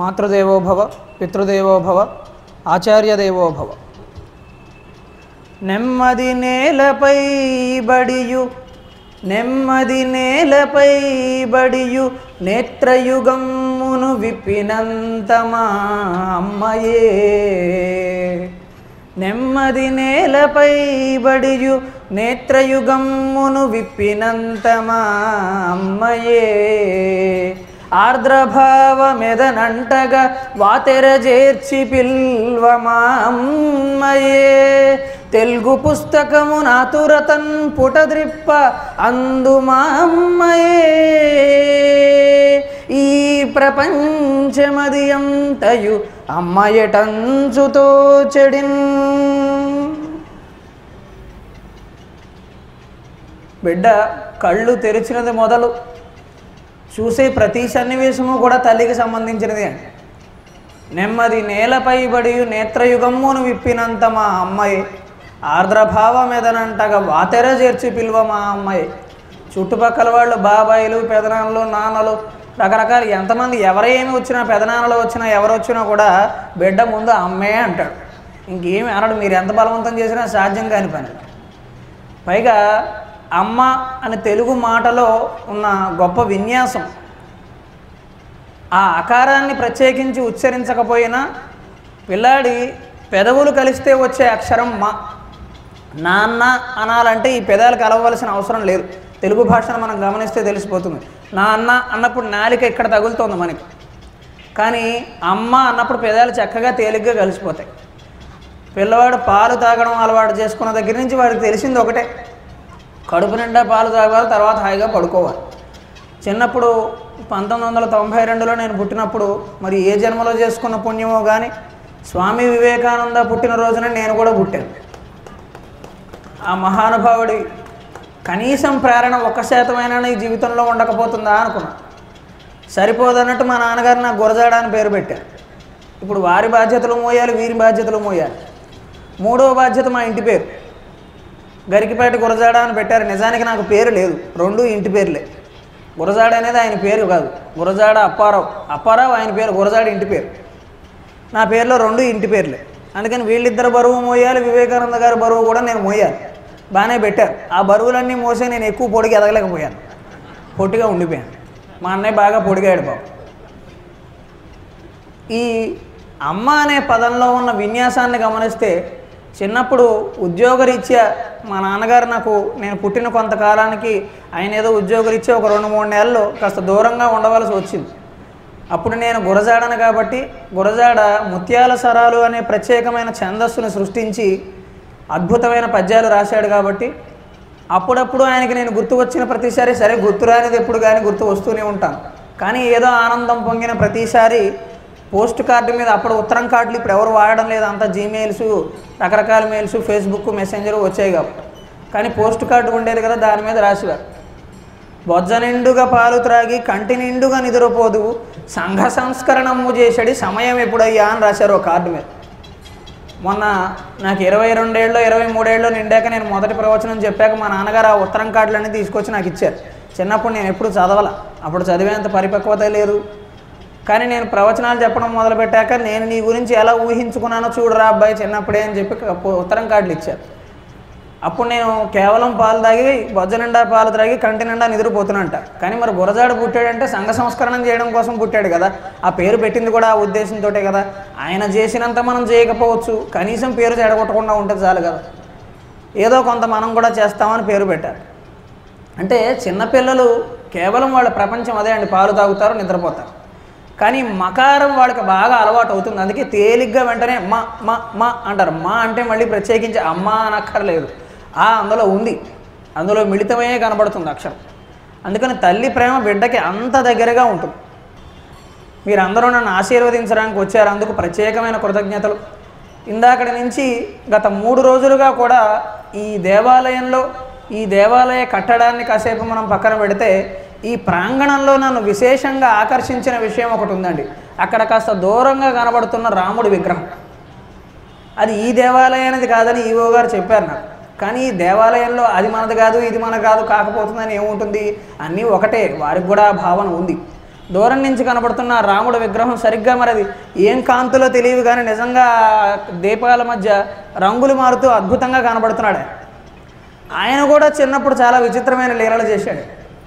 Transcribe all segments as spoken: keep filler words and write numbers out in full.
మాతృదేవో భవ, పితృదేవో భవ, ఆచార్యదేవో భవ. నెమ్మది నేలపై బడియు నెమ్మది నేలపై బడియు నేత్రయుగమ్మును విప్పినంత మా అమ్మయే. నెమ్మది నేలపై బడియు నేత్రయుగమ్మును విప్పినంత మా అమ్మయే. ఆర్ద్రభావమెదనంటగా వాతెర చేర్చి పిల్వ మా అమ్మయే. తెలుగు పుస్తకము నాతురతన్ పుటద్రిప్ప అందు మా అమ్మయే. ఈ ప్రపంచమది అంతయు అమ్మయటంచుతో చెడిన్. బిడ్డ కళ్ళు తెరిచినది మొదలు చూసే ప్రతి సన్నివేశము కూడా తల్లికి సంబంధించినది అండి. నెమ్మది నేలపై బడి నేత్రయుగమ్మును విప్పినంత మా అమ్మాయి. ఆర్ద్రభావం ఎదనంటగా వాతెర చేర్చి పిలువ మా అమ్మాయి. చుట్టుపక్కల వాళ్ళు బాబాయిలు, పెదనాన్నలు, నాన్నలు, రకరకాలు ఎంతమంది ఎవరేమి వచ్చినా, పెదనాన్నలు వచ్చినా ఎవరు వచ్చినా కూడా బిడ్డ ముందు అమ్మే అంటాడు. ఇంకేమి అనడు. మీరు ఎంత బలవంతం చేసినా సాధ్యం కాని పని. పైగా అమ్మ అని తెలుగు మాటలో ఉన్న గొప్ప విన్యాసం, ఆ ఆకారాన్ని ప్రత్యేకించి ఉచ్చరించకపోయినా పిల్లాడి పెదవులు కలిస్తే వచ్చే అక్షరం మా. నాన్న అనాలంటే ఈ పెదాలు కలవలసిన అవసరం లేదు. తెలుగు భాషను మనం గమనిస్తే తెలిసిపోతుంది. నాన్న అన్నప్పుడు నాలిక ఇక్కడ తగులుతోంది మనకి, కానీ అమ్మ అన్నప్పుడు పెదాలు చక్కగా తేలిగ్గా కలిసిపోతాయి. పిల్లవాడు పాలు తాగడం అలవాటు చేసుకున్న దగ్గర నుంచి వాడికి తెలిసింది ఒకటే, కడుపు నిండా పాలు తాగాలి, తర్వాత హాయిగా పడుకోవాలి. చిన్నప్పుడు పంతొమ్మిది వందల తొంభై రెండులో నేను పుట్టినప్పుడు మరి ఏ జన్మలో చేసుకున్న పుణ్యమో కానీ స్వామి వివేకానంద పుట్టినరోజున నేను కూడా పుట్టాను. ఆ మహానుభావుడి కనీసం ప్రేరణ ఒక్క శాతమైనా నీ జీవితంలో ఉండకపోతుందా అనుకున్నా. సరిపోదన్నట్టు మా నాన్నగారు నాకు గురజాడ అని పేరు పెట్టారు. ఇప్పుడు వారి బాధ్యతలు మోయాలి, వీరి బాధ్యతలు మోయాలి. మూడవ బాధ్యత మా ఇంటి పేరు. గరికిపేట గురజాడ అని పెట్టారు. నిజానికి నాకు పేరు లేదు, రెండు ఇంటి పేర్లే. గురజాడ అనేది ఆయన పేరు కాదు, గురజాడ అప్పారావు. అప్పారావు ఆయన పేరు, గురజాడ ఇంటి పేరు. నా పేరులో రెండు ఇంటి పేర్లే. అందుకని వీళ్ళిద్దరు బరువు మోయాలి, వివేకానంద గారి బరువు కూడా నేను మోయాలి. బాగానే పెట్టారు. ఆ బరువులన్నీ మోసే నేను ఎక్కువ పొడిగి ఎదగలేకపోయాను, పొట్టిగా ఉండిపోయాను. మా అన్నయ్య బాగా పొడిగాడు బాబు. ఈ అమ్మ అనే పదంలో ఉన్న విన్యాసాన్ని గమనిస్తే చిన్నప్పుడు ఉద్యోగరీత్యా మా నాన్నగారు నాకు నేను పుట్టిన కొంతకాలానికి ఆయన ఏదో ఉద్యోగరీత్యా ఒక రెండు మూడు నెలలు కాస్త దూరంగా ఉండవలసి వచ్చింది. అప్పుడు నేను గురజాడను కాబట్టి గురజాడ ముత్యాల సరాలు అనే ప్రత్యేకమైన ఛందస్సును సృష్టించి అద్భుతమైన పద్యాలు రాశాడు కాబట్టి అప్పుడప్పుడు ఆయనకి నేను గుర్తు వచ్చిన ప్రతిసారి సరే గుర్తు రానిది ఎప్పుడు కానీ గుర్తు వస్తూనే ఉంటాను. కానీ ఏదో ఆనందం పొంగిన ప్రతిసారి పోస్ట్ కార్డు మీద, అప్పుడు ఉత్తరం కార్డులు ఇప్పుడు ఎవరు వాడడం లేదు, అంతా జీమెయిల్స్, రకరకాల మెయిల్స్, ఫేస్బుక్, మెసెంజర్ వచ్చాయి కాబట్టి. కానీ పోస్ట్ కార్డు ఉండేది కదా, దాని మీద రాసేవారు. బొజ్జ నిండుగా పాలు త్రాగి కంటి నిండుగా నిద్రపోదు సంఘ సంస్కరణము చేసడి సమయం ఎప్పుడయ్యా అని రాశారు ఒక కార్డు మీద. మొన్న నాకు ఇరవై రెండేళ్ళు ఇరవై మూడేళ్ళు నిండాక నేను మొదటి ప్రవచనం చెప్పాక మా నాన్నగారు ఆ ఉత్తరం కార్డులన్నీ తీసుకొచ్చి నాకు ఇచ్చారు. చిన్నప్పుడు నేను ఎప్పుడు చదవాల, అప్పుడు చదివేంత పరిపక్వత లేదు. కానీ నేను ప్రవచనాలు చెప్పడం మొదలుపెట్టాక నేను నీ గురించి ఎలా ఊహించుకున్నానో చూడరా అబ్బాయి చిన్నప్పుడే అని చెప్పి ఉత్తరం కార్డులు ఇచ్చారు. అప్పుడు నేను కేవలం పాలు తాగి బొజ్జ నిండా పాలు తాగి కంటి నిండా నిద్రపోతున్నంట. కానీ మరి గురజాడ పుట్టాడంటే సంఘ సంస్కరణం చేయడం కోసం పుట్టాడు కదా, ఆ పేరు పెట్టింది కూడా ఆ ఉద్దేశంతో కదా. ఆయన చేసినంత మనం చేయకపోవచ్చు, కనీసం పేరు చెడగొట్టకుండా ఉంటే చాలు కదా, ఏదో కొంత మనం కూడా చేస్తామని పేరు పెట్టారు. అంటే చిన్నపిల్లలు కేవలం వాళ్ళ ప్రపంచం అదే అండి, పాలు తాగుతారు, నిద్రపోతారు. కానీ మకారం వాళ్ళకి బాగా అలవాటు అవుతుంది. అందుకే తేలిగ్గా వెంటనే మా మా మా అంటారు. మా అంటే మళ్ళీ ప్రత్యేకించి అమ్మ అనక్కర్లేదు, ఆ అందులో ఉంది, అందులో మిళితమయ్యే కనబడుతుంది అక్షరం. అందుకని తల్లి ప్రేమ బిడ్డకి అంత దగ్గరగా ఉంటుంది. మీరందరూ నన్ను ఆశీర్వదించడానికి వచ్చారు, అందుకు ప్రత్యేకమైన కృతజ్ఞతలు. ఇందాకటి నుంచి గత మూడు రోజులుగా కూడా ఈ దేవాలయంలో ఈ దేవాలయ కట్టడాన్ని కాసేపు మనం పక్కన పెడితే ఈ ప్రాంగణంలో నన్ను విశేషంగా ఆకర్షించిన విషయం ఒకటి ఉందండి. అక్కడ కాస్త దూరంగా కనబడుతున్న రాముడి విగ్రహం, అది ఈ దేవాలయానికి కాదని ఈవో గారు చెప్పారు నాకు. కానీ ఈ దేవాలయంలో అది మనది కాదు, ఇది మన కాదు, కాకపోతుందని ఏముంటుంది, అన్నీ ఒకటే, వారికి కూడా భావన ఉంది. దూరం నుంచి కనబడుతున్న రాముడు విగ్రహం సరిగ్గా మరి అది ఏం కాంతులో తెలియదు కానీ నిజంగా దీపాల మధ్య రంగులు మారుతూ అద్భుతంగా కనబడుతున్నాడు. ఆయన కూడా చిన్నప్పుడు చాలా విచిత్రమైన లీలలు చేశాడు.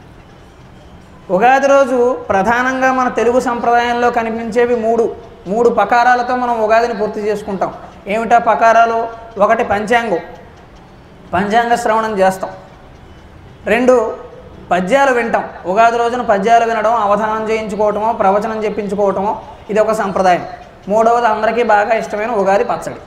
ఉగాది రోజు ప్రధానంగా మన తెలుగు సంప్రదాయంలో కనిపించేవి మూడు మూడు పకారాలతో మనం ఉగాదిని పూర్తి చేసుకుంటాం. ఏమిటా పకారాలు? ఒకటి పంచాంగం, పంచాంగ శ్రవణం చేస్తాం. రెండు పద్యాలు వింటాం. ఉగాది రోజున పద్యాలు వినడం, అవధానం చేయించుకోవటమో ప్రవచనం చెప్పించుకోవటమో ఇది ఒక సంప్రదాయం. మూడవది అందరికీ బాగా ఇష్టమైన ఉగాది పచ్చడి.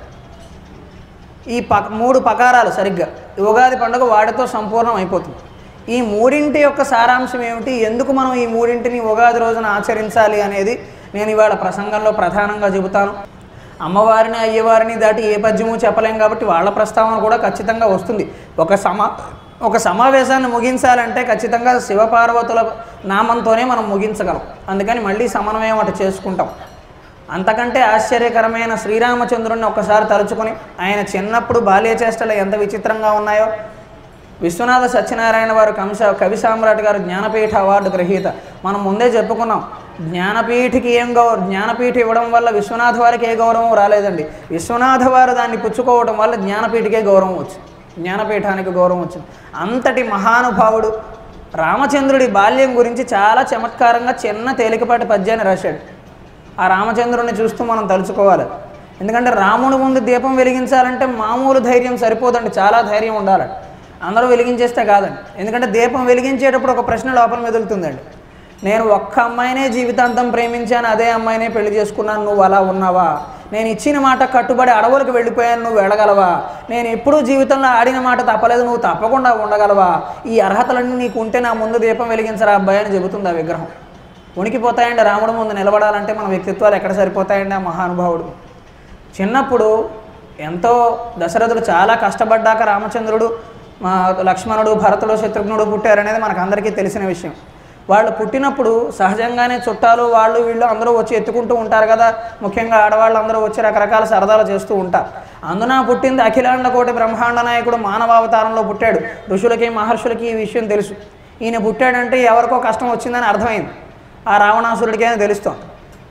ఈ ప మూడు పకారాలు సరిగ్గా ఉగాది పండుగ వాటితో సంపూర్ణం అయిపోతుంది. ఈ మూడింటి యొక్క సారాంశం ఏమిటి, ఎందుకు మనం ఈ మూడింటిని ఉగాది రోజున ఆచరించాలి అనేది నేను ఇవాళ ప్రసంగంలో ప్రధానంగా చెబుతాను. అమ్మవారిని అయ్యవారిని దాటి ఏ పద్యము చెప్పలేం కాబట్టి వాళ్ళ ప్రస్తావన కూడా ఖచ్చితంగా వస్తుంది. ఒక సమా ఒక సమావేశాన్ని ముగించాలంటే ఖచ్చితంగా శివపార్వతుల నామంతోనే మనం ముగించగలం. అందుకని మళ్ళీ సమన్వయం అటు చేసుకుంటాం. అంతకంటే ఆశ్చర్యకరమైన శ్రీరామచంద్రుడిని ఒక్కసారి తలుచుకొని ఆయన చిన్నప్పుడు బాల్య చేష్టలు ఎంత విచిత్రంగా ఉన్నాయో. విశ్వనాథ సత్యనారాయణ వారు కంస కవి సామ్రాట్ గారు జ్ఞానపీఠ అవార్డు గ్రహీత. మనం ముందే చెప్పుకున్నాం, జ్ఞానపీఠకి ఏం గౌరవం, జ్ఞానపీఠ ఇవ్వడం వల్ల విశ్వనాథ వారికి ఏ గౌరవం రాలేదండి. విశ్వనాథ వారు దాన్ని పుచ్చుకోవడం వల్ల జ్ఞానపీఠకే గౌరవం వచ్చింది, జ్ఞానపీఠానికి గౌరవం వచ్చింది. అంతటి మహానుభావుడు రామచంద్రుడి బాల్యం గురించి చాలా చమత్కారంగా చిన్న తేలికపాటి పద్యాన్ని రాశాడు. ఆ రామచంద్రుడిని చూస్తూ మనం తలుచుకోవాలి. ఎందుకంటే రాముడి ముందు దీపం వెలిగించాలంటే మామూలు ధైర్యం సరిపోదండి, చాలా ధైర్యం ఉండాలి. అందరూ వెలిగించేస్తే కాదండి. ఎందుకంటే దీపం వెలిగించేటప్పుడు ఒక ప్రశ్న లోపల మెదులుతుందండి. నేను ఒక్క అమ్మాయినే జీవితాంతం ప్రేమించాను, అదే అమ్మాయినే పెళ్లి చేసుకున్నాను, నువ్వు అలా ఉన్నావా? నేను ఇచ్చిన మాట కట్టుబడి అడవులకు వెళ్ళిపోయాను, నువ్వు వెళ్ళగలవా? నేను ఎప్పుడూ జీవితంలో ఆడిన మాట తప్పలేదు, నువ్వు తప్పకుండా ఉండగలవా? ఈ అర్హతలన్నీ నీకు ఉంటే నా ముందు దీపం వెలిగించరా అబ్బాయి అని చెబుతుంది ఆ విగ్రహం. ఉనికిపోతాయండి రాముడి ముందు నిలబడాలంటే మన వ్యక్తిత్వాలు ఎక్కడ సరిపోతాయండి ఆ మహానుభావుడు. చిన్నప్పుడు ఎంతో దశరథుడు చాలా కష్టపడ్డాక రామచంద్రుడు, లక్ష్మణుడు, భరతుడు, శత్రుఘ్నుడు పుట్టారనేది మనకు అందరికీ తెలిసిన విషయం. వాళ్ళు పుట్టినప్పుడు సహజంగానే చుట్టాలు వాళ్ళు వీళ్ళు అందరూ వచ్చి ఎత్తుకుంటూ ఉంటారు కదా. ముఖ్యంగా ఆడవాళ్ళు అందరూ వచ్చి రకరకాల సరదాలు చేస్తూ ఉంటారు. అందున పుట్టింది అఖిలాండ కోటి బ్రహ్మాండ నాయకుడు మానవావతారంలో పుట్టాడు. ఋషులకి మహర్షులకి ఈ విషయం తెలుసు. ఈయన పుట్టాడంటే ఎవరికో కష్టం వచ్చిందని అర్థమైంది. ఆ రావణాసురుడికి అని తెలుస్తోంది.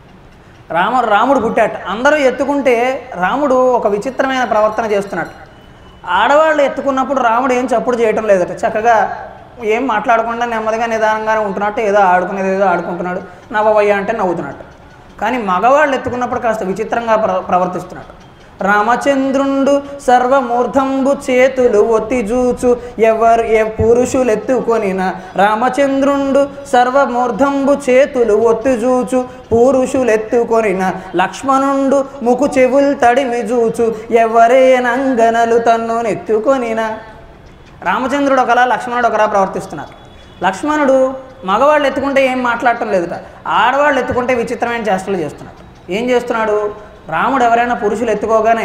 రాము రాముడు పుట్టాట. అందరూ ఎత్తుకుంటే రాముడు ఒక విచిత్రమైన ప్రవర్తన చేస్తున్నట్టు. ఆడవాళ్ళు ఎత్తుకున్నప్పుడు రాముడు ఏం చప్పుడు చేయటం లేదట. చక్కగా ఏం మాట్లాడకుండా నెమ్మదిగా నిదానంగానే ఉంటున్నట్టు, ఏదో ఆడుకునేది ఏదో ఆడుకుంటున్నాడు, నవ్వయ్య అంటే నవ్వుతున్నట్టు. కానీ మగవాళ్ళు ఎత్తుకున్నప్పుడు కాస్త విచిత్రంగా ప్ర ప్రవర్తిస్తున్నట్టు. రామచంద్రుండు సర్వమూర్ధంబు చేతులు ఒత్తి జూచు ఎవరు ఏ పురుషులెత్తుకొనిన. రామచంద్రుండు సర్వమూర్ధంబు చేతులు ఒత్తి జూచు పురుషులెత్తుకొనిన. లక్ష్మణుండు ముకు చెవులు తడిమి జూచు ఎవరే నంగనలు తన్ను నెత్తుకొనిన. రామచంద్రుడు ఒకలా, లక్ష్మణుడు ఒకలా ప్రవర్తిస్తున్నారు. లక్ష్మణుడు మగవాళ్ళు ఎత్తుకుంటే ఏం మాట్లాడటం లేదుట, ఆడవాళ్ళు ఎత్తుకుంటే విచిత్రమైన చేష్టలు చేస్తున్నాడు. ఏం చేస్తున్నాడు? రాముడు ఎవరైనా పురుషులు ఎత్తుకోగానే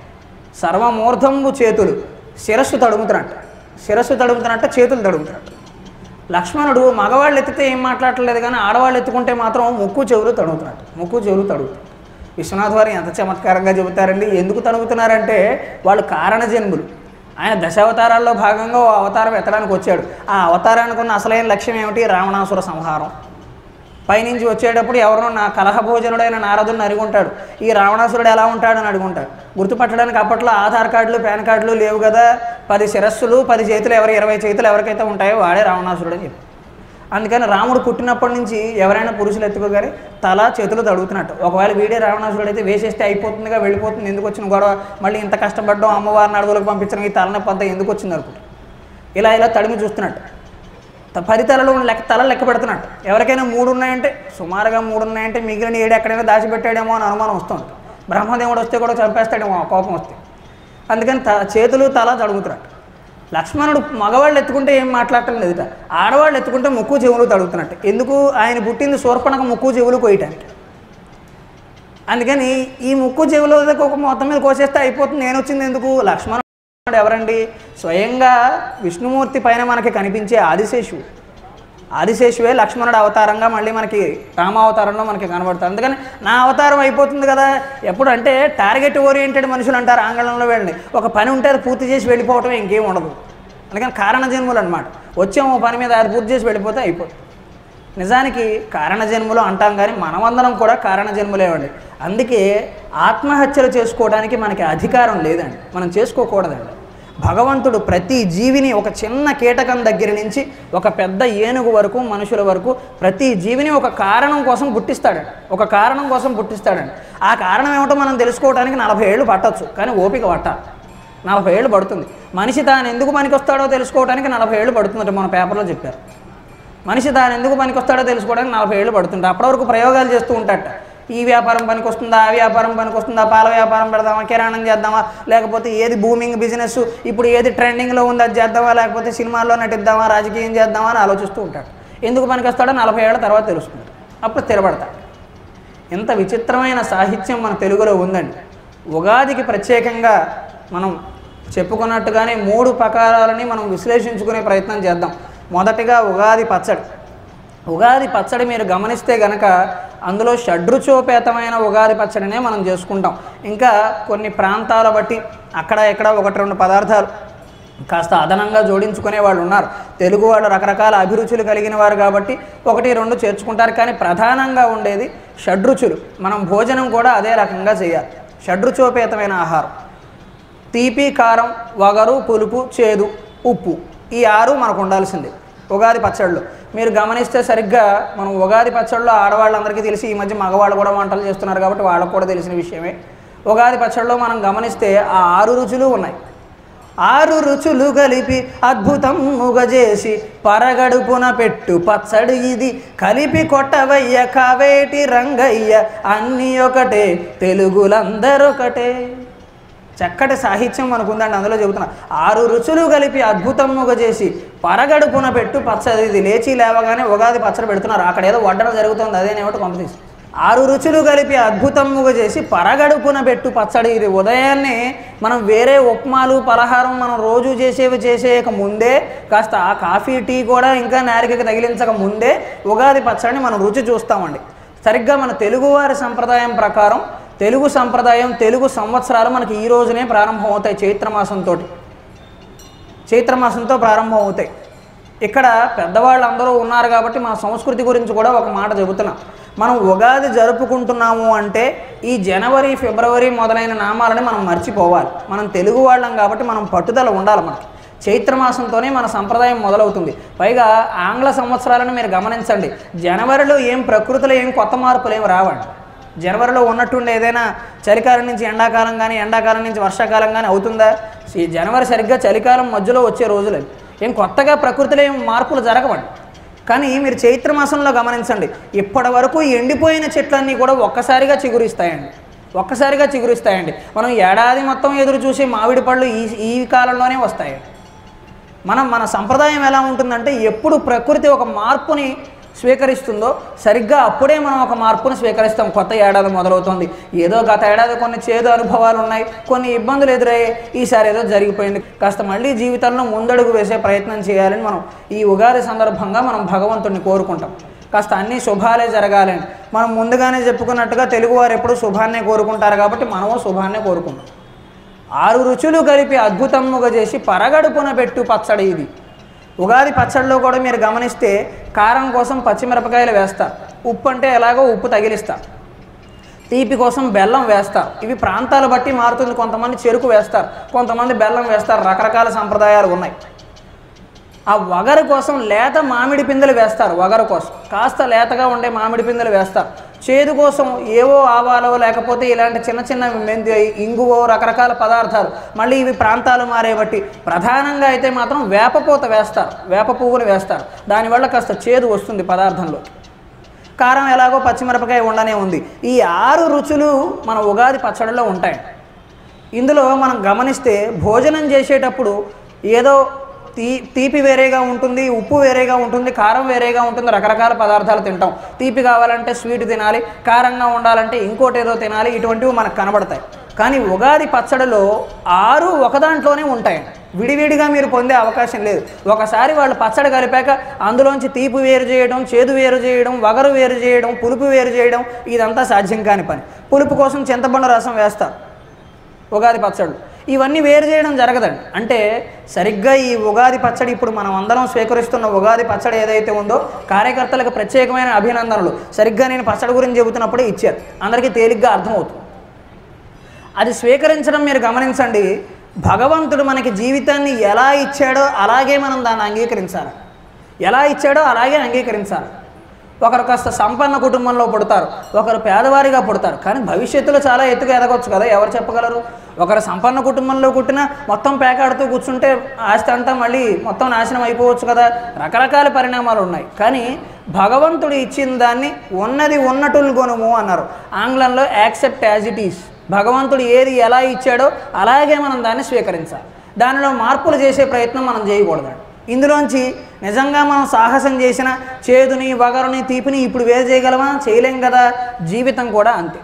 సర్వమూర్ధంబు చేతులు, శిరస్సు తడుముతున్నట్టు, శిరస్సు తడుముతున్నట్టు చేతులు తడుముతున్నట్టు. లక్ష్మణుడు మగవాళ్ళు ఎత్తితే ఏం మాట్లాడలేదు కానీ ఆడవాళ్ళు ఎత్తుకుంటే మాత్రం ముక్కు చెవులు తడుగుతున్నట్టు, ముక్కు చెవులు తడుగుతారు. విశ్వనాథ్ వారు ఎంత చమత్కారంగా చెబుతారండి. ఎందుకు తడుగుతున్నారంటే వాళ్ళు కారణజన్ములు. ఆయన దశావతారాల్లో భాగంగా ఓ అవతారం ఎత్తడానికి వచ్చాడు. ఆ అవతారానికి ఉన్న అసలైన లక్ష్యం ఏమిటి? రావణాసుర సంహారం. పైనుంచి వచ్చేటప్పుడు ఎవరినో నా కలహభోజనుడైన నారదుని అడుగుంటాడు, ఈ రావణాసురుడు ఎలా ఉంటాడని అడుగుంటాడు. గుర్తుపట్టడానికి అప్పట్లో ఆధార్ కార్డులు పాన్ కార్డులు లేవు కదా. పది శిరస్సులు పది చేతులు, ఎవరు ఇరవై చేతులు ఎవరికైతే ఉంటాయో వాడే రావణాసురుడు అని చెప్పి. అందుకని రాముడు పుట్టినప్పటి నుంచి ఎవరైనా పురుషులు ఎత్తుకోగానే తల చేతులు తడుగుతున్నట్టు. ఒకవేళ వీడే రావణాసురుడు అయితే వేసేస్తే అయిపోతుందిగా, వెళ్ళిపోతుంది, ఎందుకు వచ్చిన గొడవ, మళ్ళీ ఇంత కష్టపడ్డం, అమ్మవారిని అడవులకు పంపించడం, ఈ తలనొప్పి అంతా ఎందుకు వచ్చింది అనుకుంటా ఇలా ఇలా తడిమి చూస్తున్నట్టు. పది తలలు లెక్క తలలు లెక్క పెడుతున్నట్టు. ఎవరికైనా మూడు ఉన్నాయంటే, సుమారుగా మూడు ఉన్నాయంటే మిగిలిన ఏడు ఎక్కడైనా దాచిపెట్టాడేమో అని అనుమానం వస్తుంది. బ్రహ్మదేవుడు వస్తే కూడా చంపేస్తాడేమో కోపం వస్తే. అందుకని త చేతులు తల తడుగుతున్నట్టు. లక్ష్మణుడు మగవాళ్ళు ఎత్తుకుంటే ఏం మాట్లాడటం లేదుట, ఆడవాళ్ళు ఎత్తుకుంటే ముక్కు చెవులు తడుగుతున్నట్టు. ఎందుకు? ఆయన పుట్టింది శూర్పణఖ ముక్కు చెవులు కోయటానికి. అందుకని ఈ ముక్కు చెవులు ఒక మొత్తం మీద కోసేస్తే అయిపోతుంది, నేను వచ్చింది ఎందుకు? లక్ష్మణుడు ఎవరండి? స్వయంగా విష్ణుమూర్తి పైన మనకి కనిపించే ఆదిశేషువు. ఆదిశేషువే లక్ష్మణుడు అవతారంగా మళ్ళీ మనకి రామావతారంలో మనకి కనబడుతుంది. అందుకని నా అవతారం అయిపోతుంది కదా. ఎప్పుడు అంటే టార్గెట్ ఓరియంటెడ్ మనుషులు అంటారు ఆంగ్లంలో వెళ్ళండి. ఒక పని ఉంటే అది పూర్తి చేసి వెళ్ళిపోవటం, ఇంకేం ఉండదు. అందుకని కారణజన్ములు అనమాట. వచ్చాము పని మీద అది పూర్తి చేసి వెళ్ళిపోతే అయిపోతుంది. నిజానికి కారణజన్ములు అంటాం కానీ మనమందరం కూడా కారణజన్ములేవండి. అందుకే ఆత్మహత్యలు చేసుకోవడానికి మనకి అధికారం లేదండి, మనం చేసుకోకూడదండి. భగవంతుడు ప్రతి జీవిని ఒక చిన్న కీటకం దగ్గర నుంచి ఒక పెద్ద ఏనుగు వరకు మనుషుల వరకు ప్రతి జీవిని ఒక కారణం కోసం పుట్టిస్తాడండి, ఒక కారణం కోసం పుట్టిస్తాడండి. ఆ కారణం ఏమిటో మనం తెలుసుకోవడానికి నలభై ఏళ్ళు పట్టవచ్చు, కానీ ఓపిక పట్టాలి. నలభై ఏళ్ళు పడుతుంది. మనిషి తాను ఎందుకు పనికొస్తాడో తెలుసుకోవడానికి నలభై ఏళ్ళు పడుతుందట, మన పేపర్లో చెప్పారు. మనిషి తాను ఎందుకు పనికొస్తాడో తెలుసుకోవడానికి నలభై ఏళ్ళు పడుతుంది. అప్పటి వరకు ప్రయోగాలు చేస్తూ ఉంటాట. ఈ వ్యాపారం పనికొస్తుందా, ఆ వ్యాపారం పనికొస్తుందా, పాల వ్యాపారం పెడదామా, కిరాణం చేద్దామా, లేకపోతే ఏది బూమింగ్ బిజినెస్ ఇప్పుడు ఏది ట్రెండింగ్లో ఉంది అది చేద్దామా, లేకపోతే సినిమాల్లో నటిద్దామా, రాజకీయం చేద్దామా అని ఆలోచిస్తూ ఉంటాడు. ఎందుకు పనికొస్తాడో నలభై ఏళ్ళ తర్వాత తెలుస్తుంది, అప్పుడు స్థిరపడతాడు. ఇంత విచిత్రమైన సాహిత్యం మన తెలుగులో ఉందండి. ఉగాదికి ప్రత్యేకంగా మనం చెప్పుకున్నట్టుగానే మూడు ప్రకారాలని మనం విశ్లేషించుకునే ప్రయత్నం చేద్దాం. మొదటిగా ఉగాది పచ్చడి. ఉగాది పచ్చడి మీరు గమనిస్తే గనక అందులో షడ్రుచోపేతమైన ఉగాది పచ్చడినే మనం చేసుకుంటాం. ఇంకా కొన్ని ప్రాంతాల బట్టి అక్కడ ఇక్కడ ఒకటి రెండు పదార్థాలు కాస్త అదనంగా జోడించుకునే వాళ్ళు ఉన్నారు. తెలుగు వాళ్ళు రకరకాల అభిరుచులు కలిగిన వారు కాబట్టి ఒకటి రెండు చేర్చుకుంటారు. కానీ ప్రధానంగా ఉండేది షడ్రుచులు. మనం భోజనం కూడా అదే రకంగా చేయాలి. షడ్రుచోపేతమైన ఆహారం, తీపి, కారం, వగరు, పులుపు, చేదు, ఉప్పు, ఈ ఆరు మనకు ఉండాల్సిందే ఉగాది పచ్చడిలో. మీరు గమనిస్తే సరిగ్గా మనం ఉగాది పచ్చడిలో ఆడవాళ్ళందరికీ తెలిసి ఈ మధ్య మగవాళ్ళు కూడా వంటలు చేస్తున్నారు కాబట్టి వాళ్ళకు కూడా తెలిసిన విషయమే. ఉగాది పచ్చడిలో మనం గమనిస్తే ఆ ఆరు రుచులు ఉన్నాయి. ఆరు రుచులు కలిపి అద్భుతం ముగజేసి పరగడుపున పెట్టు పచ్చడి ఇది, కలిపి కొట్టవయ్య కావేటి రంగయ్య అన్నీ ఒకటే తెలుగులందరొకటే. చక్కటి సాహిత్యం మనకు ఉందండి. అందులో చెబుతున్నా ఆరు రుచులు కలిపి అద్భుతముగా చేసి పరగడుపున పెట్టు పచ్చడి ఇది. లేచి లేవగానే ఉగాది పచ్చడి పెడుతున్నారు, అక్కడ ఏదో వడ్డన జరుగుతుంది, అదేనేమిటో కొంపతీసి. ఆరు రుచులు కలిపి అద్భుతముగా చేసి పరగడుపున పెట్టు పచ్చడి ఇది. ఉదయాన్నే మనం వేరే ఉప్మాలు పలహారం మనం రోజు చేసేవి చేసేయక ముందే, కాస్త ఆ కాఫీ టీ కూడా ఇంకా నారికకి తగిలించక ముందే ఉగాది పచ్చడిని మనం రుచి చూస్తామండి. సరిగ్గా మన తెలుగువారి సంప్రదాయం ప్రకారం తెలుగు సంప్రదాయం తెలుగు సంవత్సరాలు మనకి ఈ రోజునే ప్రారంభం అవుతాయి. చైత్రమాసంతో చైత్రమాసంతో ప్రారంభం అవుతాయి. ఇక్కడ పెద్దవాళ్ళందరూ ఉన్నారు కాబట్టి మన సంస్కృతి గురించి కూడా ఒక మాట చెబుతున్నాం. మనం ఉగాది జరుపుకుంటున్నాము అంటే ఈ జనవరి ఫిబ్రవరి మొదలైన నామాలని మనం మర్చిపోవాలి. మనం తెలుగు వాళ్ళం కాబట్టి మనం పట్టుదల ఉండాలి. మనకి చైత్రమాసంతోనే మన సంప్రదాయం మొదలవుతుంది. పైగా ఆంగ్ల సంవత్సరాలను మీరు గమనించండి. జనవరిలో ఏం ప్రకృతిలో ఏం కొత్త మార్పులు ఏమి రావండి. జనవరిలో ఉన్నట్టుండి ఏదైనా చలికాలం నుంచి ఎండాకాలం కానీ ఎండాకాలం నుంచి వర్షాకాలం కానీ అవుతుందా? ఈ జనవరి సరిగ్గా చలికాలం మధ్యలో వచ్చే రోజులు ఏం కొత్తగా ప్రకృతిలో ఏం మార్పులు జరగవండి. కానీ మీరు చైత్రమాసంలో గమనించండి, ఇప్పటి వరకు ఎండిపోయిన చెట్లన్నీ కూడా ఒక్కసారిగా చిగురిస్తాయండి ఒక్కసారిగా చిగురిస్తాయండి మనం ఏడాది మొత్తం ఎదురు చూసే మామిడి పళ్ళు ఈ ఈ కాలంలోనే వస్తాయండి. మనం మన సంప్రదాయం ఎలా ఉంటుందంటే ఎప్పుడు ప్రకృతి ఒక మార్పుని స్వీకరిస్తుందో సరిగ్గా అప్పుడే మనం ఒక మార్పును స్వీకరిస్తాం. కొత్త ఏడాది మొదలవుతుంది, ఏదో గత ఏడాది కొన్ని చేదు అనుభవాలు ఉన్నాయి, కొన్ని ఇబ్బందులు ఎదురయ్యాయి, ఈసారి ఏదో జరిగిపోయింది, కాస్త మళ్ళీ జీవితంలో ముందడుగు వేసే ప్రయత్నం చేయాలని మనం ఈ ఉగాది సందర్భంగా మనం భగవంతుడిని కోరుకుంటాం. కాస్త అన్నీ శుభాలే జరగాలని మనం ముందుగానే చెప్పుకున్నట్టుగా తెలుగువారు ఎప్పుడు శుభాన్నే కోరుకుంటారు కాబట్టి మనము శుభాన్నే కోరుకుంటాం. ఆరు రుచులు కలిపి అద్భుతముగా చేసి పరగడుపున పెట్టు పచ్చడి ఇది. ఉగాది పచ్చడిలో కూడా మీరు గమనిస్తే కారం కోసం పచ్చిమిరపకాయలు వేస్తారు, ఉప్పు అంటే ఎలాగో ఉప్పు తగిలిస్తారు, తీపి కోసం బెల్లం వేస్తారు. ఇవి ప్రాంతాల బట్టి మారుతుంది. కొంతమంది చెరుకు వేస్తారు, కొంతమంది బెల్లం వేస్తారు, రకరకాల సంప్రదాయాలు ఉన్నాయి. ఆ వగరు కోసం లేత మామిడి పిందెలు వేస్తారు. వగరు కోసం కాస్త లేతగా ఉండే మామిడి పిందెలు వేస్తారు. చేదు కోసం ఏవో ఆవాలో లేకపోతే ఇలాంటి చిన్న చిన్న మెంతి ఇంగువో రకరకాల పదార్థాలు, మళ్ళీ ఇవి ప్రాంతాలు మారే బట్టి. ప్రధానంగా అయితే మాత్రం వేపపూత వేస్తారు, వేప పువ్వులు వేస్తారు. దానివల్ల కాస్త చేదు వస్తుంది పదార్థంలో. కారం ఎలాగో పచ్చిమిరపకాయ ఉండనే ఉంది. ఈ ఆరు రుచులు మన ఉగాది పచ్చడిలో ఉంటాయి. ఇందులో మనం గమనిస్తే భోజనం చేసేటప్పుడు ఏదో తీ తీపి వేరేగా ఉంటుంది, ఉప్పు వేరేగా ఉంటుంది, కారం వేరేగా ఉంటుంది, రకరకాల పదార్థాలు తింటాం. తీపి కావాలంటే స్వీట్ తినాలి, కారంగా ఉండాలంటే ఇంకోటి ఏదో తినాలి, ఇటువంటివి మనకు కనబడతాయి. కానీ ఉగాది పచ్చడిలో ఆరు ఒకదాంట్లోనే ఉంటాయి, విడివిడిగా మీరు పొందే అవకాశం లేదు. ఒకసారి వాళ్ళు పచ్చడి కలిపాక అందులోంచి తీపి వేరు చేయడం, చేదు వేరు చేయడం, వగరు వేరు చేయడం, పులుపు వేరు చేయడం ఇదంతా సాధ్యం కాని పని. పులుపు కోసం చింతపండు రసం వేస్తారు ఉగాది పచ్చళ్ళు. ఇవన్నీ వేరు చేయడం జరగదండి. అంటే సరిగ్గా ఈ ఉగాది పచ్చడి, ఇప్పుడు మనం అందరం స్వీకరిస్తున్న ఉగాది పచ్చడి ఏదైతే ఉందో కార్యకర్తలకు ప్రత్యేకమైన అభినందనలు సరిగ్గా నేను పచ్చడి గురించి చెబుతున్నప్పుడే ఇచ్చారు, అందరికీ తేలిగ్గా అర్థమవుతుంది. అది స్వీకరించడం మీరు గమనించండి. భగవంతుడు మనకి జీవితాన్ని ఎలా ఇచ్చాడో అలాగే మనం దాన్ని అంగీకరించాలి, ఎలా ఇచ్చాడో అలాగే అంగీకరించాలి. ఒకరు కాస్త సంపన్న కుటుంబంలో పుడతారు, ఒకరు పేదవారిగా పుడతారు, కానీ భవిష్యత్తులో చాలా ఎత్తుగా ఎదగొచ్చు కదా, ఎవరు చెప్పగలరు? ఒకరు సంపన్న కుటుంబంలో పుట్టినా మొత్తం పేకాడుతూ కూర్చుంటే ఆస్తి అంతా మళ్ళీ మొత్తం నాశనం అయిపోవచ్చు కదా. రకరకాల పరిణామాలు ఉన్నాయి. కానీ భగవంతుడు ఇచ్చిన దాన్ని ఉన్నది ఉన్నట్టులు కొనుము అన్నారు. ఆంగ్లంలో యాక్సెప్ట్ యాజ్ ఇట్ ఈస్. భగవంతుడు ఏది ఎలా ఇచ్చాడో అలాగే మనం దాన్ని స్వీకరించాలి. దానిలో మార్పులు చేసే ప్రయత్నం మనం చేయకూడదు. ఇందులోంచి నిజంగా మనం సాహసం చేసిన చేదుని వగరుని తీపిని ఇప్పుడు వేరు చేయగలమా? చేయలేం కదా. జీవితం కూడా అంతే.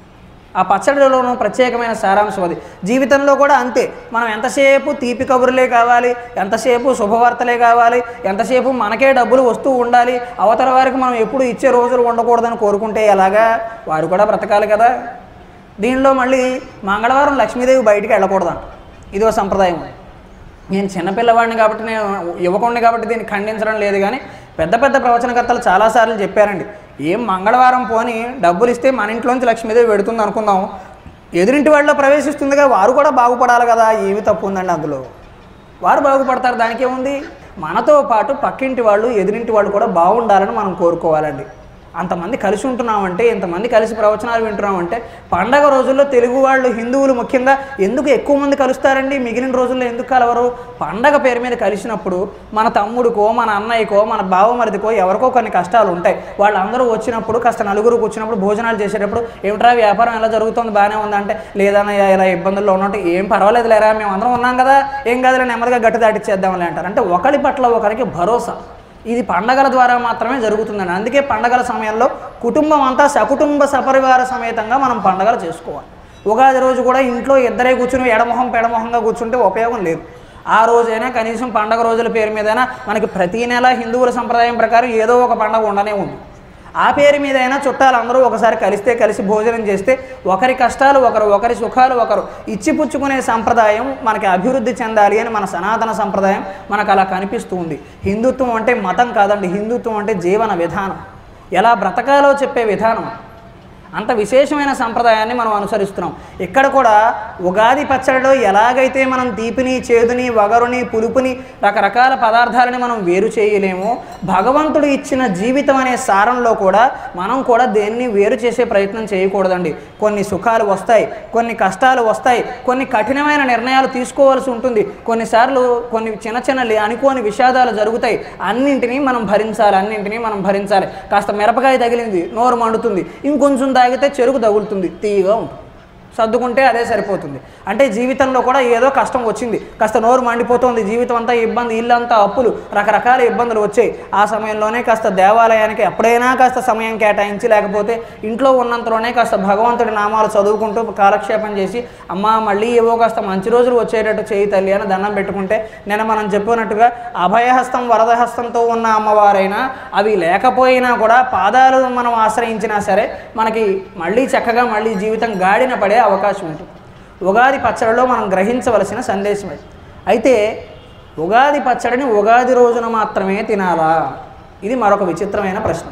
ఆ పచ్చడిలోనూ ప్రత్యేకమైన సారాంశం అది. జీవితంలో కూడా అంతే. మనం ఎంతసేపు తీపి కబుర్లే కావాలి, ఎంతసేపు శుభవార్తలే కావాలి, ఎంతసేపు మనకే డబ్బులు వస్తూ ఉండాలి, అవతల వారికి మనం ఎప్పుడు ఇచ్చే రోజులు ఉండకూడదని కోరుకుంటే ఎలాగా? వారు కూడా బ్రతకాలి కదా. దీనిలో మళ్ళీ మంగళవారం లక్ష్మీదేవి బయటికి వెళ్ళకూడదంట. ఇదో సంప్రదాయం. నేను చిన్నపిల్లవాడిని కాబట్టి, నేను యువకుడిని కాబట్టి దీన్ని ఖండించడం లేదు. కానీ పెద్ద పెద్ద ప్రవచనకర్తలు చాలాసార్లు చెప్పారండి, ఏం మంగళవారం పోని డబ్బులు ఇస్తే మన ఇంట్లోంచి లక్ష్మీదేవి పెడుతుంది అనుకుందాం, ఎదురింటి వాళ్ళలో ప్రవేశిస్తుందిగా, వారు కూడా బాగుపడాలి కదా. ఏమి తప్పు ఉందండి అందులో? వారు బాగుపడతారు, దానికేముంది? మనతో పాటు పక్కింటి వాళ్ళు ఎదురింటి వాళ్ళు కూడా బాగుండాలని మనం కోరుకోవాలండి. అంతమంది కలిసి ఉంటున్నామంటే, ఇంతమంది కలిసి ప్రవచనాలు వింటున్నామంటే, పండగ రోజుల్లో తెలుగు వాళ్ళు, హిందువులు ముఖ్యంగా ఎందుకు ఎక్కువ మంది కలుస్తారండి? మిగిలిన రోజుల్లో ఎందుకు కలవరు? పండగ పేరు మీద కలిసినప్పుడు మన తమ్ముడికో, మన అన్నయ్యకో, మన బావమరిదికో ఎవరికో కొన్ని కష్టాలు ఉంటాయి. వాళ్ళందరూ వచ్చినప్పుడు కాస్త నలుగురు కూర్చున్నప్పుడు భోజనాలు చేసేటప్పుడు, ఏమిట్రా వ్యాపారం ఎలా జరుగుతుంది, బాగానే ఉందంటే, లేదన్నయ్య ఇలా ఇబ్బందుల్లో ఉన్నట్టు, ఏం పర్వాలేదు లేరా, మేము అందరం ఉన్నాం కదా, ఏం కాదులే నెమ్మదిగా గట్టి దాటిచ్చేద్దాంలే అంటారు. అంటే ఒకరి పట్ల ఒకరికి భరోసా. ఇది పండగల ద్వారా మాత్రమే జరుగుతుందండి. అందుకే పండగల సమయంలో కుటుంబం అంతా సకుటుంబ సపరివార సమేతంగా మనం పండగలు చేసుకోవాలి. ఉగాది రోజు కూడా ఇంట్లో ఇద్దరే కూర్చుని ఎడమొహం పెడమొహంగా కూర్చుంటే ఉపయోగం లేదు. ఆ రోజైనా కనీసం పండగ రోజుల పేరు మీదైనా మనకి ప్రతీ నెల హిందువుల సంప్రదాయం ప్రకారం ఏదో ఒక పండగ ఉండనే ఉంది. ఆ పేరు మీద అయినా చుట్టాలు అందరూ ఒకసారి కలిస్తే, కలిసి భోజనం చేస్తే, ఒకరి కష్టాలు ఒకరు, ఒకరి సుఖాలు ఒకరు ఇచ్చిపుచ్చుకునే సంప్రదాయం మనకి అభివృద్ధి చెందాలి అని మన సనాతన సంప్రదాయం మనకు అలా కనిపిస్తూ ఉంది. హిందుత్వం అంటే మతం కాదండి, హిందుత్వం అంటే జీవన విధానం, ఎలా బ్రతకాలో చెప్పే విధానం. అంత విశేషమైన సంప్రదాయాన్ని మనం అనుసరిస్తున్నాం. ఇక్కడ కూడా ఉగాది పచ్చడిలో ఎలాగైతే మనం తీపిని, చేదుని, వగరుని, పులుపుని, రకరకాల పదార్థాలని మనం వేరు చేయలేమో, భగవంతుడు ఇచ్చిన జీవితం అనే సారంలో కూడా మనం కూడా దేన్ని వేరు చేసే ప్రయత్నం చేయకూడదండి. కొన్ని సుఖాలు వస్తాయి, కొన్ని కష్టాలు వస్తాయి, కొన్ని కఠినమైన నిర్ణయాలు తీసుకోవాల్సి ఉంటుంది, కొన్నిసార్లు కొన్ని చిన్న చిన్న అనుకోని విషాదాలు జరుగుతాయి. అన్నింటినీ మనం భరించాలి, అన్నింటినీ మనం భరించాలి. కాస్త మిరపకాయ తగిలింది, నోరు మండుతుంది, ఇంకొంచెం తాగితే చెరుకు తగులుతుంది, తీయగా ఉంటుంది, సర్దుకుంటే అదే సరిపోతుంది. అంటే జీవితంలో కూడా ఏదో కష్టం వచ్చింది, కాస్త నోరు మండిపోతుంది, జీవితం అంతా ఇబ్బంది, ఇల్లంతా అప్పులు, రకరకాల ఇబ్బందులు వచ్చాయి. ఆ సమయంలోనే కాస్త దేవాలయానికి ఎప్పుడైనా కాస్త సమయం కేటాయించి, లేకపోతే ఇంట్లో ఉన్నంతలోనే కాస్త భగవంతుడి నామాలు చదువుకుంటూ కాలక్షేపం చేసి, అమ్మ మళ్ళీ ఏవో కాస్త మంచి రోజులు వచ్చేటట్టు చేయి తల్లి అని దండం పెట్టుకుంటే, నేను మనం చెప్పినట్టుగా అభయహస్తం వరదహస్తంతో ఉన్న అమ్మవారైనా అవి లేకపోయినా కూడా పాదాలు మనం ఆశ్రయించినా సరే మనకి మళ్ళీ చక్కగా మళ్ళీ జీవితం గాడిన పడే అవకాశం ఉంటుంది. ఉగాది పచ్చడిలో మనం గ్రహించవలసిన సందేశం అది. అయితే ఉగాది పచ్చడిని ఉగాది రోజున మాత్రమే తినాలా? ఇది మరొక విచిత్రమైన ప్రశ్న.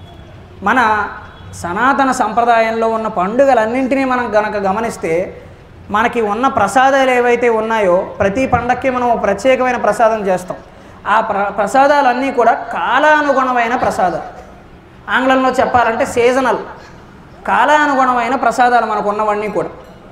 మన సనాతన సంప్రదాయంలో ఉన్న పండుగలన్నింటినీ మనం గనక గమనిస్తే, మనకి ఉన్న ప్రసాదాలు ఏవైతే ఉన్నాయో ప్రతి పండక్కి మనం ప్రత్యేకమైన ప్రసాదం చేస్తాం. ఆ ప్ర ప్రసాదాలన్నీ కూడా కాలానుగుణమైన ప్రసాదాలు. ఆంగ్లంలో చెప్పాలంటే సీజనల్, కాలానుగుణమైన ప్రసాదాలు మనకు ఉన్నవన్నీ కూడా.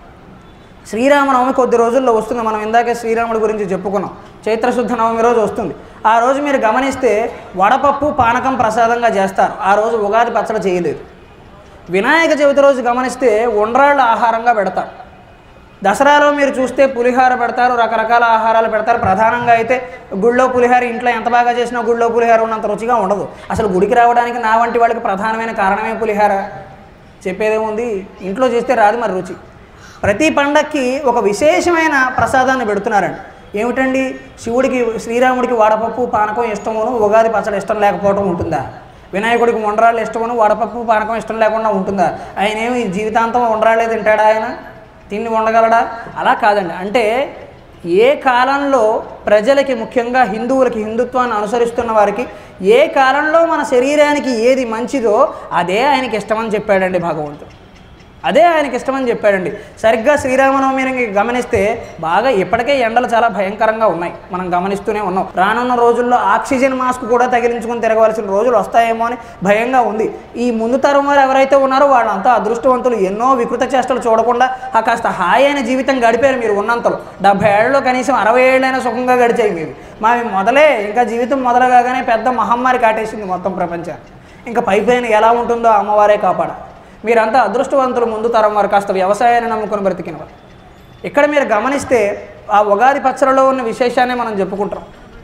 శ్రీరామనవమి కొద్ది రోజుల్లో వస్తుంది. మనం ఇందాకే శ్రీరాముడి గురించి చెప్పుకున్నాం. చైత్రశుద్ధ నవమి రోజు వస్తుంది. ఆ రోజు మీరు గమనిస్తే వడపప్పు పానకం ప్రసాదంగా చేస్తారు. ఆ రోజు ఉగాది పచ్చడి చేయలేదు. వినాయక చవితి రోజు గమనిస్తే ఉండ్రాళ్ళ ఆహారంగా పెడతారు. దసరాలో మీరు చూస్తే పులిహార పెడతారు, రకరకాల ఆహారాలు పెడతారు. ప్రధానంగా అయితే గుళ్ళో పులిహార ఇంట్లో ఎంత బాగా చేసినా గుళ్ళో పులిహార ఉన్నంత రుచిగా ఉండదు. అసలు గుడికి రావడానికి నా వంటి వాళ్ళకి ప్రధానమైన కారణమే పులిహార. చెప్పేదేముంది, ఇంట్లో చేస్తే రాదు మరి రుచి. ప్రతి పండక్కి ఒక విశేషమైన ప్రసాదాన్ని పెడుతున్నారండి. ఏమిటండి? శివుడికి శ్రీరాముడికి వడపప్పు పానకం ఇష్టమును, ఉగాది పచ్చడి ఇష్టం లేకపోవడం ఉంటుందా? వినాయకుడికి ఉండ్రాళ్ళు ఇష్టమును, వడపప్పు పానకం ఇష్టం లేకుండా ఉంటుందా? ఆయన ఏమి జీవితాంతం ఉండ్రాళ్ళే తింటాడా? ఆయన తిండి ఉండగలడా? అలా కాదండి. అంటే ఏ కాలంలో ప్రజలకి, ముఖ్యంగా హిందువులకి, హిందుత్వాన్ని అనుసరిస్తున్న వారికి ఏ కాలంలో మన శరీరానికి ఏది మంచిదో అదే ఆయనకి ఇష్టమని చెప్పాడండి భగవంతుడు. అదే ఆయనకి ఇష్టమని చెప్పాడండి. సరిగ్గా శ్రీరామనవమిని గమనిస్తే బాగా ఇప్పటికే ఎండలు చాలా భయంకరంగా ఉన్నాయి, మనం గమనిస్తూనే ఉన్నాం. రానున్న రోజుల్లో ఆక్సిజన్ మాస్క్ కూడా తగిలించుకుని తిరగవలసిన రోజులు వస్తాయేమో అని భయంగా ఉంది. ఈ ముందు తరం వారు ఎవరైతే ఉన్నారో వాళ్ళంతా అదృష్టవంతులు. ఎన్నో వికృత చేష్టలు చూడకుండా ఆ కాస్త హాయి అయిన జీవితం గడిపారు మీరు ఉన్నంతలో. డెబ్బై ఏళ్ళలో కనీసం అరవై ఏళ్ళైనా సుఖంగా గడిచాయి మీరు. మావి మొదలే ఇంకా జీవితం మొదలుగానే పెద్ద మహమ్మారి కాటేసింది మొత్తం ప్రపంచాన్ని. ఇంకా పైపైన ఎలా ఉంటుందో అమ్మవారే కాపాడ. మీరంతా అదృష్టవంతులు. ముందు తరం వారు కాస్త వ్యవసాయాన్ని నమ్ముకొని బ్రతికినవారు. ఇక్కడ మీరు గమనిస్తే ఆ ఉగాది పచ్చడిలో ఉన్న విశేషాన్ని మనం చెప్పుకుంటాం.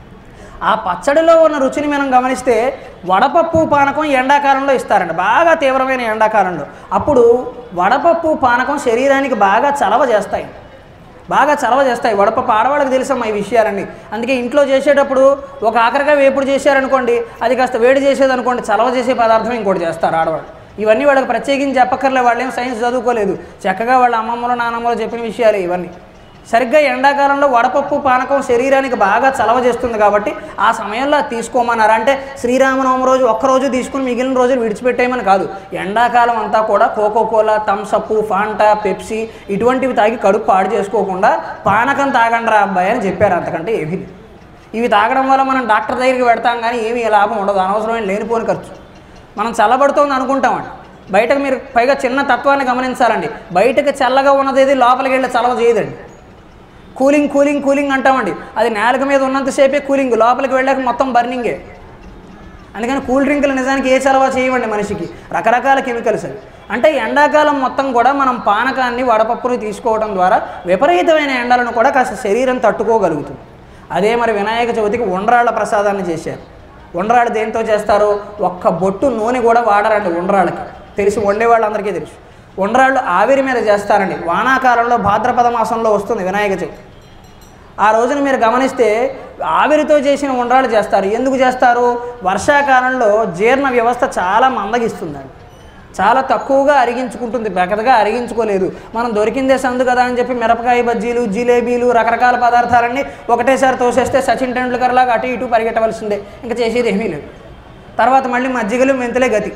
ఆ పచ్చడిలో ఉన్న రుచిని మనం గమనిస్తే వడపప్పు పానకం ఎండాకాలంలో ఇస్తారండి, బాగా తీవ్రమైన ఎండాకాలంలో. అప్పుడు వడపప్పు పానకం శరీరానికి బాగా చలవ చేస్తాయి, బాగా చలవ చేస్తాయి. వడపప్పు ఆడవాళ్ళకి తెలుసమ్మా ఈ విషయాలన్నీ. అందుకే ఇంట్లో చేసేటప్పుడు ఒక ఆఖరిగా వేపుడు చేశారనుకోండి, అది కాస్త వేడి చేసేదనుకోండి, చలవ చేసే పదార్థం ఇంకోటి చేస్తారు ఆడవాళ్ళు. ఇవన్నీ వాళ్ళకి ప్రత్యేకించి చెప్పక్కర్లే, వాళ్ళేం సైన్స్ చదువుకోలేదు, చక్కగా వాళ్ళ అమ్మమ్మలు నానమ్మలు చెప్పిన విషయాలే ఇవన్నీ. సరిగ్గా ఎండాకాలంలో వడపప్పు పానకం శరీరానికి బాగా చలవ చేస్తుంది కాబట్టి ఆ సమయంలో తీసుకోమన్నారు. అంటే శ్రీరామనవమి రోజు ఒక్కరోజు తీసుకుని మిగిలిన రోజులు విడిచిపెట్టేయమని కాదు. ఎండాకాలం అంతా కూడా కోకోకోలా, థమ్సప్, ఫాంటా, పెప్సీ ఇటువంటివి తాగి కడుపు పాడు చేసుకోకుండా పానకం తాగండి రా అబ్బాయి అని చెప్పారు. అంతకంటే ఏమీ లేదు. ఇవి తాగడం వల్ల మనం డాక్టర్ దగ్గరికి పెడతాం కానీ ఏమీ లాభం ఉండదు, అనవసరమైన లేనిపోని ఖర్చు. మనం చల్లబడుతోంది అనుకుంటామండి, బయటకు మీరు పైగా చిన్న తత్వాన్ని గమనించాలండి. బయటకు చల్లగా ఉన్నది లోపలికి వెళ్ళి చలవ చేయదండి. కూలింగ్ కూలింగ్ కూలింగ్ అంటామండి, అది నేలక మీద ఉన్నంతసేపే కూలింగ్, లోపలికి వెళ్ళాక మొత్తం బర్నింగే. అందుకని కూల్ డ్రింకులు నిజానికి ఏ చలవ చేయవండి మనిషికి, రకరకాల కెమికల్స్ అవి. అంటే ఎండాకాలం మొత్తం కూడా మనం పానకాన్ని, వడపప్పుని తీసుకోవడం ద్వారా విపరీతమైన ఎండలను కూడా కాస్త శరీరం తట్టుకోగలుగుతుంది. అదే మరి వినాయక చవితికి ఉండ్రాళ్ళ ప్రసాదాన్ని చేశారు. ఉండ్రాళ్ళు దేంతో చేస్తారు? ఒక్క బొట్టు నూనె కూడా వాడరండి ఉండ్రాళ్ళకి, తెలిసి వండే వాళ్ళందరికీ తెలుసు. ఉండ్రాళ్ళు ఆవిరి మీద చేస్తారండి. వానాకాలంలో భాద్రపద మాసంలో వస్తుంది వినాయక చవితి. ఆ రోజున మీరు గమనిస్తే ఆవిరితో చేసిన ఉండ్రాళ్ళు చేస్తారు. ఎందుకు చేస్తారు? వర్షాకాలంలో జీర్ణ వ్యవస్థ చాలా మందగిస్తుందండి, చాలా తక్కువగా అరిగించుకుంటుంది, పెద్దగా అరిగించుకోలేదు. మనం దొరికిందే సందు కదా అని చెప్పి మిరపకాయ బజ్జీలు, జిలేబీలు, రకరకాల పదార్థాలన్నీ ఒకటేసారి తోసేస్తే సచిన్ టెండూల్కర్ లాగా అటు ఇటు పరిగెట్టవలసిందే, ఇంకా చేసేది ఏమీ లేదు. తర్వాత మళ్ళీ మజ్జిగలు, మెంతులే గతి.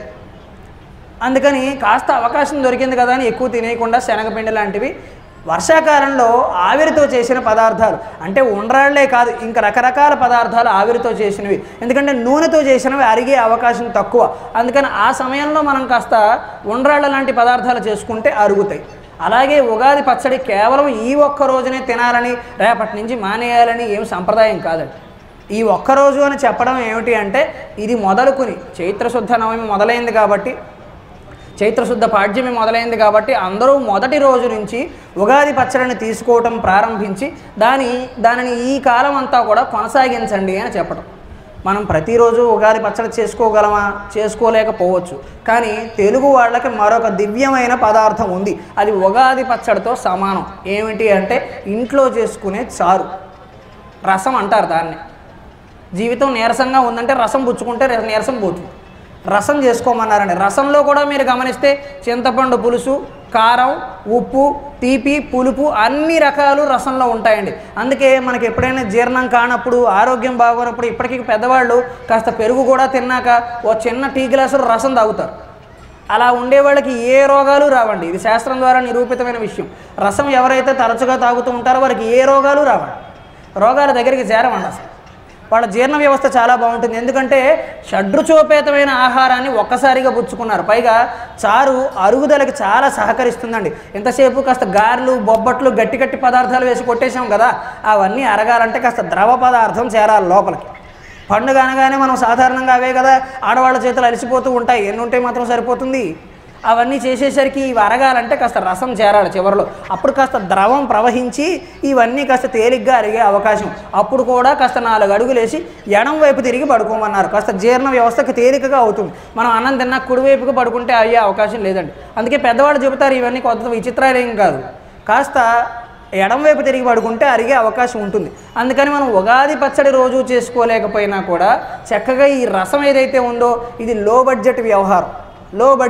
అందుకని కాస్త అవకాశం దొరికింది కదా అని ఎక్కువ తినేయకుండా శనగపిండి లాంటివి వర్షాకాలంలో ఆవిరితో చేసిన పదార్థాలు, అంటే ఉండ్రాళ్లే కాదు ఇంకా రకరకాల పదార్థాలు ఆవిరితో చేసినవి. ఎందుకంటే నూనెతో చేసినవి అరిగే అవకాశం తక్కువ. అందుకని ఆ సమయంలో మనం కాస్త ఉండ్రాళ్ళ లాంటి పదార్థాలు చేసుకుంటే అరుగుతాయి. అలాగే ఉగాది పచ్చడి కేవలం ఈ ఒక్క రోజునే తినాలని, రేపటి నుంచి మానేయాలని ఏం సంప్రదాయం కాదండి. ఈ ఒక్కరోజు అని చెప్పడం ఏమిటి అంటే, ఇది మొదలుకుని చైత్రశుద్ధ నవమి మొదలైంది కాబట్టి, చైత్రశుద్ధ పాడ్యమి మొదలైంది కాబట్టి అందరూ మొదటి రోజు నుంచి ఉగాది పచ్చడిని తీసుకోవటం ప్రారంభించి దాని దానిని ఈ కాలం అంతా కూడా కొనసాగించండి అని చెప్పడం. మనం ప్రతిరోజు ఉగాది పచ్చడి చేసుకోగలమా? చేసుకోలేకపోవచ్చు. కానీ తెలుగు వాళ్ళకి మరొక దివ్యమైన పదార్థం ఉంది, అది ఉగాది పచ్చడితో సమానం. ఏమిటి అంటే ఇంట్లో చేసుకునే చారు, రసం అంటారు దాన్ని. జీవితం నీరసంగా ఉందంటే రసం పుచ్చుకుంటే నీరసం పోతుంది. రసం చేసుకోమన్నారండి. రసంలో కూడా మీరు గమనిస్తే చింతపండు పులుసు, కారం, ఉప్పు, తీపి, పులుపు అన్ని రకాలు రసంలో ఉంటాయండి. అందుకే మనకి ఎప్పుడైనా జీర్ణం కానప్పుడు, ఆరోగ్యం బాగోనప్పుడు ఇప్పటికీ పెద్దవాళ్ళు కాస్త పెరుగు కూడా తిన్నాక ఓ చిన్న టీ గ్లాసులు రసం తాగుతారు. అలా ఉండేవాళ్ళకి ఏ రోగాలు రావండి. ఇది శాస్త్రం ద్వారా నిరూపితమైన విషయం. రసం ఎవరైతే తరచుగా తాగుతూ ఉంటారో వారికి ఏ రోగాలు రావండి, రోగాల దగ్గరికి చేరవండి. అసలు వాళ్ళ జీర్ణ వ్యవస్థ చాలా బాగుంటుంది. ఎందుకంటే షడ్రుచోపేతమైన ఆహారాన్ని ఒక్కసారిగా పుచ్చుకున్నారు. పైగా చారు అరుగుదలకి చాలా సహకరిస్తుందండి. ఎంతసేపు కాస్త గారెలు, బొబ్బట్లు, గట్టి గట్టి పదార్థాలు వేసి కొట్టేసాం కదా, అవన్నీ అరగాలంటే కాస్త ద్రవ పదార్థం చేరాలి లోపలికి. పండుగ అనగానే మనం సాధారణంగా అవే కదా ఆడవాళ్ళ చేతులు అలసిపోతూ ఉంటాయి, ఎన్ని ఉంటే మాత్రం సరిపోతుంది. అవన్నీ చేసేసరికి ఇవి అరగాలంటే కాస్త రసం చేరాలి చివరిలో. అప్పుడు కాస్త ద్రవం ప్రవహించి ఇవన్నీ కాస్త తేలిగ్గా అరిగే అవకాశం. అప్పుడు కూడా కాస్త నాలుగు అడుగులేసి ఎడం వైపు తిరిగి పడుకోమన్నారు. కాస్త జీర్ణ వ్యవస్థకి తేలికగా అవుతుంది. మనం అన్నం తిన్నా కుడివైపుకి పడుకుంటే అయ్యే అవకాశం లేదండి. అందుకే పెద్దవాళ్ళు చెబుతారు ఇవన్నీ కొత్త విచిత్రాలేం కాదు, కాస్త ఎడం వైపు తిరిగి పడుకుంటే అరిగే అవకాశం ఉంటుంది. అందుకని మనం ఉగాది పచ్చడి రోజు చేసుకోలేకపోయినా కూడా చక్కగా ఈ రసం ఏదైతే ఉందో ఇది లో బడ్జెట్ వ్యవహారం, లో బడ్జెట్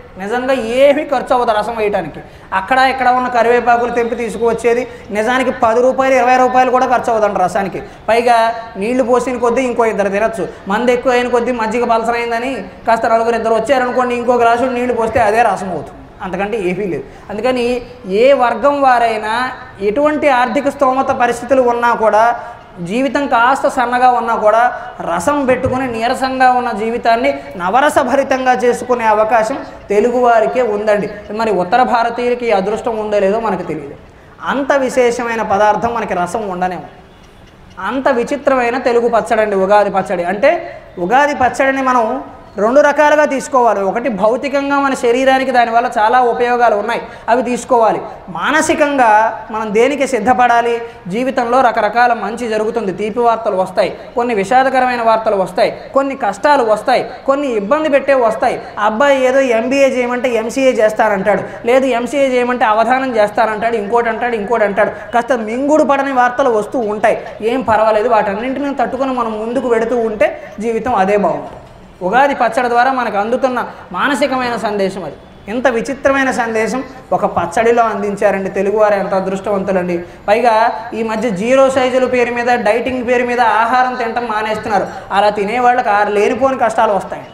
నిజంగా ఏమీ ఖర్చు అవ్వదు రసం వేయడానికి. అక్కడ ఇక్కడ ఉన్న కరివేపాకులు తెంపి తీసుకువచ్చేది నిజానికి పది రూపాయలు ఇరవై రూపాయలు కూడా ఖర్చు అవ్వదండి రసానికి. పైగా నీళ్లు పోసిన కొద్దీ ఇంకో ఇద్దరు తినచ్చు. మంది ఎక్కువ అయిన కొద్దీ మజ్జిగ పలసరైందని కాస్త నలుగురు ఇద్దరు వచ్చారనుకోండి, ఇంకో గ్లాసు నీళ్లు పోస్తే అదే రసం అవుతుంది, అంతకంటే ఏమీ లేదు. అందుకని ఏ వర్గం వారైనా ఎటువంటి ఆర్థిక స్తోమత పరిస్థితులు ఉన్నా కూడా, జీవితం కాస్త సన్నగా ఉన్నా కూడా రసం పెట్టుకుని నీరసంగా ఉన్న జీవితాన్ని నవరసభరితంగా చేసుకునే అవకాశం తెలుగువారికే ఉందండి. మరి ఉత్తర భారతీయులకి ఈ అదృష్టం ఉందో లేదో మనకు తెలియదు. అంత విశేషమైన పదార్థం మనకి రసం ఉండనేమో. అంత విచిత్రమైన తెలుగు పచ్చడి అండి ఉగాది పచ్చడి. అంటే ఉగాది పచ్చడిని మనం రెండు రకాలుగా తీసుకోవాలి. ఒకటి భౌతికంగా మన శరీరానికి దానివల్ల చాలా ఉపయోగాలు ఉన్నాయి, అవి తీసుకోవాలి. మానసికంగా మనం దేనికి సిద్ధపడాలి, జీవితంలో రకరకాల మంచి జరుగుతుంది, తీపి వార్తలు వస్తాయి, కొన్ని విషాదకరమైన వార్తలు వస్తాయి, కొన్ని కష్టాలు వస్తాయి, కొన్ని ఇబ్బంది పెట్టే వస్తాయి. అబ్బాయి ఏదో ఎంబీఏ చేయమంటే ఎంసీఏ చేస్తానంటాడు, లేదు ఎంసీఏ చేయమంటే అవధానం చేస్తానంటాడు, ఇంకోటి అంటాడు ఇంకోటి అంటాడు. కాస్త మింగుడు పడని వార్తలు వస్తూ ఉంటాయి, ఏం పర్వాలేదు, వాటన్నింటిని తట్టుకొని మనం ముందుకు వెడుతూ ఉంటే జీవితం అదే బాగుంటుంది. ఉగాది పచ్చడి ద్వారా మనకు అందుతున్న మానసికమైన సందేశం అది. ఎంత విచిత్రమైన సందేశం ఒక పచ్చడిలో అందించారండి తెలుగువారు, ఎంత అదృష్టవంతులండి. పైగా ఈ మధ్య జీరో సైజుల పేరు మీద, డైటింగ్ పేరు మీద ఆహారం తినటం మానేస్తున్నారు. అలా తినేవాళ్ళకి ఆరు లేనిపోని కష్టాలు వస్తాయండి.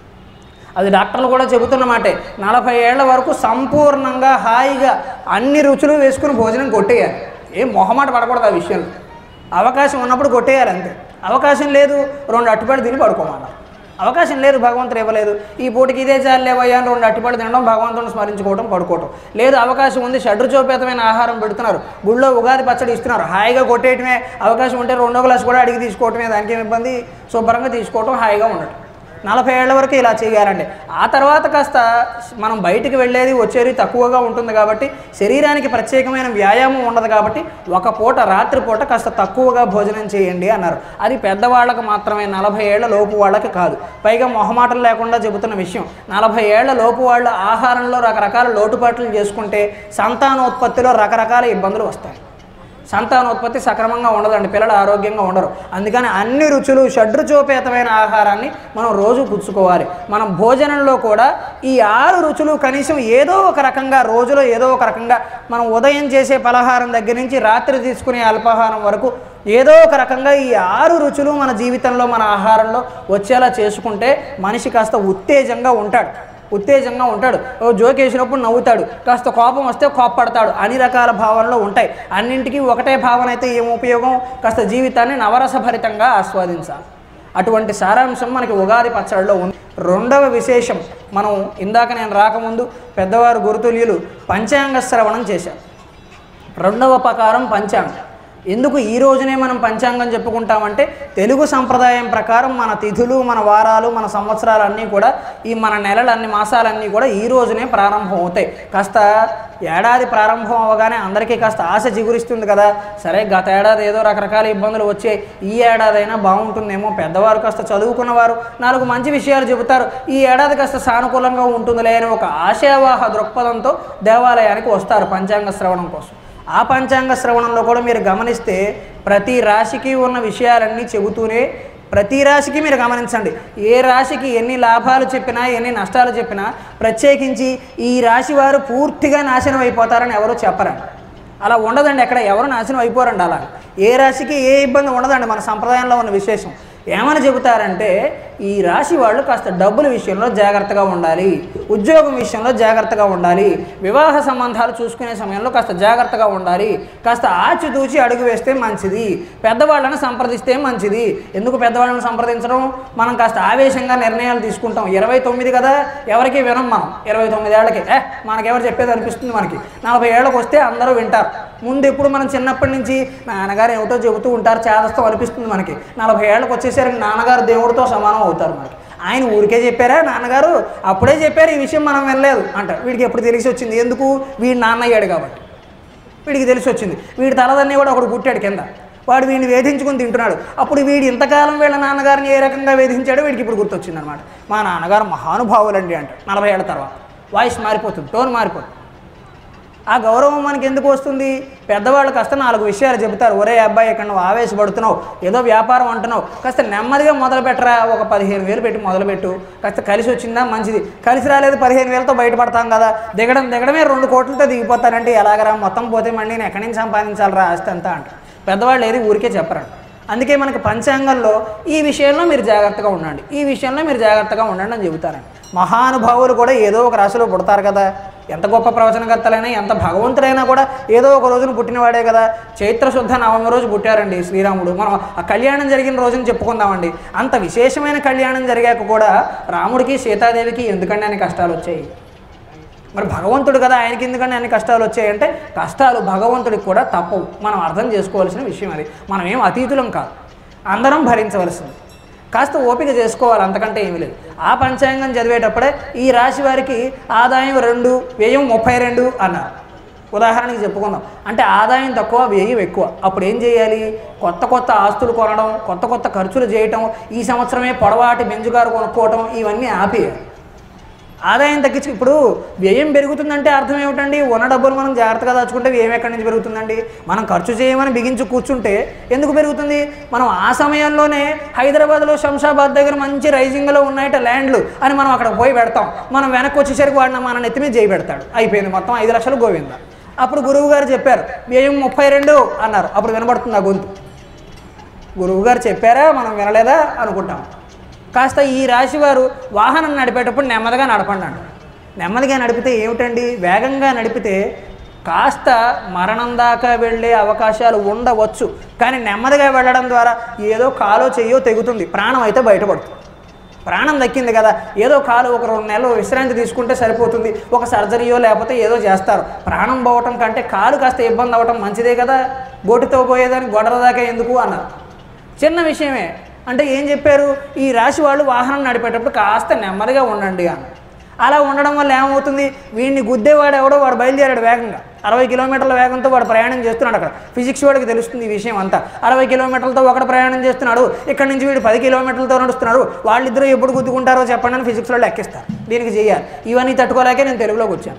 అది డాక్టర్లు కూడా చెబుతున్నమాటే. నలభై ఏళ్ల వరకు సంపూర్ణంగా హాయిగా అన్ని రుచులు వేసుకుని భోజనం కొట్టేయాలి. ఏం మొహమాట పడకూడదు ఆ విషయంలో. అవకాశం ఉన్నప్పుడు కొట్టేయాలి అంతే. అవకాశం లేదు, రెండు అట్టుపడి తిని పడుకోమన్నారు. అవకాశం లేదు, భగవంతుడు ఇవ్వలేదు, ఈ పూటకి ఇదే చాలేవయ్యా అని రెండు అట్టుపడి తినడం, భగవంతుడిని స్మరించుకోవడం, పడుకోవడం. లేదు అవకాశం ఉంది, షడ్రుచోపేతమైన ఆహారం పెడుతున్నారు, గుళ్ళో ఉగాది పచ్చడి ఇస్తున్నారు, హాయిగా కొట్టేయటమే. అవకాశం ఉంటే రెండో గ్లాస్ కూడా అడిగి తీసుకోవటమే, దానికేం ఇబ్బంది, శుభ్రంగా తీసుకోవటం, హాయిగా ఉండటం. నలభై ఏళ్ల వరకు ఇలా చేయాలండి. ఆ తర్వాత కాస్త మనం బయటికి వెళ్ళేది వచ్చేది తక్కువగా ఉంటుంది కాబట్టి, శరీరానికి ప్రత్యేకమైన వ్యాయామం ఉండదు కాబట్టి, ఒక పూట రాత్రిపూట కాస్త తక్కువగా భోజనం చేయండి అన్నారు. అది పెద్దవాళ్ళకు మాత్రమే, నలభై ఏళ్ల లోపు వాళ్ళకి కాదు. పైగా మొహమాటం లేకుండా చెబుతున్న విషయం, నలభై ఏళ్ల లోపు వాళ్ళ ఆహారంలో రకరకాల లోటుపాట్లు చేసుకుంటే సంతానోత్పత్తిలో రకరకాల ఇబ్బందులు వస్తాయి. సంతానోత్పత్తి సక్రమంగా ఉండదండి, పిల్లలు ఆరోగ్యంగా ఉండరు. అందుకని అన్ని రుచులు, షడ్రుచోపేతమైన ఆహారాన్ని మనం రోజు పుచ్చుకోవాలి. మనం భోజనంలో కూడా ఈ ఆరు రుచులు కనీసం ఏదో ఒక రకంగా, రోజులో ఏదో ఒక రకంగా, మనం ఉదయం చేసే పలహారం దగ్గర నుంచి రాత్రి తీసుకునే అల్పాహారం వరకు ఏదో ఒక రకంగా ఈ ఆరు రుచులు మన జీవితంలో, మన ఆహారంలో వచ్చేలా చేసుకుంటే మనిషి కాస్త ఉత్తేజంగా ఉంటాడు. ఉత్తేజంగా ఉంటాడు, ఓ జోక్ వేసినప్పుడు నవ్వుతాడు, కాస్త కోపం వస్తే కోప్పడతాడు. అన్ని రకాల భావనలు ఉంటాయి. అన్నింటికీ ఒకటే భావన అయితే ఏం ఉపయోగం? కాస్త జీవితాన్ని నవరసభరితంగా ఆస్వాదించాలి. అటువంటి సారాంశం మనకి ఉగాది పచ్చడిలో ఉంది. రెండవ విశేషం, మనం ఇందాక నేను రాకముందు పెద్దవారు గురుతుల్యులు పంచాంగ శ్రవణం చేశారు. రెండవ ప్రకారం పంచాంగం. ఎందుకు ఈ రోజునే మనం పంచాంగం చెప్పుకుంటామంటే, తెలుగు సంప్రదాయం ప్రకారం మన తిథులు, మన వారాలు, మన సంవత్సరాలన్నీ కూడా, ఈ మన నెలలన్నీ, మాసాలన్నీ కూడా ఈ రోజునే ప్రారంభం అవుతాయి. కాస్త ఏడాది ప్రారంభం అవ్వగానే అందరికీ కాస్త ఆశ చిగురిస్తుంది కదా, సరే గత ఏడాది ఏదో రకరకాల ఇబ్బందులు వచ్చాయి, ఈ ఏడాది అయినా బాగుంటుందేమో, పెద్దవారు కాస్త చదువుకున్నవారు నాలుగు మంచి విషయాలు చెబుతారు, ఈ ఏడాది కాస్త సానుకూలంగా ఉంటుందిలే అని ఒక ఆశావాహ దృక్పథంతో దేవాలయానికి వస్తారు పంచాంగ శ్రవణం కోసం. ఆ పంచాంగ శ్రవణంలో కూడా మీరు గమనిస్తే ప్రతి రాశికి ఉన్న విషయాలన్నీ చెబుతూనే, ప్రతి రాశికి మీరు గమనించండి, ఏ రాశికి ఎన్ని లాభాలు చెప్పినా, ఎన్ని నష్టాలు చెప్పినా, ప్రత్యేకించి ఈ రాశి వారు పూర్తిగా నాశనం అయిపోతారని ఎవరూ చెప్పరండి. అలా ఉండదండి, ఎక్కడ ఎవరు నాశనం అయిపోరండి. అలా ఏ రాశికి ఏ ఇబ్బంది ఉండదండి. మన సంప్రదాయంలో ఉన్న విశేషం ఏమని చెబుతారంటే, ఈ రాశి వాళ్ళు కాస్త డబ్బుల విషయంలో జాగ్రత్తగా ఉండాలి, ఉద్యోగం విషయంలో జాగ్రత్తగా ఉండాలి, వివాహ సంబంధాలు చూసుకునే సమయంలో కాస్త జాగ్రత్తగా ఉండాలి, కాస్త ఆచితూచి అడుగు వేస్తే మంచిది, పెద్దవాళ్ళని సంప్రదిస్తే మంచిది. ఎందుకు పెద్దవాళ్ళని సంప్రదించడం? మనం కాస్త ఆవేశంగా నిర్ణయాలు తీసుకుంటాం. ఇరవై తొమ్మిది కదా, ఎవరికి వినం మనం. ఇరవై తొమ్మిది ఏళ్ళకి ఏ మనకెవరు చెప్పేది అనిపిస్తుంది మనకి. నలభై ఏళ్ళకి వస్తే అందరూ వింటారు. ముందు ఎప్పుడు మనం చిన్నప్పటి నుంచి నాన్నగారు ఏమిటో చెబుతూ ఉంటారు, చేదస్తం అనిపిస్తుంది మనకి. నలభై ఏళ్ళకి వచ్చేసరికి నాన్నగారు దేవుడితో సమానం అవుతారు మనకి. ఆయన ఊరికే చెప్పారా నాన్నగారు, అప్పుడే చెప్పారు, ఈ విషయం మనం వినలేదు అంటారు. వీడికి ఎప్పుడు తెలిసి వచ్చింది? ఎందుకు? వీడి నాన్న అయ్యాడు కాబట్టి వీడికి తెలిసి వచ్చింది. వీడి తలదన్నీ కూడా ఒకడు పుట్టాడు కింద, వాడు వీడిని వేధించుకుని తింటున్నాడు. అప్పుడు వీడు ఇంతకాలం వీళ్ళ నాన్నగారిని ఏ రకంగా వేధించాడో వీడికి ఇప్పుడు గుర్తొచ్చింది అనమాట. మా నాన్నగారు మహానుభావులండి అంటాడు. నలభై ఏళ్ళ తర్వాత వాయిస్ మారిపోతుంది, టోన్ మారిపోతుంది. ఆ గౌరవం మనకి ఎందుకు వస్తుంది? పెద్దవాళ్ళు కాస్త నాలుగు విషయాలు చెబుతారు. ఒరే అబ్బాయి, ఇక్కడ నువ్వు ఆవేశపడుతున్నావు, ఏదో వ్యాపారం అంటున్నావు, కాస్త నెమ్మదిగా మొదలు పెట్టరా, ఒక పదిహేను వేలు పెట్టి మొదలుపెట్టు, కాస్త కలిసి వచ్చిందా మంచిది, కలిసి రాలేదు పదిహేను వేలతో బయటపడతాం కదా, దిగడం దిగడమే రెండు కోట్లతో దిగిపోతానంటే ఎలాగరా, మొత్తం పోతే మళ్ళీ నేను ఎక్కడి నుంచి సంపాదించాలరా ఆస్తి అంతా అంట. పెద్దవాళ్ళు ఏది ఊరికే చెప్పరండి. అందుకే మనకి పంచాంగంలో ఈ విషయంలో మీరు జాగ్రత్తగా ఉండండి, ఈ విషయంలో మీరు జాగ్రత్తగా ఉండండి అని చెబుతారండి. మహానుభావులు కూడా ఏదో ఒక రాశిలో పుడతారు కదా. ఎంత గొప్ప ప్రవచనకర్తలైనా, ఎంత భగవంతుడైనా కూడా ఏదో ఒక రోజున పుట్టినవాడే కదా. చైత్ర శుద్ధ నవమి రోజు పుట్టారండి శ్రీరాముడు. మనం ఆ కళ్యాణం జరిగిన రోజున చెప్పుకుందామండి. అంత విశేషమైన కళ్యాణం జరిగాక కూడా రాముడికి సీతాదేవికి ఎందుకంటే అన్ని కష్టాలు వచ్చాయి? మరి భగవంతుడు కదా, ఆయనకి ఎందుకంటే అన్ని కష్టాలు వచ్చాయంటే కష్టాలు భగవంతుడికి కూడా తప్పవు. మనం అర్థం చేసుకోవాల్సిన విషయం అది. మనం ఏం అతీతులం కాదు, అందరం భరించవలసింది. కాస్త ఓపిక చేసుకోవాలి, అంతకంటే ఏమీ లేదు. ఆ పంచాంగం చదివేటప్పుడే ఈ రాశి వారికి ఆదాయం రెండు, వ్యయం ముప్పై రెండు అన్నారు. ఉదాహరణకి చెప్పుకుందాం. అంటే ఆదాయం తక్కువ, వ్యయం ఎక్కువ. అప్పుడు ఏం చేయాలి? కొత్త కొత్త ఆస్తులు కొనడం, కొత్త కొత్త ఖర్చులు చేయటం, ఈ సంవత్సరమే పొడవాటి బెంజుకారు కొనుక్కోవటం, ఇవన్నీ ఆపేయాలి. ఆదాయం తగ్గించి ఇప్పుడు వ్యయం పెరుగుతుందంటే అర్థం ఏమిటండి? ఉన్న డబ్బులు మనం జాగ్రత్తగా దాచుకుంటే వ్యయం ఎక్కడి నుంచి పెరుగుతుందండి? మనం ఖర్చు చేయమని బిగించి కూర్చుంటే ఎందుకు పెరుగుతుంది? మనం ఆ సమయంలోనే హైదరాబాద్లో శంషాబాద్ దగ్గర మంచి రైజింగ్లో ఉన్నాయట ల్యాండ్లు అని మనం అక్కడ పోయి పెడతాం. మనం వెనక్కి వచ్చేసరికి వాడిన మన నెత్తి మీద చేయి పెడతాడు, అయిపోయింది మొత్తం ఐదు లక్షలు గోవింద. అప్పుడు గురువు గారు చెప్పారు వ్యయం ముప్పై రెండు అన్నారు. అప్పుడు వినబడుతుంది ఆ గొంతు. గురువు గారు చెప్పారా, మనం వినలేదా అనుకుంటాం. కాస్త ఈ రాశివారు వాహనం నడిపేటప్పుడు నెమ్మదిగా నడపండి అంట. నెమ్మదిగా నడిపితే ఏమిటండి? వేగంగా నడిపితే కాస్త మరణం దాకా వెళ్ళే అవకాశాలు ఉండవచ్చు. కానీ నెమ్మదిగా వెళ్ళడం ద్వారా ఏదో కాలో చెయ్యో తెగుతుంది, ప్రాణం అయితే బయటపడుతుంది. ప్రాణం దక్కింది కదా, ఏదో కాలు ఒక రెండు నెలలు విశ్రాంతి తీసుకుంటే సరిపోతుంది, ఒక సర్జరీయో లేకపోతే ఏదో చేస్తారు. ప్రాణం పోవటం కంటే కాలు కాస్త ఇబ్బంది అవ్వటం మంచిదే కదా. గోటితో పోయేదానికి గొడవ దాకా ఎందుకు అన్నారు. చిన్న విషయమే. అంటే ఏం చెప్పారు? ఈ రాశి వాళ్ళు వాహనం నడిపేటప్పుడు కాస్త నెమ్మదిగా ఉండండి అని. అలా ఉండడం వల్ల ఏమవుతుంది? వీడిని గుద్దేవాడు ఎవడో వాడు బయలుదేరాడు వేగంగా, అరవై కిలోమీటర్ల వేగంతో వాడు ప్రయాణం చేస్తున్నాడు. అక్కడ ఫిజిక్స్ వాడికి తెలుస్తుంది ఈ విషయం అంతా. అరవై కిలోమీటర్లతో ఒకడు ప్రయాణం చేస్తున్నాడు, ఇక్కడ నుంచి వీడు పది కిలోమీటర్లతో నడుస్తున్నారు, వాళ్ళిద్దరూ ఎప్పుడు గుద్దుకుంటారో చెప్పండి అని ఫిజిక్స్ వాళ్ళు లెక్కిస్తారు. దీనికి చేయాలి. ఇవన్నీ తట్టుకోలేకే నేను తెలుగులోకి వచ్చాను.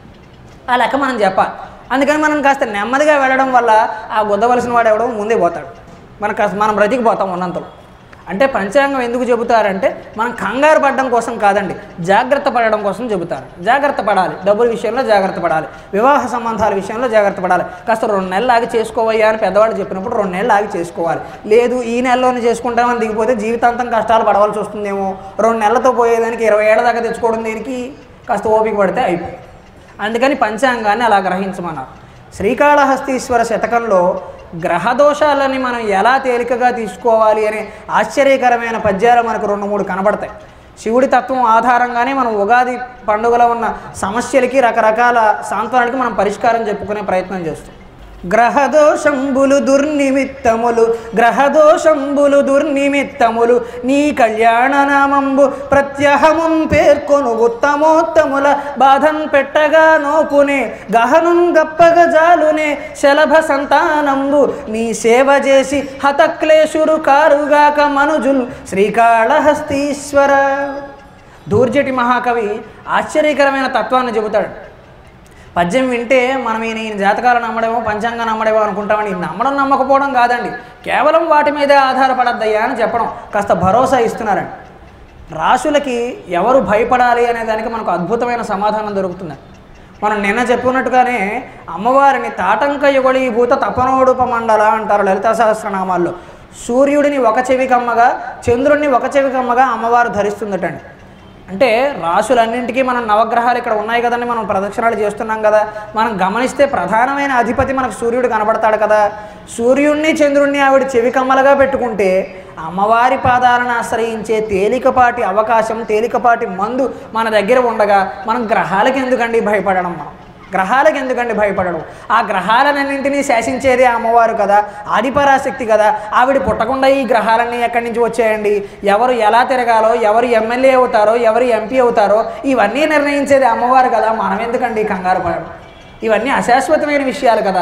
ఆ లెక్క మనం చెప్పాలి. అందుకని మనం కాస్త నెమ్మదిగా వెళ్ళడం వల్ల ఆ గుద్దవలసిన వాడు ఎవడో ముందే పోతాడు, మనం కాస్త మనం బ్రతికిపోతాం ఉన్నంతలో. అంటే పంచాంగం ఎందుకు చెబుతారంటే మనం కంగారు పడడం కోసం కాదండి, జాగ్రత్త పడడం కోసం చెబుతారు. జాగ్రత్త పడాలి, డబ్బుల విషయంలో జాగ్రత్త పడాలి, వివాహ సంబంధాల విషయంలో జాగ్రత్త పడాలి. కాస్త రెండు నెలలు ఆగి చేసుకోవయ్యా అని పెద్దవాళ్ళు చెప్పినప్పుడు రెండు నెలలు ఆగి చేసుకోవాలి. లేదు ఈ నెలలోనే చేసుకుంటామని దిగిపోతే జీవితాంతం కష్టాలు పడవలసి వస్తుందేమో. రెండు నెలలతో పోయేదానికి ఇరవై ఏళ్ళ దాకా తెచ్చుకోవడం దేనికి? కాస్త ఓపిక పడితే అయిపోయి. అందుకని పంచాంగాన్ని అలా గ్రహించమన్నారు. శ్రీకాళహస్తీశ్వర శతకంలో గ్రహదోషాలని మనం ఎలా తేలికగా తీసుకోవాలి అనే ఆశ్చర్యకరమైన పద్యాలు మనకు రెండు మూడు కనబడతాయి. శివుడి తత్వం ఆధారంగానే మనం ఉగాది పండుగలో ఉన్న సమస్యలకి, రకరకాల సాంత్వనాలకి మనం పరిష్కారం చెప్పుకునే ప్రయత్నం చేస్తాం. గ్రహదోషంబులు దుర్నిమిత్తములు, గ్రహదోషంబులు దుర్నిమిత్తములు, నీ కళ్యాణ నామంబు ప్రత్యహమున్ పేర్కొను ఉత్తమోత్తముల బాధన్ పెట్టగా నోపునే గహనున్ గప్పగ జాలునే శలభ సంతానంబు నీ సేవ చేసి హతక్లేశురు కారుగాక మనుజుల్ శ్రీకాళహస్తీశ్వర. దూర్జటి మహాకవి ఆశ్చర్యకరమైన తత్వాన్ని చెబుతాడు. పద్యం వింటే మనం ఈయన ఈయన జాతకాలు నమ్మడేమో, పంచాంగం నమ్మడేమో అనుకుంటామని. నమ్మడం నమ్మకపోవడం కాదండి, కేవలం వాటి మీదే ఆధారపడద్దయ్యా అని చెప్పడం, కాస్త భరోసా ఇస్తున్నారండి. రాశులకి ఎవరు భయపడాలి అనే దానికి మనకు అద్భుతమైన సమాధానం దొరుకుతుంది. మనం నిన్న చెప్పుకున్నట్టుగానే అమ్మవారిని తాటంక యుగళీభూత తపనోడుపమండల అంటారు లలితా సహస్రనామాల్లో. సూర్యుడిని ఒక చెవికమ్మగా, చంద్రుడిని ఒక చెవికమ్మగా అమ్మవారు ధరిస్తుందటండి. అంటే రాశులన్నింటికీ మనం నవగ్రహాలు ఇక్కడ ఉన్నాయి కదండి, మనం ప్రదక్షిణాలు చేస్తున్నాం కదా, మనం గమనిస్తే ప్రధానమైన అధిపతి మనకు సూర్యుడు కనబడతాడు కదా. సూర్యుడిని చంద్రుడిని ఆవిడ చెవికమ్మలుగా పెట్టుకుంటే అమ్మవారి పాదాలను ఆశ్రయించే తేలికపాటి అవకాశం, తేలికపాటి మందు మన దగ్గర ఉండగా మనం గ్రహాలకు ఎందుకండి భయపడడం? మనం గ్రహాలకు ఎందుకండి భయపడడం? ఆ గ్రహాలన్నింటినీ శాసించేదే అమ్మవారు కదా, ఆదిపరాశక్తి కదా. ఆవిడ పుట్టకుండా ఈ గ్రహాలన్నీ ఎక్కడి నుంచి వచ్చాయండి? ఎవరు ఎలా తిరగాలో, ఎవరు ఎమ్మెల్యే అవుతారో, ఎవరు ఎంపీ అవుతారో ఇవన్నీ నిర్ణయించేది అమ్మవారు కదా. మనం ఎందుకండి కంగారు పడడం? ఇవన్నీ అశాశ్వతమైన విషయాలు కదా.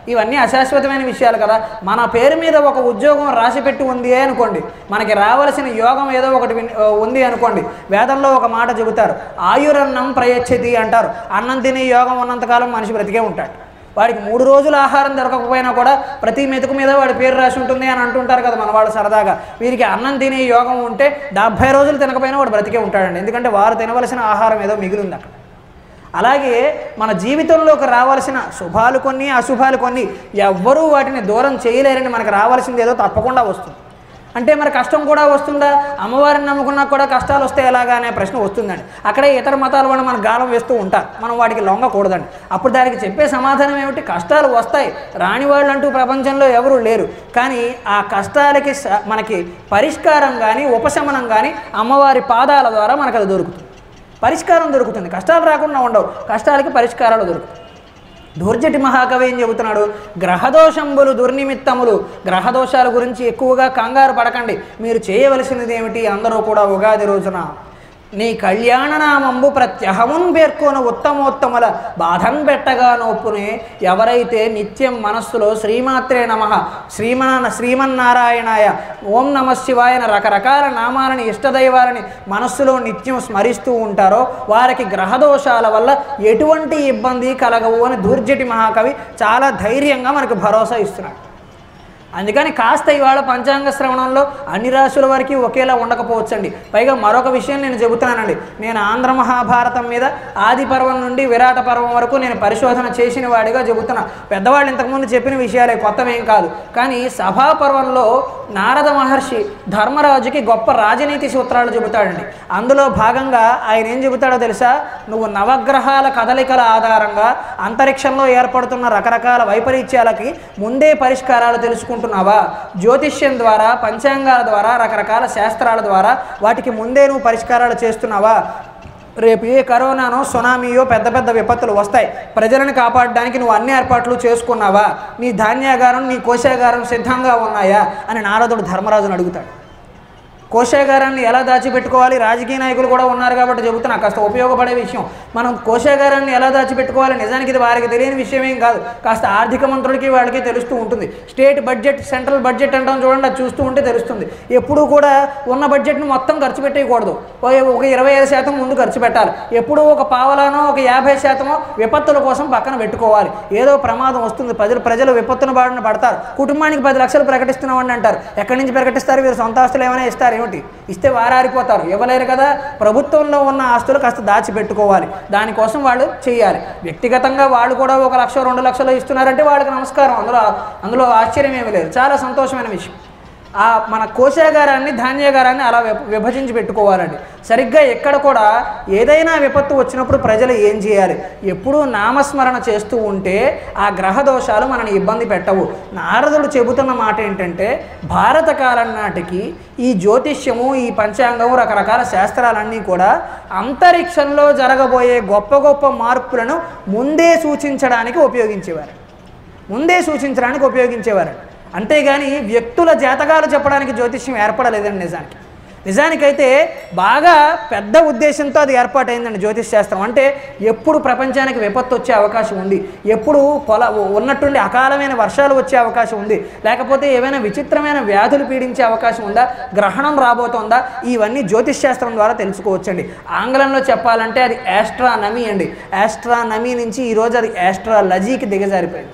ఇవన్నీ అశాశ్వతమైన విషయాలు కదా. మన పేరు మీద ఒక ఉద్యోగం రాసిపెట్టి ఉంది అనుకోండి, మనకి రావాల్సిన యోగం ఏదో ఒకటి ఉంది అనుకోండి, వేదంలో ఒక మాట చెబుతారు, ఆయురన్నం ప్రయచ్చతి అంటారు. అన్నం తినే యోగం ఉన్నంతకాలం మనిషి బ్రతికే ఉంటాడు. వాడికి మూడు రోజులు ఆహారం దొరకకపోయినా కూడా ప్రతి మెతుకు మీద వాడి పేరు రాసి ఉంటుంది అని అంటుంటారు కదా మన వాళ్ళు సరదాగా. వీరికి అన్నం తినే యోగం ఉంటే డెబ్భై రోజులు తినకపోయినా వాడు బ్రతికే ఉంటాడండి. ఎందుకంటే వారు తినవలసిన ఆహారం ఏదో మిగిలింది అక్కడ. అలాగే మన జీవితంలోకి రావాల్సిన శుభాలు కొన్ని, అశుభాలు కొన్ని, ఎవ్వరూ వాటిని దూరం చేయలేరని మనకు రావాల్సింది ఏదో తప్పకుండా వస్తుంది. అంటే మరి కష్టం కూడా వస్తుందా? అమ్మవారిని నమ్ముకున్నా కూడా కష్టాలు వస్తే ఎలాగా అనే ప్రశ్న వస్తుందండి. అక్కడే ఇతర మతాల వాళ్ళు మన గాలం వేస్తూ ఉంటారు, మనం వాటికి లొంగకూడదండి. అప్పుడు దానికి చెప్పే సమాధానం ఏమిటి? కష్టాలు వస్తాయి, రాని వాళ్ళు అంటూ ప్రపంచంలో ఎవరూ లేరు. కానీ ఆ కష్టాలకి మనకి పరిష్కారం కానీ ఉపశమనం కానీ అమ్మవారి పాదాల ద్వారా మనకు అది దొరుకుతుంది, పరిష్కారం దొరుకుతుంది. కష్టాలు రాకుండా ఉండవు, కష్టాలకి పరిష్కారాలు దొరుకుతాయి. ధూర్జటి మహాకవి ఏం చెబుతున్నాడు? గ్రహదోషంబులు దుర్నిమిత్తములు. గ్రహదోషాల గురించి ఎక్కువగా కంగారు పడకండి. మీరు చేయవలసినది ఏమిటి? అందరూ కూడా ఉగాది రోజున నీ కళ్యాణనామంబు ప్రత్యహమున్ పేర్కొన ఉత్తమోత్తముల బాధన్ పెట్టగా నొప్పునే ఎవరైతే నిత్యం మనస్సులో శ్రీమాత్రే నమః, శ్రీమన శ్రీమన్నారాయణాయ, ఓం నమ శివాయన రకరకాల నామాలని ఇష్టదైవాలని మనస్సులో నిత్యం స్మరిస్తూ ఉంటారో వారికి గ్రహదోషాల వల్ల ఎటువంటి ఇబ్బంది కలగవు అని ధూర్జటి మహాకవి చాలా ధైర్యంగా మనకు భరోసా ఇస్తున్నాడు. అందుకని కాస్త ఇవాళ పంచాంగ శ్రవణంలో అన్ని రాశుల వారికి ఒకేలా ఉండకపోవచ్చండి. పైగా మరొక విషయం నేను చెబుతున్నానండి, నేను ఆంధ్ర మహాభారతం మీద ఆది పర్వం నుండి విరాట పర్వం వరకు నేను పరిశోధన చేసిన వాడిగా చెబుతున్నా. పెద్దవాళ్ళు ఇంతకుముందు చెప్పిన విషయాలే, కొత్తవేం కాదు. కానీ సభాపర్వంలో నారద మహర్షి ధర్మరాజుకి గొప్ప రాజనీతి సూత్రాలు చెబుతాడండి. అందులో భాగంగా ఆయన ఏం చెబుతాడో తెలుసా? నువ్వు నవగ్రహాల కదలికల ఆధారంగా అంతరిక్షంలో ఏర్పడుతున్న రకరకాల వైపరీత్యాలకి ముందే పరిష్కారాలు తెలుసుకుంటున్నావా? జ్యోతిష్యం ద్వారా, పంచాంగాల ద్వారా, రకరకాల శాస్త్రాల ద్వారా వాటికి ముందే నువ్వు పరిష్కారాలు చేస్తున్నావా? రేపు ఏ కరోనానో సునామీయో పెద్ద పెద్ద విపత్తులు వస్తాయి, ప్రజలను కాపాడడానికి నువ్వు అన్ని ఏర్పాట్లు చేసుకున్నావా? నీ ధాన్యాగారం, నీ కోశాగారం సిద్ధంగా ఉన్నాయా అని నారదుడు ధర్మరాజును అడుగుతాడు. కోశాగారాన్ని ఎలా దాచిపెట్టుకోవాలి? రాజకీయ నాయకులు కూడా ఉన్నారు కాబట్టి చెబుతున్నా, కాస్త ఉపయోగపడే విషయం. మనం కోశాగారాన్ని ఎలా దాచిపెట్టుకోవాలి? నిజానికి ఇది వారికి తెలియని విషయం ఏం కాదు, కాస్త ఆర్థిక మంత్రులకి వాళ్ళకి తెలుస్తూ ఉంటుంది. స్టేట్ బడ్జెట్, సెంట్రల్ బడ్జెట్ అంటాం చూడండి, అది చూస్తూ ఉంటే తెలుస్తుంది. ఎప్పుడూ కూడా ఉన్న బడ్జెట్ను మొత్తం ఖర్చు పెట్టేయకూడదు, ఒక ఇరవై ఐదు శాతం ముందు ఖర్చు పెట్టాలి. ఎప్పుడూ ఒక పావలానో ఒక యాభై శాతమో విపత్తుల కోసం పక్కన పెట్టుకోవాలి. ఏదో ప్రమాదం వస్తుంది, ప్రజలు ప్రజలు విపత్తున బారిన పడతారు, కుటుంబానికి పది లక్షలు ప్రకటిస్తున్నామని అంటారు. ఎక్కడి నుంచి ప్రకటిస్తారు? వీరు సొంత ఆస్తులు ఏమైనా ఇస్తారు ఏమిటి? ఇస్తే వారారిపోతారు, ఇవ్వలేరు కదా. ప్రభుత్వంలో ఉన్న ఆస్తులు కాస్త దాచిపెట్టుకోవాలి, దానికోసం వాళ్ళు చేయాలి. వ్యక్తిగతంగా వాళ్ళు కూడా ఒక లక్ష రెండు లక్షలు ఇస్తున్నారంటే వాళ్ళకి నమస్కారం, అందులో అందులో ఆశ్చర్యం ఏమీ లేదు, చాలా సంతోషమైన విషయం. ఆ మన కోశాగారాన్ని, ధాన్యాగారాన్ని అలా విభజించి పెట్టుకోవాలండి. సరిగ్గా ఎక్కడ కూడా ఏదైనా విపత్తు వచ్చినప్పుడు ప్రజలు ఏం చేయాలి? ఎప్పుడూ నామస్మరణ చేస్తూ ఉంటే ఆ గ్రహ దోషాలు మనని ఇబ్బంది పెట్టవు. నారదుడు చెబుతున్న మాట ఏంటంటే, భారత కాలం నాటికి ఈ జ్యోతిష్యము, ఈ పంచాంగము, రకరకాల శాస్త్రాలన్నీ కూడా అంతరిక్షంలో జరగబోయే గొప్ప గొప్ప మార్పులను ముందే సూచించడానికి ఉపయోగించేవారు ముందే సూచించడానికి ఉపయోగించేవారు అంతేగాని వ్యక్తుల జాతకాలు చెప్పడానికి జ్యోతిష్యం ఏర్పడలేదండి. నిజానికి నిజానికైతే బాగా పెద్ద ఉద్దేశంతో అది ఏర్పాటైందండి జ్యోతిష్ శాస్త్రం. అంటే ఎప్పుడు ప్రపంచానికి విపత్తు వచ్చే అవకాశం ఉంది, ఎప్పుడు పొల ఉన్నట్టుండి అకాలమైన వర్షాలు వచ్చే అవకాశం ఉంది, లేకపోతే ఏవైనా విచిత్రమైన వ్యాధులు పీడించే అవకాశం ఉందా, గ్రహణం రాబోతోందా, ఇవన్నీ జ్యోతిష్ శాస్త్రం ద్వారా తెలుసుకోవచ్చండి. ఆంగ్లంలో చెప్పాలంటే అది యాస్ట్రానమీ అండి. యాస్ట్రానమీ నుంచి ఈరోజు అది యాస్ట్రాలజీకి దిగజారిపోయింది.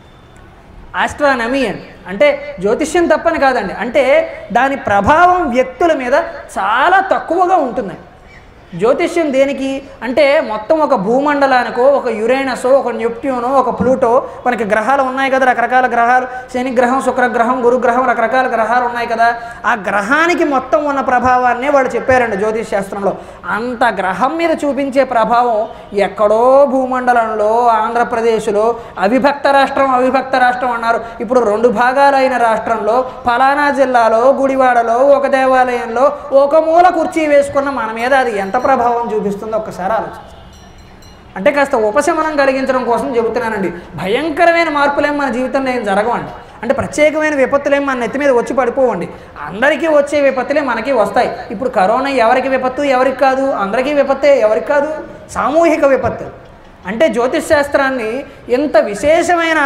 ఆస్ట్రానమీ అండి అంటే జ్యోతిష్యం తప్పని కాదండి, అంటే దాని ప్రభావం వ్యక్తుల మీద చాలా తక్కువగా ఉంటుందండి. జ్యోతిష్యం దేనికి అంటే మొత్తం ఒక భూమండలానికో, ఒక యురేనసో, ఒక నెప్ట్యూనో, ఒక ప్లూటో, మనకి గ్రహాలు ఉన్నాయి కదా, రకరకాల గ్రహాలు, శని గ్రహం, శుక్రగ్రహం, గురుగ్రహం, రకరకాల గ్రహాలు ఉన్నాయి కదా, ఆ గ్రహానికి మొత్తం ఉన్న ప్రభావాన్నే వాళ్ళు చెప్పారండి జ్యోతిష్ శాస్త్రంలో. అంత గ్రహం మీద చూపించే ప్రభావం ఎక్కడో భూమండలంలో, ఆంధ్రప్రదేశ్లో అవిభక్త రాష్ట్రం అవిభక్త రాష్ట్రం అన్నారు. ఇప్పుడు రెండు భాగాలైన రాష్ట్రంలో ఫలానా జిల్లాలో గుడివాడలో ఒక దేవాలయంలో ఒక మూల కుర్చీ వేసుకున్న మన మీద అది ఎంత ప్రభావం చూపిస్తుందో ఒక్కసారి ఆలోచించండి. అంటే కాస్త ఉపశమనం కలిగించడం కోసం చెబుతున్నానండి. భయంకరమైన మార్పులేం మన జీవితంలో ఏం జరగవండి, అంటే ప్రత్యేకమైన విపత్తులేం మన నెత్తి మీద వచ్చి పడిపోవండి. అందరికీ వచ్చే విపత్తులే మనకి వస్తాయి. ఇప్పుడు కరోనా ఎవరికి విపత్తు, ఎవరికి కాదు? అందరికీ విపత్తే, ఎవరికి కాదు? సామూహిక విపత్తు. అంటే జ్యోతిష్ శాస్త్రాన్ని ఎంత విశేషమైన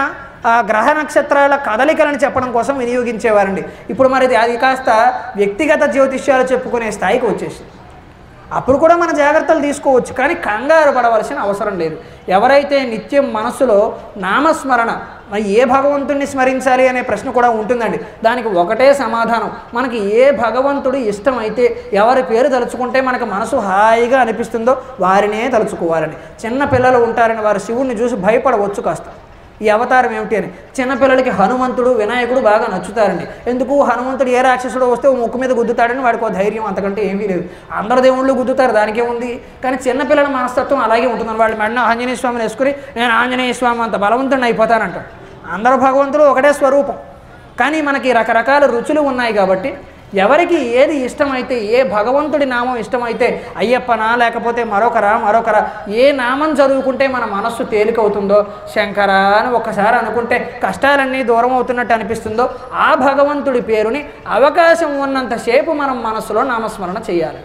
గ్రహ నక్షత్రాల కదలికలను చెప్పడం కోసం వినియోగించేవారండి. ఇప్పుడు మరి అది కాస్త వ్యక్తిగత జ్యోతిష్యాలు చెప్పుకునే స్థాయికి వచ్చేసింది. అప్పుడు కూడా మన జాగ్రత్తలు తీసుకోవచ్చు, కానీ కంగారు పడవలసిన అవసరం లేదు. ఎవరైతే నిత్యం మనసులో నామస్మరణ, మరి ఏ భగవంతుడిని స్మరించాలి అనే ప్రశ్న కూడా ఉంటుందండి. దానికి ఒకటే సమాధానం, మనకి ఏ భగవంతుడు ఇష్టమైతే, ఎవరి పేరు తలుచుకుంటే మనకు మనసు హాయిగా అనిపిస్తుందో వారినే తలుచుకోవాలని. చిన్న పిల్లలు ఉంటారని వారు శివుణ్ణి చూసి భయపడవచ్చు కాస్త, ఈ అవతారం ఏమిటి అని. చిన్నపిల్లలకి హనుమంతుడు, వినాయకుడు బాగా నచ్చుతారండి. ఎందుకు? హనుమంతుడు ఏ రాక్షసుడు వస్తే ముక్కు మీద గుద్దుతాడని వాడికి ధైర్యం, అంతకంటే ఏమీ లేదు. అందరు దేవుళ్ళు గుద్దుతారు, దానికే ఉంది. కానీ చిన్నపిల్లల మనస్తత్వం అలాగే ఉంటుందని, వాళ్ళు మెడన ఆంజనేయ స్వామిని వేసుకుని నేను ఆంజనేయ స్వామి అంత బలవంతుడిని అయిపోతానంటాడు. అందరు భగవంతుడు ఒకటే స్వరూపం, కానీ మనకి రకరకాల రుచులు ఉన్నాయి కాబట్టి ఎవరికి ఏది ఇష్టమైతే, ఏ భగవంతుడి నామం ఇష్టమైతే, అయ్యప్పనా లేకపోతే మరొకరా మరొకరా ఏ నామం చదువుకుంటే మన మనస్సు తేలికవుతుందో, శంకరా అని ఒక్కసారి అనుకుంటే కష్టాలన్నీ దూరం అవుతున్నట్టు అనిపిస్తుందో, ఆ భగవంతుడి పేరుని అవకాశం ఉన్నంతసేపు మనం మనస్సులో నామస్మరణ చేయాలి.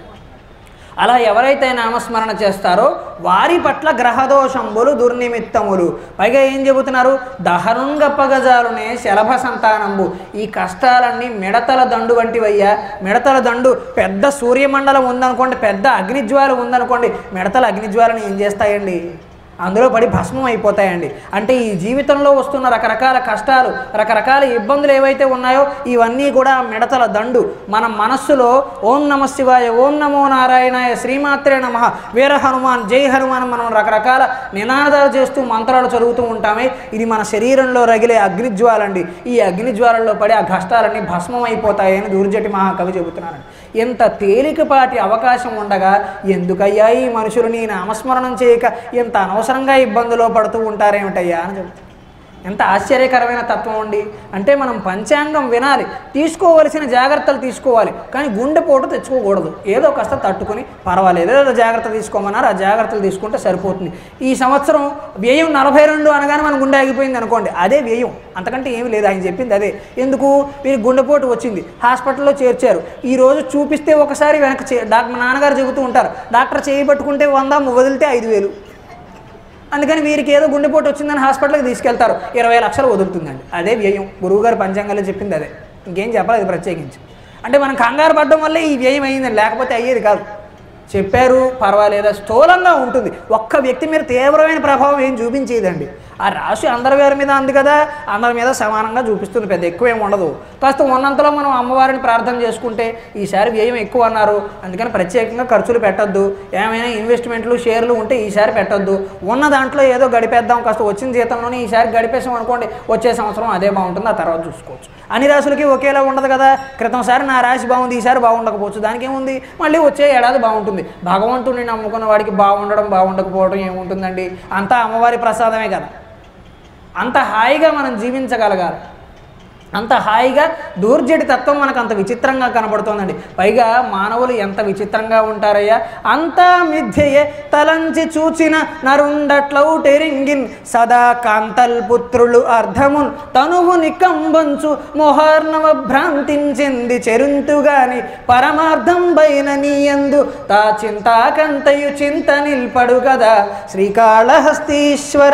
అలా ఎవరైతే నామస్మరణ చేస్తారో వారి పట్ల గ్రహదోషంబులు దుర్నిమిత్తములు. పైగా ఏం చెబుతున్నారు? దహనుంగప్పగజాలునే శలభ సంతానంబు. ఈ కష్టాలన్నీ మిడతల దండు వంటివయ్యా. మిడతల దండు పెద్ద సూర్యమండలం ఉందనుకోండి, పెద్ద అగ్నిజ్వాల ఉందనుకోండి, మిడతల అగ్నిజ్వాలను ఏం చేస్తాయండి? అందులో పడి భస్మం అయిపోతాయండి. అంటే ఈ జీవితంలో వస్తున్న రకరకాల కష్టాలు, రకరకాల ఇబ్బందులు ఏవైతే ఉన్నాయో ఇవన్నీ కూడా మిడతల దండు. మన మనస్సులో ఓం నమ శివాయ, ఓం నమో నారాయణాయ, శ్రీమాత్రే నమః, వీర హనుమాన్, జై హనుమాన్ మనం రకరకాల నినాదాలు చేస్తూ మంత్రాలు చదువుతూ ఉంటామే. ఇది మన శరీరంలో రగిలే అగ్నిజ్వాలండి. ఈ అగ్నిజ్వాలల్లో పడి ఆ కష్టాలన్నీ భస్మం అయిపోతాయని దూర్జటి మహాకవి చెబుతున్నారండి. ఎంత తేలికపాటి అవకాశం ఉండగా ఎందుకయ్యా ఈ మనుషులు నీ నామస్మరణం చేయక ఎంత అనవసరంగా ఇబ్బందులో పడుతూ ఉంటారేమిటయ్యా అని చెబుతారు. ఎంత ఆశ్చర్యకరమైన తత్వం అండి. అంటే మనం పంచాంగం వినాలి, తీసుకోవలసిన జాగ్రత్తలు తీసుకోవాలి, కానీ గుండెపోటు తెచ్చుకోకూడదు. ఏదో కాస్త తట్టుకుని పర్వాలేదు, ఏదో జాగ్రత్త తీసుకోమన్నారు, ఆ జాగ్రత్తలు తీసుకుంటే సరిపోతుంది. ఈ సంవత్సరం వ్యయం నలభై రెండు అనగానే మన గుండె ఆగిపోయింది అనుకోండి, అదే వ్యయం, అంతకంటే ఏమి లేదు. ఆయన చెప్పింది అదే. ఎందుకు? వీరికి గుండెపోటు వచ్చింది, హాస్పిటల్లో చేర్చారు. ఈరోజు చూపిస్తే ఒకసారి వెనక్కి డాక్టర్ మా నాన్నగారు చెబుతూ ఉంటారు, డాక్టర్ చేయి పట్టుకుంటే వంద, వదిలితే ఐదు వేలు. అందుకని వీరికి ఏదో గుండెపోటు వచ్చిందని హాస్పిటల్కి తీసుకెళ్తారు, ఇరవై లక్షలు వదులుతుందండి. అదే వ్యయం. గురువుగారు పంచాంగాల్లో చెప్పింది అదే, ఇంకేం చెప్పాలి అది ప్రత్యేకించి. అంటే మనం కంగారు పడడం వల్లే ఈ వ్యయం అయ్యిందండి, లేకపోతే అయ్యేది కాదు. చెప్పారు పర్వాలేదా, స్థూలంగా ఉంటుంది. ఒక్క వ్యక్తి మీద తీవ్రమైన ప్రభావం ఏం చూపించేదండి. ఆ రాశి అందరి వారి మీద అంది కదా, అందరి మీద సమానంగా చూపిస్తుంది, పెద్ద ఎక్కువ ఏమి ఉండదు. కాస్త ఉన్నంతలో మనం అమ్మవారిని ప్రార్థన చేసుకుంటే, ఈసారి వ్యయం ఎక్కువ అన్నారు అందుకని ప్రత్యేకంగా ఖర్చులు పెట్టొద్దు, ఏమైనా ఇన్వెస్ట్మెంట్లు షేర్లు ఉంటే ఈసారి పెట్టొద్దు, ఉన్న దాంట్లో ఏదో గడిపేద్దాం, కాస్త వచ్చిన జీతంలోనే ఈసారి గడిపేసాం అనుకోండి, వచ్చే సంవత్సరం అదే బాగుంటుంది, ఆ తర్వాత చూసుకోవచ్చు. అన్ని రాశులకి ఒకేలా ఉండదు కదా. క్రితంసారి నా రాశి బాగుంది, ఈసారి బాగుండకపోవచ్చు, దానికి ఏముంది, మళ్ళీ వచ్చే ఏడాది బాగుంటుంది. భగవంతుడిని నమ్ముకున్న వాడికి బాగుండడం బాగుండకపోవడం ఏముంటుందండి, అంతా అమ్మవారి ప్రసాదమే కదా. అంత హాయిగా మనం జీవించగలగాలి. అంత హాయిగా దూర్జటి తత్వం మనకు అంత విచిత్రంగా కనబడుతోందండి. పైగా మానవులు ఎంత విచిత్రంగా ఉంటారయ్యా. అంతా మిథ్యయే తలంచి చూచిన నరుండట్లౌటెరింగిన్ సదా కాంతల్ పుత్రులు అర్ధమున్ తనువు నికంబంచు మొహార్ణవ భ్రాంతించింది చెరుంతుగాని పరమార్థం బైన నీయందు తా చింతాకంతయు చింత నిల్పడు కదా శ్రీకాళహస్తీశ్వర.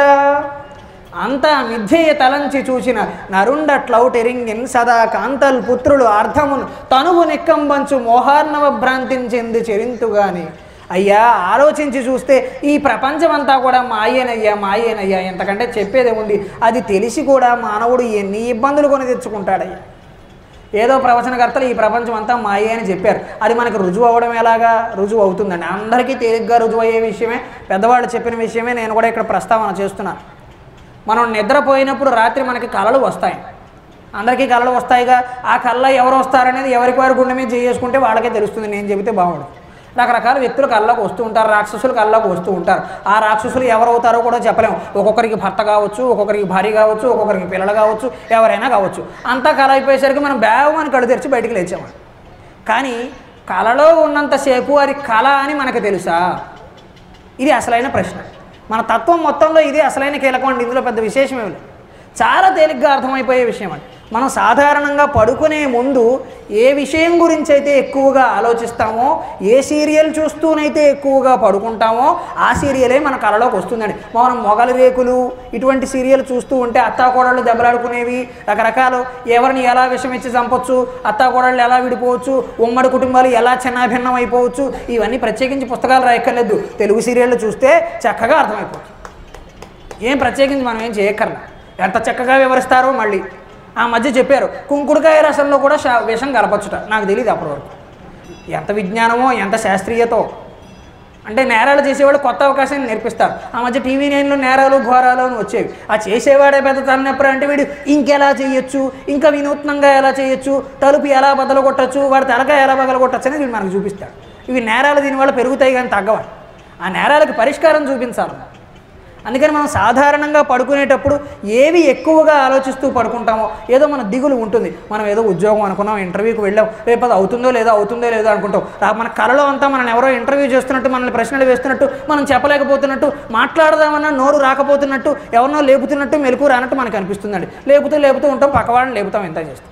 అంతా మిథ్యయ తలంచి చూసిన నరుండట్లౌటెరింగిన్ సదా కాంతల్ పుత్రులు అర్థమును తనువు నిక్కంబంచు మోహార్ణవ భ్రాంతించింది చెరింతుగాని. అయ్యా ఆలోచించి చూస్తే ఈ ప్రపంచమంతా కూడా మాయేనయ్యా మాయేనయ్యా, ఎంతకంటే చెప్పేదేముంది. అది తెలిసి కూడా మానవుడు ఎన్ని ఇబ్బందులు కొని తెచ్చుకుంటాడయ్యా. ఏదో ప్రవచనకర్తలు ఈ ప్రపంచం అంతా మాయే అని చెప్పారు, అది మనకు రుజువు అవ్వడం ఎలాగా? రుజువు అవుతుందండి, అందరికీ తేలిగ్గా రుజువు అయ్యే విషయమే, పెద్దవాళ్ళు చెప్పిన విషయమే నేను కూడా ఇక్కడ ప్రస్తావన చేస్తున్నాను. మనం నిద్రపోయినప్పుడు రాత్రి మనకి కళలు వస్తాయి, అందరికీ కళలు వస్తాయిగా. ఆ కళ ఎవరు వస్తారనేది ఎవరికి వారి గుండె మీద చేసుకుంటే వాళ్ళకే తెలుస్తుంది, నేను చెబితే బాగుండదు. రకరకాల వ్యక్తులు కళ్ళకు వస్తూ ఉంటారు, రాక్షసులు కళ్ళకు వస్తూ ఉంటారు. ఆ రాక్షసులు ఎవరవుతారో కూడా చెప్పలేము. ఒక్కొక్కరికి భర్త కావచ్చు, ఒక్కొక్కరికి భార్య కావచ్చు, ఒక్కొక్కరికి పిల్లలు కావచ్చు, ఎవరైనా కావచ్చు. అంతా కళ అయిపోయేసరికి మనం బ్యాగమని కళ్ళు తెరిచి బయటికి లేచాము. కానీ కళలో ఉన్నంతసేపు అది కళ అని మనకు తెలుసా? ఇది అసలైన ప్రశ్న. మన తత్వం మొత్తంలో ఇది అసలైన కీలకం అండి, ఇందులో పెద్ద విశేషమేమి లేదు. చాలా తేలిగ్గా అర్థమైపోయే విషయం అండి. మనం సాధారణంగా పడుకునే ముందు ఏ విషయం గురించి అయితే ఎక్కువగా ఆలోచిస్తామో, ఏ సీరియల్ చూస్తూనైతే ఎక్కువగా పడుకుంటామో ఆ సీరియలే మన కళలోకి వస్తుందండి. మనం మొగలి రేకులు ఇటువంటి సీరియల్ చూస్తూ ఉంటే అత్తాకోడళ్ళు దెబ్బలాడుకునేవి, రకరకాలు ఎవరిని ఎలా విషం ఇచ్చి చంపొచ్చు, అత్తాకోడళ్ళు ఎలా విడిపోవచ్చు, ఉమ్మడి కుటుంబాలు ఎలా చిన్నాభిన్నం అయిపోవచ్చు, ఇవన్నీ ప్రత్యేకించి పుస్తకాలు రాయక్కర్లేదు. తెలుగు సీరియళ్ళు చూస్తే చక్కగా అర్థమైపోతుంది. ఏం ప్రత్యేకించి మనం ఏం చేయక్కర్లా. ఎంత చక్కగా వివరిస్తారో. మళ్ళీ ఆ మధ్య చెప్పారు కుంకుడుకాయ రసంలో కూడా విషం కలపచ్చుట. నాకు తెలియదు అప్పటి వరకు. ఎంత విజ్ఞానమో ఎంత శాస్త్రీయతో. అంటే నేరాలు చేసేవాళ్ళు కొత్త అవకాశాన్ని నేర్పిస్తారు. ఆ మధ్య టీవీ నైన్లో నేరాలు ఘోరాలు అని వచ్చేవి. ఆ చేసేవాడే పెద్ద తన్నప్పుడు అంటే వీడు ఇంకెలా చేయొచ్చు, ఇంకా వినూత్నంగా ఎలా చేయొచ్చు, తలుపు ఎలా బద్దలు కొట్టచ్చు, వాడి తలకాయ ఎలా బద్దలు కొట్టచ్చు అనేది వీడు మనకు చూపిస్తాడు. ఇవి నేరాలు దీనివల్ల పెరుగుతాయి కానీ తగ్గవాలి. ఆ నేరాలకు పరిష్కారం చూపించాలి. అందుకని మనం సాధారణంగా పడుకునేటప్పుడు ఏవి ఎక్కువగా ఆలోచిస్తూ పడుకుంటామో, ఏదో మన దిగులు ఉంటుంది. మనం ఏదో ఉద్యోగం అనుకున్నాం, ఇంటర్వ్యూకి వెళ్ళాం, రేపు అది అవుతుందో లేదో అవుతుందో లేదో అనుకుంటాం. మన కళలో అంతా మనం ఎవరో ఇంటర్వ్యూ చేస్తున్నట్టు, మనల్ని ప్రశ్నలు వేస్తున్నట్టు, మనం చెప్పలేకపోతున్నట్టు, మాట్లాడదామన్నా నోరు రాకపోతున్నట్టు, ఎవరినో లేపుతున్నట్టు, మెలకు రానట్టు మనకు అనిపిస్తుందండి. లేపుతూ లేపుతూ ఉంటాం, పక్కవాడిని లేపుతాం, ఎంత చేస్తాం.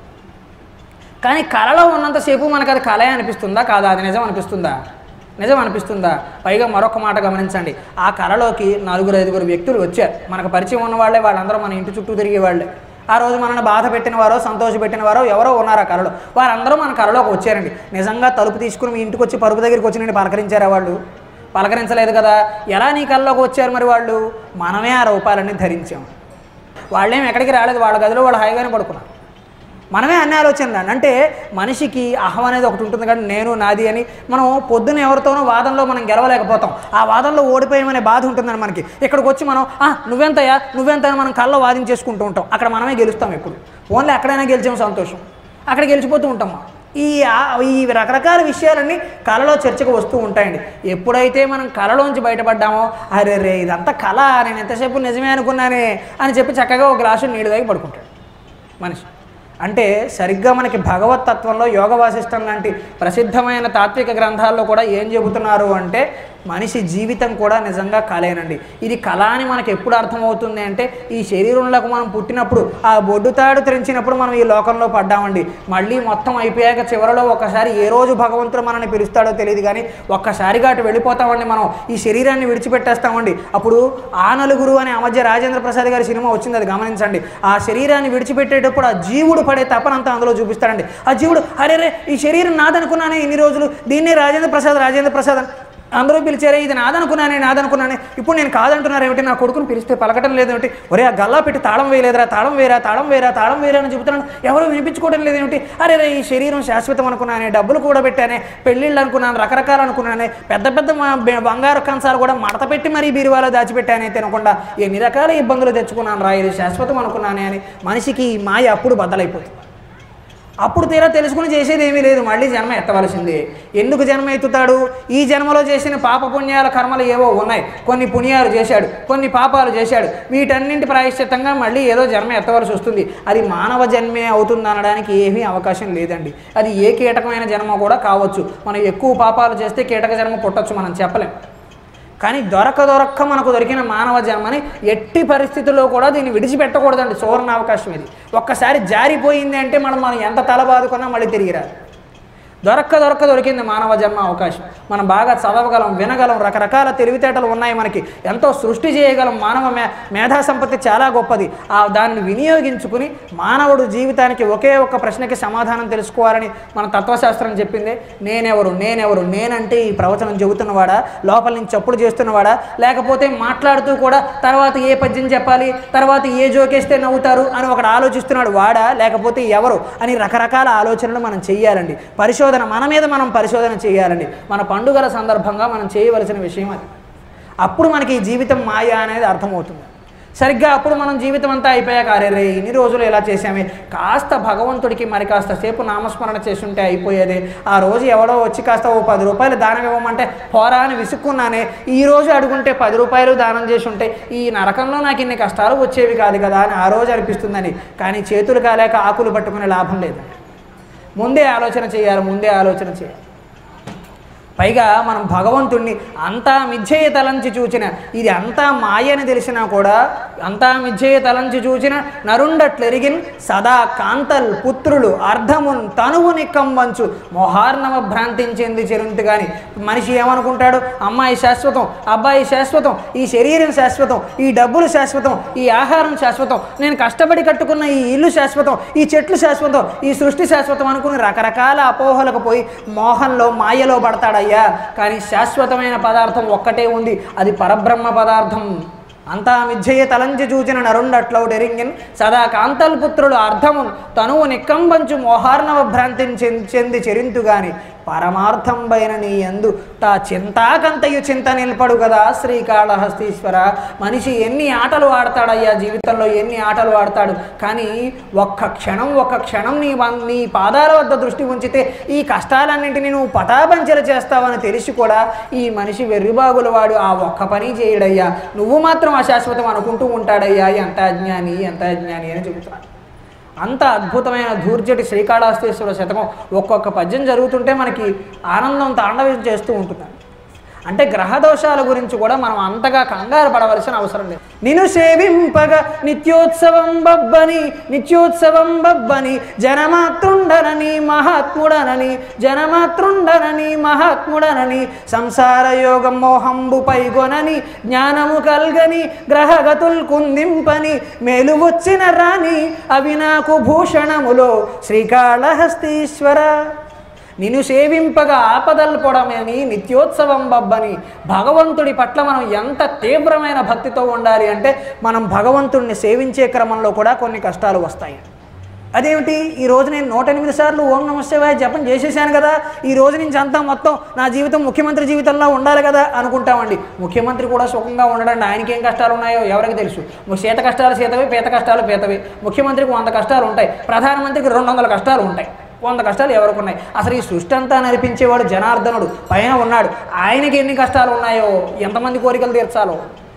కానీ కళలో ఉన్నంతసేపు మనకు అది కళే అనిపిస్తుందా కాదా, అది నిజం అనిపిస్తుందా? నిజం అనిపిస్తుందా? పైగా మరొక మాట గమనించండి. ఆ కళలోకి నలుగురు ఐదుగురు వ్యక్తులు వచ్చారు. మనకు పరిచయం ఉన్న వాళ్ళే, వాళ్ళందరూ మన ఇంటి చుట్టూ తిరిగే వాళ్ళే. ఆ రోజు మనల్ని బాధ పెట్టిన వారో సంతోష పెట్టిన వారో ఎవరో ఉన్నారు ఆ కళలో. వారందరూ మన కళలోకి వచ్చారండి. నిజంగా తలుపు తీసుకుని మీ ఇంటికి వచ్చి పరుపు దగ్గరికి వచ్చి నేను పలకరించారా వాళ్ళు? పలకరించలేదు కదా. ఎలా నీ కళలోకి వచ్చారు మరి వాళ్ళు? మనమే ఆ రూపాలన్నీ ధరించాం. వాళ్ళేం ఎక్కడికి రాలేదు, వాళ్ళ గదిలో వాళ్ళు హాయిగానే పడుకున్నారు. మనమే అన్ని ఆలోచనలు. అంటే మనిషికి అహం అనేది ఒకటి ఉంటుంది కానీ నేను నాది అని మనం పొద్దున్న ఎవరితోనో వాదనలో మనం గెలవలేకపోతాం. ఆ వాదనలో ఓడిపోయామనే బాధ ఉంటుందని మనకి. ఇక్కడికి వచ్చి మనం నువ్వెంతయా నువ్వెంత అని మనం కళ్ళలో వాదించేసుకుంటూ ఉంటాం. అక్కడ మనమే గెలుస్తాం. ఎప్పుడు ఓన్లీ అక్కడైనా గెలిచాం సంతోషం, అక్కడ గెలిచిపోతూ ఉంటాం. ఈ ఈ రకరకాల విషయాలన్నీ కళలో చర్చకు వస్తూ ఉంటాయండి. ఎప్పుడైతే మనం కళలోంచి బయటపడ్డామో, అరే రే ఇదంతా కళ, నేను ఎంతసేపు నిజమే అనుకున్నానే అని చెప్పి చక్కగా ఒక గ్లాసు నీళ్ళు తాగి పడుకుంటాడు మనిషి. అంటే సరిగ్గా మనకి భగవత్ తత్వంలో యోగ వాసిష్టం లాంటి ప్రసిద్ధమైన తాత్విక గ్రంథాల్లో కూడా ఏం చెబుతున్నారు అంటే మనిషి జీవితం కూడా నిజంగా కళేనండి. ఇది కళ అని మనకు ఎప్పుడు అర్థమవుతుంది అంటే ఈ శరీరంలోకి మనం పుట్టినప్పుడు ఆ బొడ్డు తాడు తెరించినప్పుడు మనం ఈ లోకంలో పడ్డామండి. మళ్ళీ మొత్తం అయిపోయాక చివరిలో ఒకసారి ఏ రోజు భగవంతుడు మనల్ని పిలుస్తాడో తెలియదు కానీ ఒక్కసారిగా అటు వెళ్ళిపోతామండి. మనం ఈ శరీరాన్ని విడిచిపెట్టేస్తామండి. అప్పుడు ఆ నలుగురు అనే ఆ మధ్య రాజేంద్ర ప్రసాద్ గారి సినిమా వచ్చింది, అది గమనించండి. ఆ శరీరాన్ని విడిచిపెట్టేటప్పుడు ఆ జీవుడు పడే తపనంతా అందులో చూపిస్తాడండి. ఆ జీవుడు అరే రే ఈ శరీరం నాదనుకున్నానే ఇన్ని రోజులు, దీన్నే రాజేంద్ర ప్రసాద్ రాజేంద్ర ప్రసాద్ అందరూ పిలిచారే, ఇది నాదనుకున్నానే నాదనుకున్నానే, ఇప్పుడు నేను కాదంటున్నారు ఏమిటి, నా కొడుకుని పిలిస్తే పలకటం లేదేమిటి, ఒరే ఆ గల్లా పెట్టి తాళం వేయలేదురా, తాళం వేరా తాళం వేరా తాళం వేరా అని చెబుతున్నాను, ఎవరు వినిపించుకోవడం లేదేమిటి, అరే రే ఈ శరీరం శాశ్వతం అనుకున్నానే, డబ్బులు కూడా పెట్టానే, పెళ్ళిళ్ళు అనుకున్నాను, రకరకాలు అనుకున్నానే, పెద్ద పెద్ద బంగారు కంచాలు కూడా మడత పెట్టి మరీ బీరువాలో దాచిపెట్టానే, తినకుండా ఎన్ని రకాల ఇబ్బందులు తెచ్చుకున్నాను రా, ఇది శాశ్వతం అనుకున్నానే అని మనిషికి మాయ అప్పుడు బద్దలైపోతుంది. అప్పుడు తీరా తెలుసుకుని చేసేది ఏమీ లేదు, మళ్ళీ జన్మ ఎత్తవలసిందే. ఎందుకు జన్మ ఎత్తుతాడు? ఈ జన్మలో చేసిన పాప పుణ్యాల కర్మలు ఏవో ఉన్నాయి, కొన్ని పుణ్యాలు చేశాడు, కొన్ని పాపాలు చేశాడు, వీటన్నింటి ప్రాయశ్చిత్తంగా మళ్ళీ ఏదో జన్మ ఎత్తవలసి వస్తుంది. అది మానవ జన్మే అవుతుంది అనడానికి ఏమీ అవకాశం లేదండి. అది ఏ కీటకమైన జన్మ కూడా కావచ్చు. మనం ఎక్కువ పాపాలు చేస్తే కీటక జన్మ పుట్టచ్చు, మనం చెప్పలేం. కానీ దొరక దొరక్క మనకు దొరికిన మానవ జన్మని ఎట్టి పరిస్థితుల్లో కూడా దీన్ని విడిచిపెట్టకూడదండి. సువర్ణ అవకాశం ఇది. ఒక్కసారి జారిపోయింది అంటే మనం మనం ఎంత తల బాదుకున్నా మళ్ళీ తిరిగి రాదు. దొరక్క దొరక్క దొరికింది మానవ జన్మ అవకాశం. మనం బాగా చదవగలం, వినగలం, రకరకాల తెలివితేటలు ఉన్నాయి మనకి, ఎంతో సృష్టి చేయగలం. మానవ మే మేధా సంపత్తి చాలా గొప్పది. ఆ దాన్ని వినియోగించుకుని మానవుడు జీవితానికి ఒకే ఒక్క ప్రశ్నకి సమాధానం తెలుసుకోవాలని మన తత్వశాస్త్రం చెప్పింది. నేనెవరు నేనెవరు నేనంటే ఈ ప్రవచనం చెబుతున్నవాడా, లోపల నుంచి చప్పుడు చేస్తున్నవాడా, లేకపోతే మాట్లాడుతూ కూడా తర్వాత ఏ పద్యం చెప్పాలి, తర్వాత ఏ జోకేస్తే నవ్వుతారు అని ఒకడు ఆలోచిస్తున్నాడు వాడా, లేకపోతే ఎవరు అని రకరకాల ఆలోచనలు మనం చెయ్యాలండి. పరిశోధన మన మీద మనం పరిశోధన చేయాలండి. మన పండుగల సందర్భంగా మనం చేయవలసిన విషయం అది. అప్పుడు మనకి ఈ జీవితం మాయ అనేది అర్థమవుతుంది. సరిగ్గా అప్పుడు మనం జీవితం అంతా అయిపోయాక అరే రే ఇన్ని రోజులు ఎలా చేసామే, కాస్త భగవంతుడికి మరి కాస్త సేపు నామస్మరణ చేస్తుంటే అయిపోయేది. ఆ రోజు ఎవడో వచ్చి కాస్త ఓ పది రూపాయలు దానం ఇవ్వమంటే పోరా అని విసుక్కున్నానే, ఈరోజు అడుగుంటే పది రూపాయలు దానం చేసి ఉంటే ఈ నరకంలో నాకు ఇన్ని కష్టాలు వచ్చేవి కాదు కదా అని ఆ రోజు అనిపిస్తుందని. కానీ చేతులు కాలేక ఆకులు పట్టుకునే లాభం లేదండి. ముందే ఆలోచన చేయాలి, ముందే ఆలోచన చేయాలి. పైగా మనం భగవంతుణ్ణి అంతా మిథ్యయ తలంచి చూచిన, ఇది అంతా మాయ అని తెలిసినా కూడా అంతా మిథ్యయ తలంచి చూచిన నరుండట్లెరిగిన్ సదా కాంతల్ పుత్రులు అర్ధమున్ తనువుని కంబంచు మొహార్ణవ భ్రాంతించింది చెరుంతి. కానీ మనిషి ఏమనుకుంటాడు, అమ్మాయి శాశ్వతం, అబ్బాయి శాశ్వతం, ఈ శరీరం శాశ్వతం, ఈ డబ్బులు శాశ్వతం, ఈ ఆహారం శాశ్వతం, నేను కష్టపడి కట్టుకున్న ఈ ఇల్లు శాశ్వతం, ఈ చెట్లు శాశ్వతం, ఈ సృష్టి శాశ్వతం అనుకుని రకరకాల అపోహలకు పోయి మోహంలో మాయలో పడతాడు అయ్యా. కానీ శాశ్వతమైన పదార్థం ఒక్కటే ఉంది, అది పరబ్రహ్మ పదార్థం. అంతా మిథ్యయ తలంచి చూచిన నరుండట్లౌటెరింగిన్ సదా కాంతల్పుత్రుడు అర్థము తనువు నిక్కంబంచు మోహార్ణవ భ్రాంతిని చెంది చెరింతుగాని పరమార్థం పైన నీ యందు తా చింతాకంతయు చింత నిల్పడు కదా శ్రీకాళహస్తీశ్వర. మనిషి ఎన్ని ఆటలు ఆడతాడయ్యా జీవితంలో, ఎన్ని ఆటలు ఆడతాడు. కానీ ఒక్క క్షణం ఒక్క క్షణం నీ నీ పాదాల వద్ద దృష్టి ఉంచితే ఈ కష్టాలన్నింటినీ నువ్వు పటాపంచలు చేస్తావని తెలిసి కూడా ఈ మనిషి వెర్రిబాగుల వాడు ఆ ఒక్క పని చేయడయ్యా. నువ్వు మాత్రం అశాశ్వతం అనుకుంటూ ఉంటాడయ్యా. ఎంత అజ్ఞాని, ఎంత అజ్ఞాని అని చెబుతున్నాడు. అంత అద్భుతమైన ధూర్జటి శ్రీకాళహస్తీశ్వర శతకం ఒక్కొక్క పద్యం జరుగుతుంటే మనకి ఆనందం తాండవం చేస్తూ ఉంటుంది. అంటే గ్రహదోషాల గురించి కూడా మనం అంతగా కంగారు పడవలసిన అవసరం లేదు. నిన్ను సేవింపగా నిత్యోత్సవం బబ్బని, నిత్యోత్సవం బబ్బని జనమాతృండనని మహాత్ముడనని, జనమాతృండనని మహాత్ముడనని సంసార యోగం మోహంబు పైగొనని జ్ఞానము కల్గని గ్రహగతుల్ కుందింపని మేలు వచ్చిన రాని అవి నాకు భూషణములో శ్రీకాళహస్తీశ్వర. నిన్ను సేవింపగా ఆపదలు పొడమని నిత్యోత్సవం బబ్బని. భగవంతుడి పట్ల మనం ఎంత తీవ్రమైన భక్తితో ఉండాలి అంటే మనం భగవంతుడిని సేవించే క్రమంలో కూడా కొన్ని కష్టాలు వస్తాయి. అదేమిటి, ఈ రోజు నేను నూట ఎనిమిది సార్లు ఓం నమః శివాయ జపం చేసేసాను కదా, ఈ రోజు నుంచి అంతా మొత్తం నా జీవితం ముఖ్యమంత్రి జీవితంలో ఉండాలి కదా అనుకుంటామండి. ముఖ్యమంత్రి కూడా సుఖంగా ఉండడండి, ఆయనకి ఏం కష్టాలు ఉన్నాయో ఎవరికి తెలుసు. శీత కష్టాలు శీతవి, పీత కష్టాలు పీతవి. ముఖ్యమంత్రికి వంద కష్టాలు ఉంటాయి, ప్రధానమంత్రికి రెండు వందల కష్టాలు ఉంటాయి. వంద కష్టాలు ఎవరికి ఉన్నాయి? అసలు ఈ సృష్టి అంతా నడిపించేవాడు జనార్దనుడు పైన ఉన్నాడు, ఆయనకి ఎన్ని కష్టాలు ఉన్నాయో, ఎంతమంది కోరికలు తీర్చాలో.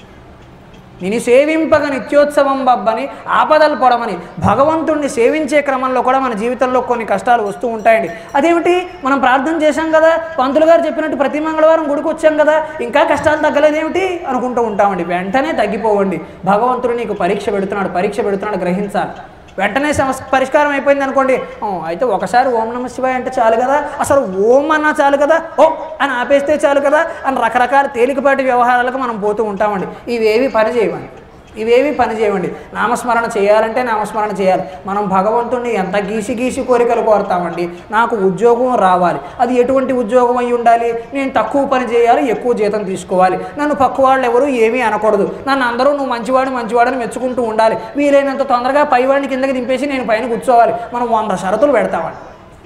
నిన్ను సేవింపగా నిత్యోత్సవం బబ్బని ఆపదలు పొడమని. భగవంతుడిని సేవించే క్రమంలో కూడా మన జీవితంలో కొన్ని కష్టాలు వస్తూ ఉంటాయండి. అదేమిటి, మనం ప్రార్థన చేశాం కదా, పంతులు గారు చెప్పినట్టు ప్రతి మంగళవారం గుడికి వచ్చాం కదా, ఇంకా కష్టాలు తగ్గలేదేమిటి అనుకుంటూ ఉంటామండి. వెంటనే తగ్గిపోవండి. భగవంతుడు నీకు పరీక్ష పెడుతున్నాడు, పరీక్ష పెడుతున్నాడు, గ్రహించాలి. వెంటనే సమస్య పరిష్కారం అయిపోయింది అనుకోండి, అయితే ఒకసారి ఓం నమః శివాయ అంటే చాలు కదా, అసలు ఓం అన్నా చాలు కదా, ఓ అని ఆపేస్తే చాలు కదా అని రకరకాల తేలికపాటి వ్యవహారాలకు మనం పోతూ ఉంటామండి. ఇవేవి పని చేయమండి, ఇవేవి పని చేయమండి. నామస్మరణ చేయాలంటే నామస్మరణ చేయాలి. మనం భగవంతుడిని ఎంత గీసి గీసి కోరికలు కోరుతామండి. నాకు ఉద్యోగం రావాలి, అది ఎటువంటి ఉద్యోగం అయి ఉండాలి, నేను తక్కువ పని చేయాలి, ఎక్కువ జీతం తీసుకోవాలి, నన్ను పక్క వాళ్ళు ఎవరు ఏమీ అనకూడదు, నన్ను అందరూ నువ్వు మంచివాడు మంచివాడని మెచ్చుకుంటూ ఉండాలి, వీలైనంత తొందరగా పైవాడిని కిందకి దింపేసి నేను పైన కూర్చోవాలి. మనం వంద షరతులు పెడతామండి.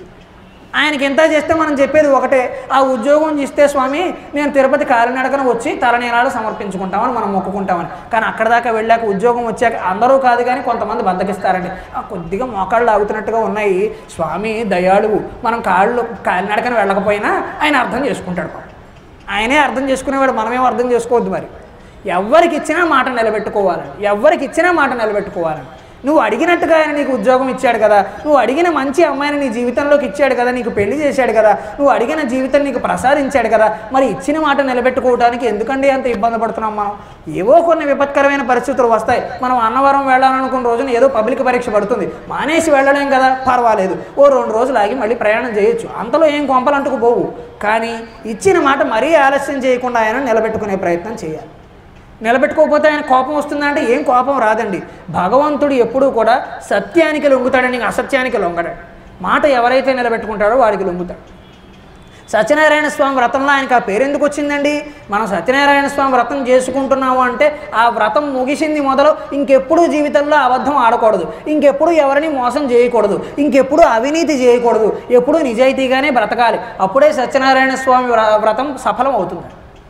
ఆయనకి ఎంత చేస్తే మనం చెప్పేది ఒకటే, ఆ ఉద్యోగం ఇస్తే స్వామి నేను తిరుపతి కాలినడకన వచ్చి తలనీలాలు సమర్పించుకుంటామని మనం మొక్కుకుంటామని. కానీ అక్కడ దాకా వెళ్ళాక ఉద్యోగం వచ్చాక అందరూ కాదు కానీ కొంతమంది బద్దకిస్తారండి. కొద్దిగా మోకాళ్ళు ఆగుతున్నట్టుగా ఉన్నాయి, స్వామి దయాళువు, మనం కాళ్ళు కాలినడకన వెళ్ళకపోయినా ఆయన అర్థం చేసుకుంటాడు. ఆయనే అర్థం చేసుకునేవాడు, మనమేం అర్థం చేసుకోవద్దు. మరి ఎవరికి ఇచ్చినా మాట నిలబెట్టుకోవాలని, ఎవరికి ఇచ్చినా మాట నిలబెట్టుకోవాలని. నువ్వు అడిగినట్టుగా ఆయన నీకు ఉద్యోగం ఇచ్చాడు కదా, నువ్వు అడిగిన మంచి అమ్మాయిని నీ జీవితంలోకి ఇచ్చాడు కదా, నీకు పెళ్లి చేశాడు కదా, నువ్వు అడిగిన జీవితం నీకు ప్రసాదించాడు కదా, మరి ఇచ్చిన మాట నిలబెట్టుకోవడానికి ఎందుకండి అంత ఇబ్బంది పడుతున్నాం మనం? ఏవో కొన్ని విపత్కరమైన పరిస్థితులు వస్తాయి. మనం అన్నవరం వెళ్ళాలనుకున్న రోజున ఏదో పబ్లిక్ పరీక్ష పడుతుంది, మానేసి వెళ్ళలేం కదా, పర్వాలేదు, ఓ రెండు రోజులు ఆగి మళ్ళీ ప్రయాణం చేయొచ్చు, అంతలో ఏం కొంపలంటుకు పోవు. కానీ ఇచ్చిన మాట మరీ ఆలస్యం చేయకుండా ఆయన నిలబెట్టుకునే ప్రయత్నం చేయాలి. నిలబెట్టుకోకపోతే ఆయన కోపం వస్తుందంటే ఏం కోపం రాదండి. భగవంతుడు ఎప్పుడూ కూడా సత్యానికి లొంగుతాడని, అసత్యానికి లొంగడాడు. మాట ఎవరైతే నిలబెట్టుకుంటాడో వాడికి లొంగుతాడు. సత్యనారాయణ స్వామి వ్రతంలో ఆయనకు ఆ పేరు ఎందుకు వచ్చిందండి? మనం సత్యనారాయణ స్వామి వ్రతం చేసుకుంటున్నాము అంటే ఆ వ్రతం ముగిసింది మొదలు ఇంకెప్పుడు జీవితంలో అబద్ధం ఆడకూడదు, ఇంకెప్పుడు ఎవరిని మోసం చేయకూడదు, ఇంకెప్పుడు అవినీతి చేయకూడదు, ఎప్పుడూ నిజాయితీగానే బ్రతకాలి. అప్పుడే సత్యనారాయణ స్వామి వ్రతం సఫలం అవుతుంది.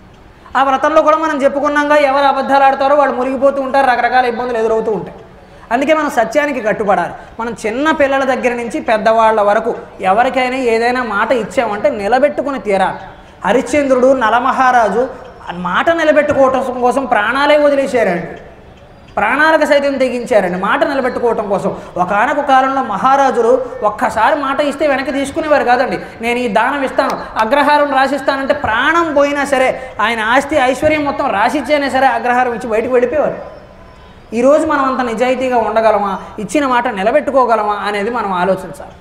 ఆ వ్రతంలో కూడా మనం చెప్పుకున్నాగా, ఎవరు అబద్ధాలు ఆడతారో వాళ్ళు మురిగిపోతూ ఉంటారు, రకరకాల ఇబ్బందులు ఎదురవుతూ ఉంటాయి. అందుకే మనం సత్యానికి కట్టుబడాలి. మనం చిన్న పిల్లల దగ్గర నుంచి పెద్దవాళ్ళ వరకు ఎవరికైనా ఏదైనా మాట ఇచ్చామంటే నిలబెట్టుకుని తీరాలి. హరిశ్చంద్రుడు, నలమహారాజు మాట నిలబెట్టుకోవటం కోసం ప్రాణాలే వదిలేశారండి. ప్రాణాలకు సైతం తెగించారండి మాట నిలబెట్టుకోవటం కోసం. ఒకానొక కాలంలో మహారాజులు ఒక్కసారి మాట ఇస్తే వెనక్కి తీసుకునేవారు కాదండి. నేను ఈ దానం ఇస్తాను, అగ్రహారం రాసిస్తానంటే ప్రాణం పోయినా సరే, ఆయన ఆస్తి ఐశ్వర్యం మొత్తం రాసిచ్చైనా సరే అగ్రహారం ఇచ్చి బయటకు వెళ్ళిపోయేవారు. ఈరోజు మనం అంత నిజాయితీగా ఉండగలమా, ఇచ్చిన మాట నిలబెట్టుకోగలమా అనేది మనం ఆలోచించాలి.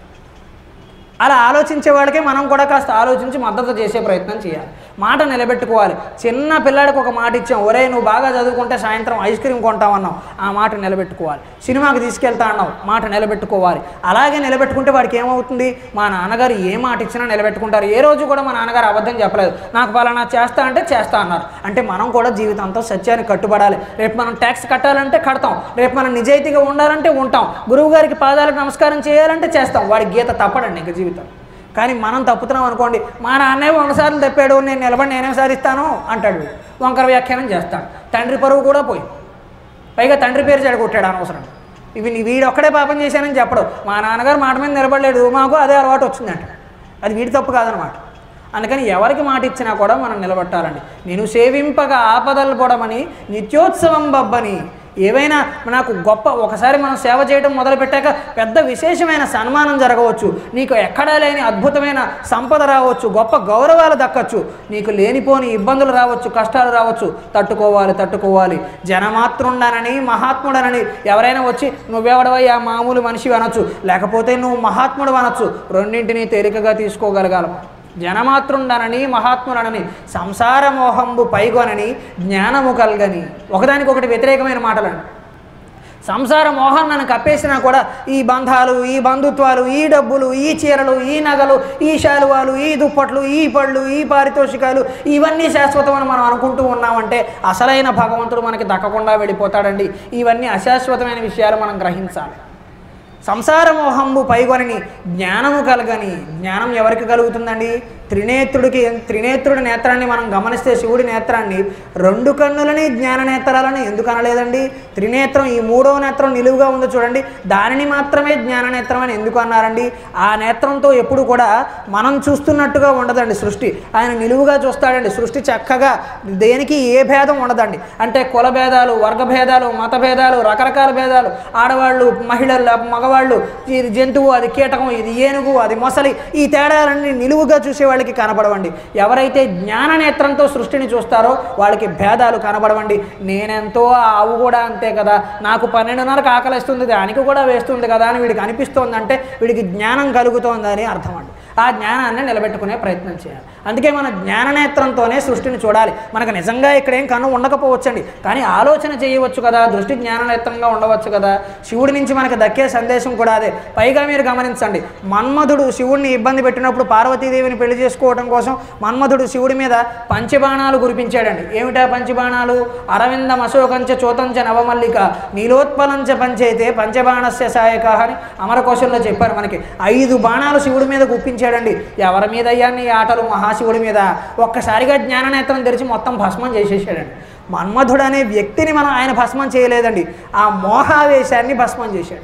అలా ఆలోచించే వాళ్ళకే మనం కూడా కాస్త ఆలోచించి మద్దతు చేసే ప్రయత్నం చేయాలి. మాట నిలబెట్టుకోవాలి. చిన్న పిల్లాడికి ఒక మాట ఇచ్చాం, ఒరే నువ్వు బాగా చదువుకుంటే సాయంత్రం ఐస్ క్రీమ్ కొంటామన్నావు, ఆ మాట నిలబెట్టుకోవాలి. సినిమాకి తీసుకెళ్తా అన్నావు, మాట నిలబెట్టుకోవాలి. అలాగే నిలబెట్టుకుంటే వాడికి ఏమవుతుంది, మా నాన్నగారు ఏ మాట ఇచ్చినా నిలబెట్టుకుంటారు. ఏ రోజు కూడా మా నాన్నగారు అబద్ధం చెప్పలేదు, నాకు పలానా చేస్తా అంటే చేస్తా అన్నారు. అంటే మనం కూడా జీవితంతో సత్యానికి కట్టుబడాలి. రేపు మనం ట్యాక్స్ కట్టాలంటే కడతాం, రేపు మనం నిజాయితీగా ఉండాలంటే ఉంటాం, గురువు గారికి పాదాలకు నమస్కారం చేయాలంటే చేస్తాం. వాడి గీత తప్పడండి ఇక జీవితం. కానీ మనం తప్పుతున్నాం అనుకోండి, మా నాన్నే వంద సార్లు తప్పాడు, నేను నిలబడి నేనేం సాధిస్తాను అంటాడు, వంకర వ్యాఖ్యానం చేస్తాడు. తండ్రి పరువు కూడా పోయి, పైగా తండ్రి పేరు చెడగొట్టాడు అనవసరం. ఇవి వీడొక్కడే పాపం చేశానని చెప్పడు, మా నాన్నగారు మాట మీద నిలబడలేడు, మాకు అదే అలవాటు వచ్చిందంట. అది వీడి తప్పు కాదనమాట. అందుకని ఎవరికి మాట ఇచ్చినా కూడా మనం నిలబెట్టాలండి. నేను సేవింపగా ఆపదలు పొడమని నిత్యోత్సవం బబ్బని. ఏవైనా నాకు గొప్ప ఒకసారి మనం సేవ చేయడం మొదలుపెట్టాక పెద్ద విశేషమైన సన్మానం జరగవచ్చు, నీకు ఎక్కడా లేని అద్భుతమైన సంపద రావచ్చు, గొప్ప గౌరవాలు దక్కచ్చు, నీకు లేనిపోని ఇబ్బందులు రావచ్చు, కష్టాలు రావచ్చు. తట్టుకోవాలి తట్టుకోవాలి జనమాతృండనని మహాత్ముడనని ఎవరైనా వచ్చి నువ్వెవడవయ్యా మామూలు మనిషి అనొచ్చు, లేకపోతే నువ్వు మహాత్ముడు అనొచ్చు. రెండింటినీ తేలికగా తీసుకోగలగాలి. జనమాతృండనని మహాత్ముడనని సంసార మోహంబు పైగొనని జ్ఞానము కల్గని. ఒకదానికొకటి వ్యతిరేకమైన మాటలండి. సంసార మోహం నన్ను కప్పేసినా కూడా ఈ బంధాలు, ఈ బంధుత్వాలు, ఈ డబ్బులు, ఈ చీరలు, ఈ నగలు, ఈ శాలువాలు, ఈ దుప్పట్లు, ఈ పళ్ళు, ఈ పారితోషికాలు ఇవన్నీ శాశ్వతమని మనం అనుకుంటూ ఉన్నామంటే అసలైన భగవంతుడు మనకి దక్కకుండా వెళ్ళిపోతాడండి. ఇవన్నీ అశాశ్వతమైన విషయాలు మనం గ్రహించాలి. సంసార మోహంబు పైగొనని జ్ఞానము కలగని. జ్ఞానం ఎవరికి కలుగుతుందండి? త్రినేత్రుడికి. త్రినేత్రుడి నేత్రాన్ని మనం గమనిస్తే శివుడి నేత్రాన్ని రెండు కన్నులని జ్ఞాన నేత్రాలని ఎందుకు అనలేదండి? త్రినేత్రం, ఈ మూడవ నేత్రం నిలువుగా ఉంది చూడండి, దానిని మాత్రమే జ్ఞాన నేత్రం అని ఎందుకు అన్నారండి? ఆ నేత్రంతో ఎప్పుడు కూడా మనం చూస్తున్నట్టుగా ఉండదండి సృష్టి, ఆయన నిలువుగా చూస్తాడండి. సృష్టి చక్కగా దేనికి ఏ భేదం ఉండదండి. అంటే కుల భేదాలు, వర్గ భేదాలు, మత భేదాలు, రకరకాల భేదాలు, ఆడవాళ్ళు మహిళలు మగవాళ్ళు, ఇది జంతువు, అది కీటకం, ఇది ఏనుగు, అది మొసలి, ఈ తేడాలన్నీ నిలువుగా చూసేవాళ్ళకి కనపడవండి. ఎవరైతే జ్ఞాన నేత్రంతో సృష్టిని చూస్తారో వాళ్ళకి భేదాలు కనబడవండి. నేనెంతో ఆవు కూడా అంతే కదా, నాకు పన్నెండున్నరకు ఆకలిస్తుంది, దానికి కూడా వేస్తుంది కదా అని వీడికి అనిపిస్తోందంటే వీడికి జ్ఞానం కలుగుతోందని అర్థం అండి. ఆ జ్ఞానాన్ని నిలబెట్టుకునే ప్రయత్నం చేయాలి. అందుకే మన జ్ఞాననేత్రంతోనే సృష్టిని చూడాలి. మనకు నిజంగా ఇక్కడేం కన్ను ఉండకపోవచ్చండి, కానీ ఆలోచన చేయవచ్చు కదా, దృష్టి జ్ఞాననేత్రంగా ఉండవచ్చు కదా. శివుడి నుంచి మనకు దక్కే సందేశం కూడా అదే. పైగా మీరు గమనించండి, మన్మధుడు శివుడిని ఇబ్బంది పెట్టినప్పుడు పార్వతీదేవిని పెళ్లి చేసుకోవడం కోసం మన్మధుడు శివుడి మీద పంచబాణాలు కురిపించాడండి. ఏమిటా పంచబాణాలు? అరవిందం అశోకంచ చోతంచ నవమల్లిక నీలోత్పలంచ పంచైతే పంచబాణస్య సాయక అని అమరకోశంలో చెప్పారు మనకి. ఐదు బాణాలు శివుడి మీద గుప్పించాడండి. ఎవరి మీద అయ్యాన్ని ఆటలు? మహాశివుడి మీద. ఒక్కసారిగా జ్ఞాననేత్రం తెరిచి మొత్తం భస్మం చేసేసాడండి. మన్మధుడు అనే వ్యక్తిని మనం ఆయన భస్మం చేయలేదండి, ఆ మోహావేశాన్ని భస్మం చేశాడు.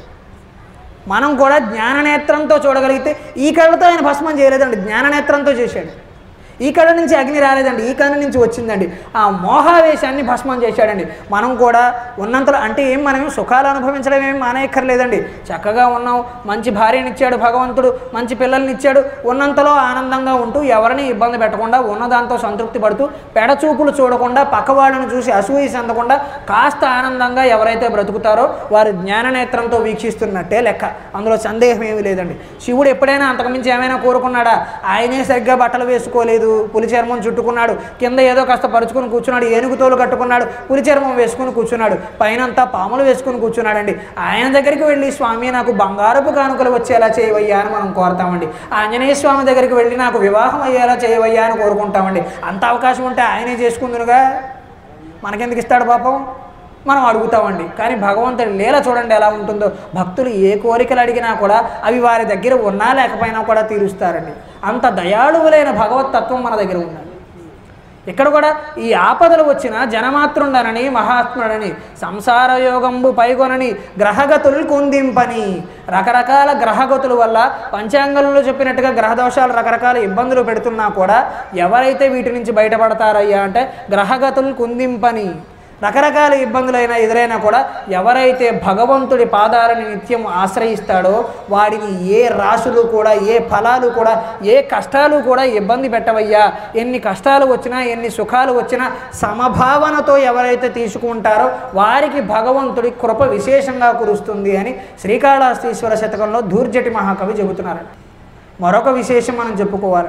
మనం కూడా జ్ఞాననేత్రంతో చూడగలిగితే, ఈ కళ్ళతో ఆయన భస్మం చేయలేదండి, జ్ఞాననేత్రంతో చేశాడు. ఈ కళ్ళ నుంచి అగ్ని రాలేదండి, ఈ కళ్ళ నుంచి వచ్చిందండి. ఆ మోహావేశాన్ని భస్మం చేశాడండి. మనం కూడా ఉన్నంతలో, అంటే ఏం మనం సుఖాలు అనుభవించడం ఏమి మానేయక్కర్లేదండి. చక్కగా ఉన్నాం, మంచి భార్యనిచ్చాడు భగవంతుడు, మంచి పిల్లల్ని ఇచ్చాడు, ఉన్నంతలో ఆనందంగా ఉంటూ ఎవరిని ఇబ్బంది పెట్టకుండా ఉన్నదాంతో సంతృప్తి పడుతూ పెడచూపులు చూడకుండా పక్కవాళ్ళను చూసి అసూయ చెందకుండా కాస్త ఆనందంగా ఎవరైతే బ్రతుకుతారో వారు జ్ఞాననేత్రంతో వీక్షిస్తున్నట్టే లెక్క. అందులో సందేహం ఏమీ లేదండి. శివుడు ఎప్పుడైనా అంతకుమించి ఏమైనా కోరుకున్నాడా? ఆయనే సరిగ్గా బట్టలు వేసుకోలేదు, పులి చర్మం చుట్టుకున్నాడు, కింద ఏదో కాస్త పరుచుకుని కూర్చున్నాడు, ఏనుగు తోలు కట్టుకున్నాడు, పులి చర్మం వేసుకుని కూర్చున్నాడు, పైనంతా పాములు వేసుకుని కూర్చున్నాడండి. ఆయన దగ్గరికి వెళ్ళి స్వామి నాకు బంగారపు కానుకలు వచ్చేలా చేయవయ్యా అని మనం కోరుతామండి. ఆంజనేయ స్వామి దగ్గరికి వెళ్ళి నాకు వివాహం అయ్యేలా చేయవయ్యా అని కోరుకుంటామండి. అంత అవకాశం ఉంటే ఆయనే చేసుకుందునుగా, మనకెందుకు ఇస్తాడు పాపం? మనం అడుగుతామండి. కానీ భగవంతుడి లీల చూడండి ఎలా ఉంటుందో. భక్తులు ఏ కోరికలు అడిగినా కూడా అవి వారి దగ్గర ఉన్నా లేకపోయినా కూడా తీరుస్తారండి. అంత దయాళువులైన భగవతత్వం మన దగ్గర ఉందండి. ఇక్కడ కూడా ఈ ఆపదలు వచ్చిన జనమాతృండనని మహాత్ముడని సంసార యోగంబు పైగొనని గ్రహగతులు కుందింపని. రకరకాల గ్రహగతుల వల్ల పంచాంగంలో చెప్పినట్టుగా గ్రహదోషాలు రకరకాల ఇబ్బందులు పెడుతున్నా కూడా ఎవరైతే వీటి నుంచి బయటపడతారయ్యా అంటే గ్రహగతులు కుందింపని. రకరకాల ఇబ్బందులైనా ఎదురైనా కూడా ఎవరైతే భగవంతుడి పాదాలని నిత్యం ఆశ్రయిస్తాడో వాడిని ఏ రాశులు కూడా, ఏ ఫలాలు కూడా, ఏ కష్టాలు కూడా ఇబ్బంది పెట్టవయ్యా. ఎన్ని కష్టాలు వచ్చినా, ఎన్ని సుఖాలు వచ్చినా సమభావనతో ఎవరైతే తీసుకుంటారో వారికి భగవంతుడి కృప విశేషంగా కురుస్తుంది అని శ్రీకాళహస్తీశ్వర శతకంలో ధూర్జటి మహాకవి చెబుతున్నారు. మరొక విశేషం మనం చెప్పుకోవాలి.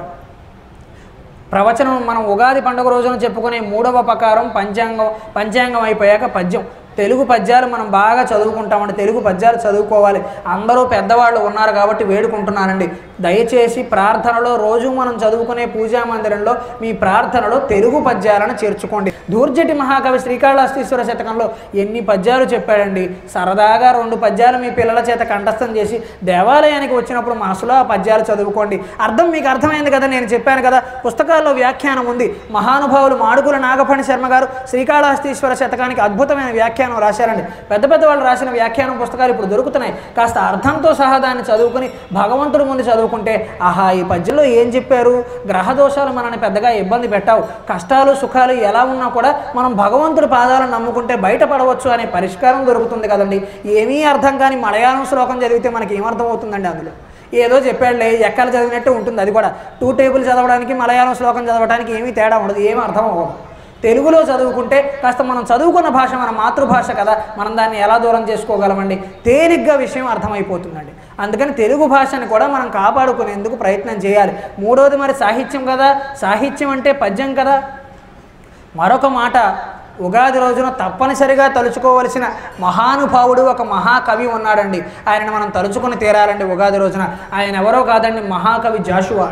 ప్రవచనం మనం ఉగాది పండుగ రోజున చెప్పుకునే మూడవ ప్రకారం పంచాంగం పంచాంగం అయిపోయాక పద్యం. తెలుగు పద్యాలు మనం బాగా చదువుకుంటామండి. తెలుగు పద్యాలు చదువుకోవాలి. అందరూ పెద్దవాళ్ళు ఉన్నారు కాబట్టి వేడుకుంటున్నానండి, దయచేసి ప్రార్థనలో రోజు మనం చదువుకునే పూజా మందిరంలో మీ ప్రార్థనలో తెలుగు పద్యాలను చేర్చుకోండి. ధూర్జటి మహాకవి శ్రీకాళహస్తీశ్వర శతకంలో ఎన్ని పద్యాలు చెప్పాడండి. సరదాగా రెండు పద్యాలు మీ పిల్లల చేత కంఠస్థం చేసి దేవాలయానికి వచ్చినప్పుడు మనసులో ఆ పద్యాలు చదువుకోండి. అర్థం మీకు అర్థమైంది కదా, నేను చెప్పాను కదా. పుస్తకాల్లో వ్యాఖ్యానం ఉంది. మహానుభావులు మాడుగుల నాగఫణి శర్మ గారు శ్రీకాళహస్తీశ్వర శతకానికి అద్భుతమైన వ్యాఖ్యానం రాశారండి. పెద్ద పెద్ద వాళ్ళు రాసిన వ్యాఖ్యానం పుస్తకాలు ఇప్పుడు దొరుకుతున్నాయి. కాస్త అర్థంతో సహా దాన్ని చదువుకుని భగవంతుడి ముందు చదువుకుంటే ఆహా ఈ పద్యంలో ఏం చెప్పారు, గ్రహ దోషాలు మనల్ని పెద్దగా ఇబ్బంది పెట్టావు, కష్టాలు సుఖాలు ఎలా ఉన్నా కూడా మనం భగవంతుడి పాదాలను నమ్ముకుంటే బయటపడవచ్చు అనే పరిష్కారం దొరుకుతుంది కదండి. ఏమీ అర్థం కాని మలయాళం శ్లోకం చదివితే మనకి ఏమర్థం అవుతుందండి? అందులో ఏదో చెప్పాడులే, ఎక్కలు చదివినట్టు ఉంటుంది. అది కూడా టూ టేబుల్ చదవడానికి మలయాళం శ్లోకం చదవడానికి ఏమీ తేడా ఉండదు, ఏమీ అర్థం అవ్వదు. తెలుగులో చదువుకుంటే కాస్త మనం చదువుకున్న భాష మన మాతృభాష కదా, మనం దాన్ని ఎలా దూరం చేసుకోగలమండి? తేలిగ్గా విషయం అర్థమైపోతుందండి. అందుకని తెలుగు భాషని కూడా మనం కాపాడుకునేందుకు ప్రయత్నం చేయాలి. మూడోది మరి సాహిత్యం కదా, సాహిత్యం అంటే పద్యం కదా. మరొక మాట, ఉగాది రోజున తప్పనిసరిగా తలుచుకోవలసిన మహానుభావుడు ఒక మహాకవి ఉన్నాడండి. ఆయనను మనం తలుచుకుని తీరాలండి ఉగాది రోజున. ఆయన ఎవరో కాదండి, మహాకవి జాషువా.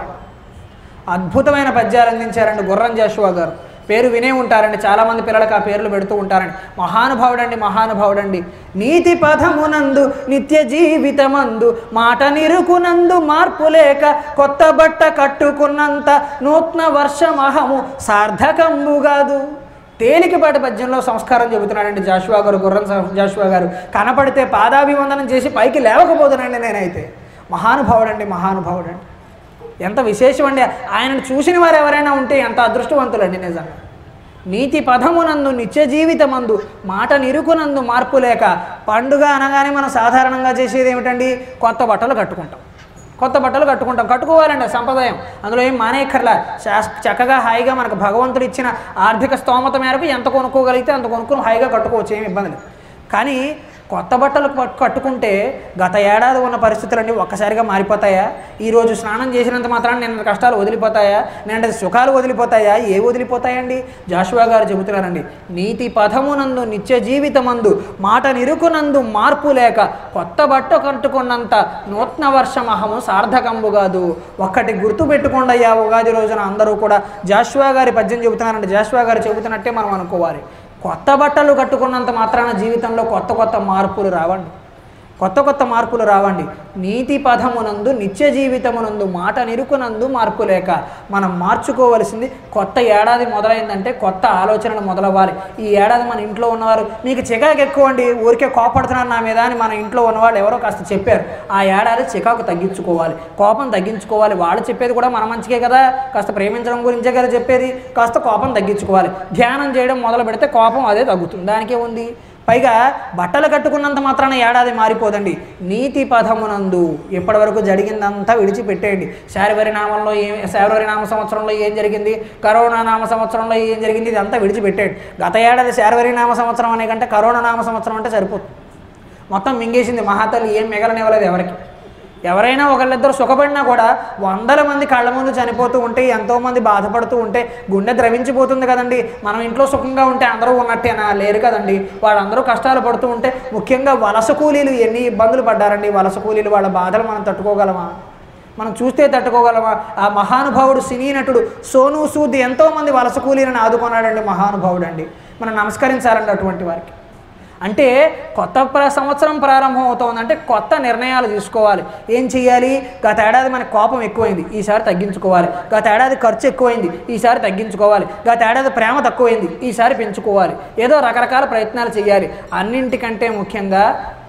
అద్భుతమైన పద్యాలు అందించారండి గుర్రం జాషువా గారు. పేరు వినే ఉంటారండి, చాలామంది పిల్లలకు ఆ పేర్లు పెడుతూ ఉంటారండి. మహానుభావుడండి, మహానుభావుడండి. నీతి పథమునందు నిత్య జీవితమందు మాట నిరుకునందు మార్పు లేక కొత్త బట్ట కట్టుకున్నంత నూతన వర్షమహము సార్థకంబుగాదు. తేలికపాటి పద్యంలో సంస్కారం చెబుతున్నాడండి జాషువా గారు, గుర్రం జాషువా గారు. కనపడితే పాదాభివందనం చేసి పైకి లేవకపోతున్నానండి నేనైతే. మహానుభావుడండి, మహానుభావుడండి. ఎంత విశేషం అండి. ఆయనను చూసిన వారు ఎవరైనా ఉంటే ఎంత అదృష్టవంతులండి నిజంగా. నీతి పదమునందు నిత్య జీవితమందు మాట నిరుకునందు మార్పు లేక. పండుగ అనగానే మనం సాధారణంగా చేసేది ఏమిటండి? కొత్త బట్టలు కట్టుకుంటాం, కొత్త బట్టలు కట్టుకుంటాం. కట్టుకోవాలండి, సంప్రదాయం. అందులో ఏం మానేయక్కర్లా. చక్కగా హాయిగా మనకు భగవంతుడు ఇచ్చిన ఆర్థిక స్తోమత మేరకు ఎంత కొనుక్కోగలిగితే అంత కొనుక్కుని హాయిగా కట్టుకోవచ్చు, ఏమి ఇబ్బంది లేదు. కానీ కొత్త బట్టలు కట్టుకుంటే గత ఏడాది ఉన్న పరిస్థితులన్నీ ఒక్కసారిగా మారిపోతాయా? ఈరోజు స్నానం చేసినంత మాత్రాన నిన్న కష్టాలు వదిలిపోతాయా? నిన్న సుఖాలు వదిలిపోతాయా? ఏ వదిలిపోతాయండి? జాషువా గారు చెబుతున్నారండి, నీతి పథమునందు నిత్య జీవితమందు మాట నిరుకునందు మార్పు లేక కొత్త బట్ట కట్టుకున్నంత నూతన వర్షమహము సార్థకంబు కాదు. ఒక్కటి గుర్తుపెట్టుకోండయ్యా, ఉగాది రోజున అందరూ కూడా జాషువా గారి పద్యం చెబుతున్నారండి. జాషువా గారు చెబుతున్నట్టే మనం అనుకోవాలి. కొత్త బట్టలు కట్టుకున్నంత మాత్రాన జీవితంలో కొత్త కొత్త మార్పులు రావండి, కొత్త కొత్త మార్పులు రావండి. నీతి పదమునందు నిత్య జీవితమునందు మాట నిరుకునందు మార్పు లేక. మనం మార్చుకోవలసింది, కొత్త ఏడాది మొదలైందంటే కొత్త ఆలోచనలు మొదలవ్వాలి. ఈ ఏడాది మన ఇంట్లో ఉన్నవారు మీకు చికాకు ఎక్కువ అండి, ఊరికే కోపడుతున్నారు నా మీద అని మన ఇంట్లో ఉన్నవాళ్ళు ఎవరో కాస్త చెప్పారు. ఆ ఏడాది చికాకు తగ్గించుకోవాలి, కోపం తగ్గించుకోవాలి. వాళ్ళు చెప్పేది కూడా మన మంచికే కదా, కాస్త ప్రేమించడం గురించే కదా చెప్పేది. కాస్త కోపం తగ్గించుకోవాలి. ధ్యానం చేయడం మొదలు పెడితే కోపం అదే తగ్గుతుంది, దానికే ఉంది. పైగా బట్టలు కట్టుకున్నంత మాత్రాన ఏడాది మారిపోదండి. నీతి పదమునందు ఇప్పటి వరకు జరిగిందంతా విడిచిపెట్టేయండి. శార్వరి నామంలో ఏం శార్వరి నామ సంవత్సరంలో ఏం జరిగింది, కరోనా నామ సంవత్సరంలో ఏం జరిగింది, ఇదంతా విడిచిపెట్టేయండి. గత ఏడాది శార్వరి నామ సంవత్సరం అనే కంటే కరోనా నామ సంవత్సరం అంటే సరిపోతుంది. మొత్తం మింగేసింది మహాతల్లి, ఏం మిగలనివ్వలేదు ఎవరికి. ఎవరైనా ఒకళ్ళిద్దరు సుఖపడినా కూడా వందల మంది కళ్ళ ముందు చనిపోతూ ఉంటే, ఎంతోమంది బాధపడుతూ ఉంటే గుండె ద్రవించిపోతుంది కదండి. మనం ఇంట్లో సుఖంగా ఉంటే అందరూ ఉన్నట్టేనా? లేరు కదండి. వాళ్ళందరూ కష్టాలు పడుతూ ఉంటే, ముఖ్యంగా వలస కూలీలు ఎన్ని ఇబ్బందులు పడ్డారండి. వలస కూలీలు వాళ్ళ బాధలు మనం తట్టుకోగలమా? మనం చూస్తే తట్టుకోగలమా? ఆ మహానుభావుడు సినీ నటుడు సోనూ సూద్ ఎంతోమంది వలస కూలీలను ఆదుకున్నాడండి. మహానుభావుడు అండి, మనం నమస్కరించాలండి అటువంటి వారికి. అంటే కొత్త ప్ర సంవత్సరం ప్రారంభం అవుతుందంటే కొత్త నిర్ణయాలు తీసుకోవాలి. ఏం చేయాలి? గత ఏడాది మనకు కోపం ఎక్కువైంది, ఈసారి తగ్గించుకోవాలి. గత ఏడాది ఖర్చు ఎక్కువైంది, ఈసారి తగ్గించుకోవాలి. గత ఏడాది ప్రేమ తక్కువైంది, ఈసారి పెంచుకోవాలి. ఏదో రకరకాల ప్రయత్నాలు చేయాలి. అన్నింటికంటే ముఖ్యంగా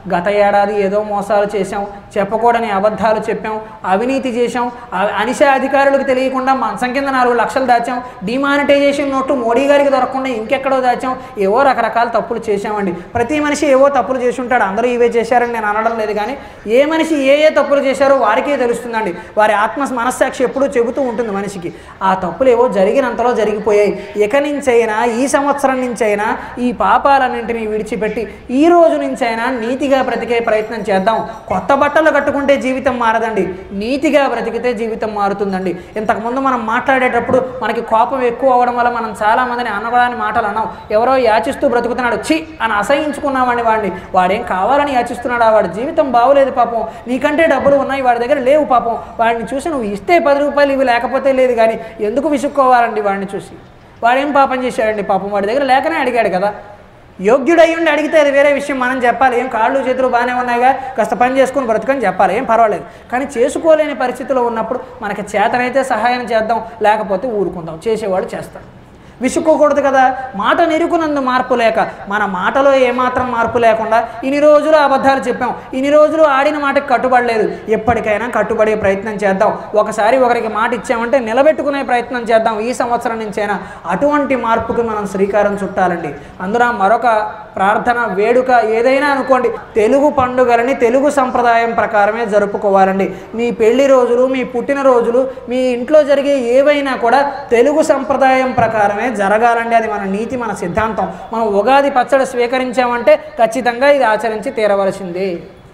గత ఏడాది ఏదో మోసాలు చేసాం, చెప్పకూడని అబద్ధాలు చెప్పాం, అవినీతి చేసాం, అనిశ అధికారులకు తెలియకుండా మంచం కింద నాలుగు లక్షలు దాచాం, డిమానిటైజేషన్ నోటు మోడీ గారికి దొరకకుండా ఇంకెక్కడో దాచాం, ఏవో రకరకాల తప్పులు చేశామండి. ప్రతి మనిషి ఏవో తప్పులు చేసి ఉంటాడు, అందరూ ఇవే చేశారని నేను అనడం లేదు. కానీ ఏ మనిషి ఏ ఏ తప్పులు చేశారో వారికే తెలుస్తుందండి. వారి ఆత్మ మనస్సాక్షి ఎప్పుడూ చెబుతూ ఉంటుంది మనిషికి. ఆ తప్పులు ఏవో జరిగినంతలో జరిగిపోయాయి. ఇక నుంచైనా ఈ సంవత్సరం నుంచైనా ఈ పాపాలన్నింటినీ విడిచిపెట్టి ఈ రోజు నుంచైనా నీతిగా బ్రతికే ప్రయత్నం చేద్దాం. కొత్త బట్టలు కట్టుకుంటే జీవితం మారదండి, నీతిగా బ్రతికితే జీవితం మారుతుందండి. ఇంతకుముందు మనం మాట్లాడేటప్పుడు మనకి కోపం ఎక్కువ అవ్వడం వల్ల మనం చాలామందిని అనగలని మాటలు అన్నాం. ఎవరో యాచిస్తూ బ్రతుకుతున్నాడు చి అని అసహించుకున్నామండి వాడిని. వాడేం కావాలని యాచిస్తున్నాడా? వాడి జీవితం బాగోలేదు పాపం, నీకంటే డబ్బులు ఉన్నాయి వాడి దగ్గర లేవు పాపం, వాడిని చూసి నువ్వు ఇస్తే పది రూపాయలు ఇవి లేకపోతే లేదు, కానీ ఎందుకు విసుక్కోవాలండి వాడిని చూసి? వాడేం పాపం చేశాడండి పాపం, వాడి దగ్గర లేకనే అడిగాడు కదా. యోగ్యుడై ఉండి అడిగితే అది వేరే విషయం, మనం చెప్పాలి. ఏం కాళ్ళు చేతులు బాగానే ఉన్నాయిగా, కాస్త పని చేసుకుని బ్రతుకని చెప్పాలి, ఏం పర్వాలేదు. కానీ చేసుకోలేని పరిస్థితిలో ఉన్నప్పుడు మనకి చేతనైతే సహాయం చేద్దాం, లేకపోతే ఊరుకుందాం. చేసేవాడు చేస్తాడు, విసుక్కోకూడదు కదా. మాట నిరుకునందు మార్పు లేక, మన మాటలో ఏమాత్రం మార్పు లేకుండా ఇన్ని రోజులు అబద్ధాలు చెప్పాం, ఇన్ని రోజులు ఆడిన మాటకి కట్టుబడలేదు. ఎప్పటికైనా కట్టుబడే ప్రయత్నం చేద్దాం. ఒకసారి ఒకరికి మాట ఇచ్చామంటే నిలబెట్టుకునే ప్రయత్నం చేద్దాం. ఈ సంవత్సరం నుంచైనా అటువంటి మార్పుకి మనం శ్రీకారం చుట్టాలండి. అందున మరొక ప్రార్థన, వేడుక ఏదైనా అనుకోండి, తెలుగు పండుగలని తెలుగు సంప్రదాయం ప్రకారమే జరుపుకోవాలండి. మీ పెళ్లి రోజులు, మీ పుట్టినరోజులు, మీ ఇంట్లో జరిగే ఏవైనా కూడా తెలుగు సంప్రదాయం ప్రకారమే జరగాలండి. అది మన నీతి, మన సిద్ధాంతం. మనం ఉగాది పచ్చడి స్వీకరించామంటే ఖచ్చితంగా ఇది ఆచరించి తీరవలసిందే.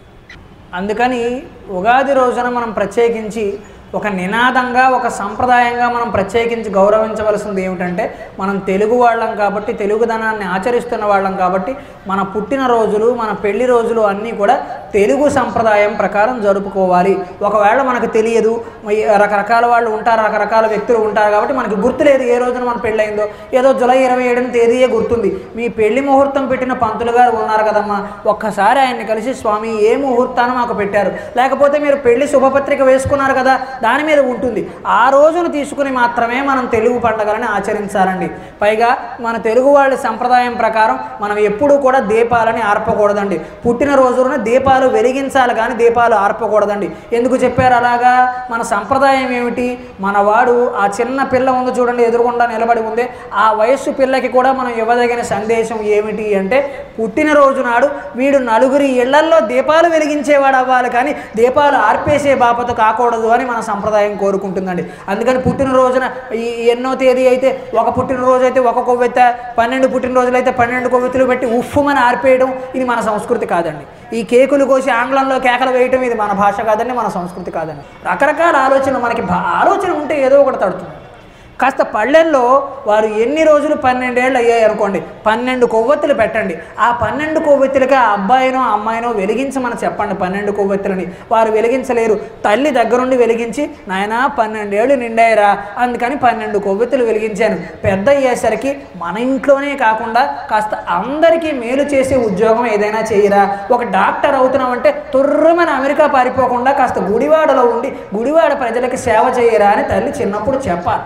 అందుకని ఉగాది రోజున మనం ప్రత్యేకించి ఒక నినాదంగా, ఒక సంప్రదాయంగా మనం ప్రత్యేకించి గౌరవించవలసింది ఏమిటంటే, మనం తెలుగు వాళ్ళం కాబట్టి, తెలుగుదనాన్ని ఆచరిస్తున్న వాళ్ళం కాబట్టి, మన పుట్టినరోజులు, మన పెళ్లి రోజులు అన్నీ కూడా తెలుగు సంప్రదాయం ప్రకారం జరుపుకోవాలి. ఒకవేళ మనకు తెలియదు, రకరకాల వాళ్ళు ఉంటారు, రకరకాల వ్యక్తులు ఉంటారు కాబట్టి మనకి గుర్తులేదు ఏ రోజున మన పెళ్ళయిందో. ఏదో జూలై ఇరవై ఏడున తేదీయే గుర్తుంది. మీ పెళ్లి ముహూర్తం పెట్టిన పంతులు గారు ఉన్నారు కదమ్మా, ఒక్కసారి ఆయన్ని కలిసి స్వామి ఏ ముహూర్తాన్ని మాకు పెట్టారు, లేకపోతే మీరు పెళ్లి శుభపత్రిక వేసుకున్నారు కదా దాని మీద ఉంటుంది, ఆ రోజును తీసుకుని మాత్రమే మనం తెలుగు పండుగలని ఆచరించాలండి. పైగా మన తెలుగు వాళ్ళ సంప్రదాయం ప్రకారం మనం ఎప్పుడూ కూడా దీపాలని ఆర్పకూడదండి. పుట్టినరోజున దీపాలు వెలిగించాలి కానీ దీపాలు ఆర్పకూడదండి. ఎందుకు చెప్పారు అలాగా? మన సంప్రదాయం ఏమిటి? మనవాడు ఆ చిన్న పిల్ల ఉంది చూడండి, ఎదురుగుండా నిలబడి ఉంది, ఆ వయస్సు పిల్లకి కూడా మనం ఇవ్వదగిన సందేశం ఏమిటి అంటే, పుట్టినరోజు నాడు వీడు నలుగురి ఇళ్లల్లో దీపాలు వెలిగించేవాడు అవ్వాలి కానీ దీపాలు ఆర్పేసే బాపత కాకూడదు అని మన సంప్రదాయం కోరుకుంటుందండి. అందుకని పుట్టినరోజున ఈ ఎన్నో తేదీ అయితే ఒక పుట్టినరోజు అయితే ఒక కొవ్వెత్త, పన్నెండు పుట్టినరోజులు అయితే పన్నెండు కొవ్వెత్తులు పెట్టి ఉఫ్ఫుమని ఆర్పేయడం ఇది మన సంస్కృతి కాదండి. ఈ కేకులు కోసి ఆంగ్లంలో కేకలు వేయటం ఇది మన భాష కాదండి, మన సంస్కృతి కాదండి. రకరకాల ఆలోచన, మనకి ఆలోచన ఉంటే ఏదో ఒకటి తడుతుంది. కాస్త పళ్ళెల్లో వారు ఎన్ని రోజులు పన్నెండేళ్ళు అయ్యాయి అనుకోండి, పన్నెండు కొవ్వొత్తులు పెట్టండి. ఆ పన్నెండు కొవ్వొత్తులకి ఆ అబ్బాయినో అమ్మాయినో వెలిగించమని చెప్పండి. పన్నెండు కొవ్వొత్తులని వారు వెలిగించలేరు, తల్లి దగ్గరుండి వెలిగించి, నాయనా పన్నెండేళ్ళు నిండాయిరా అందుకని పన్నెండు కొవ్వొత్తులు వెలిగించాను. పెద్ద అయ్యేసరికి మన ఇంట్లోనే కాకుండా కాస్త అందరికీ మేలు చేసే ఉద్యోగం ఏదైనా చేయరా. ఒక డాక్టర్ అవుతున్నామంటే తుర్రమని అమెరికా పారిపోకుండా కాస్త గుడివాడలో ఉండి గుడివాడ ప్రజలకి సేవ చేయరా అని తల్లి చిన్నప్పుడు చెప్పాలి.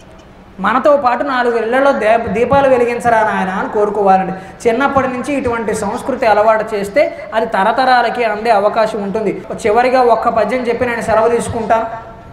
మనతో పాటు నాలుగు ఇళ్లలో దే దీపాలు వెలిగించరా నాయన అని కోరుకోవాలండి. చిన్నప్పటి నుంచి ఇటువంటి సంస్కృతి అలవాటు చేస్తే అది తరతరాలకి అందే అవకాశం ఉంటుంది. చివరిగా ఒక్క పద్యం చెప్పి నేను సెలవు తీసుకుంటాను.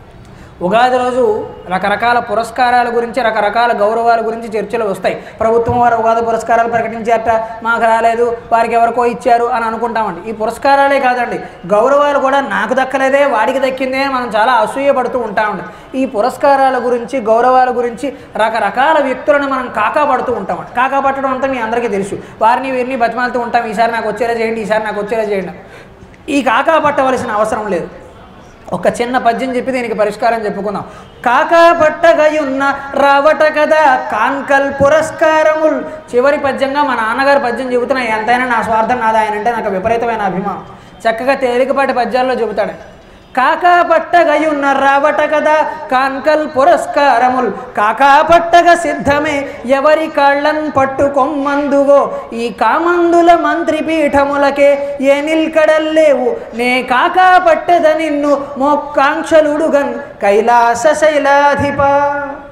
ఉగాది రోజు రకరకాల పురస్కారాల గురించి, రకరకాల గౌరవాల గురించి చర్చలు వస్తాయి. ప్రభుత్వం వారు ఉగాది పురస్కారాలు ప్రకటించారట, మాకు రాలేదు, వారికి ఎవరికో ఇచ్చారు అని అనుకుంటామండి. ఈ పురస్కారాలే కాదండి, గౌరవాలు కూడా నాకు దక్కలేదే వాడికి దక్కిందే అని మనం చాలా అసూయపడుతూ ఉంటామండి. ఈ పురస్కారాల గురించి, గౌరవాల గురించి రకరకాల వ్యక్తులను మనం కాకాపడుతూ ఉంటామండి. కాకాపట్టడం అంతా మీ అందరికీ తెలుసు. వారిని వీరిని బతిమాలుతూ ఉంటాం, ఈసారి నాకు వచ్చేలా చేయండి, ఈసారి నాకు వచ్చేలా చేయండి. ఈ కాకాపట్టవలసిన అవసరం లేదు. ఒక చిన్న పద్యం చెప్పి దీనికి పరిష్కారం చెప్పుకుందాం. కాకా పట్టగయున్న రావట కదా కాన్కల్ పురస్కారముల్. చివరి పద్యంగా మా నాన్నగారు పద్యం చెబుతున్నా, ఎంతైనా నా స్వార్థం నాది, ఆయన అంటే నాకు విపరీతమైన అభిమానం. చక్కగా తేలికపాటి పద్యాల్లో చెబుతాడు. కాకా పట్టగయున్న రావట కదా కాన్కల్ పురస్కారముల్, కాకా పట్టగ సిద్ధమే ఎవరి కాళ్ళన్ పట్టుకొమ్మందువో, ఈ కామందుల మంత్రి పీఠములకే ఏ నిల్కడల్లేవు, నే కాకా పట్టెద నిన్ను మోక్కాంక్షలుడుగన్ కైలాస శైలాధిప.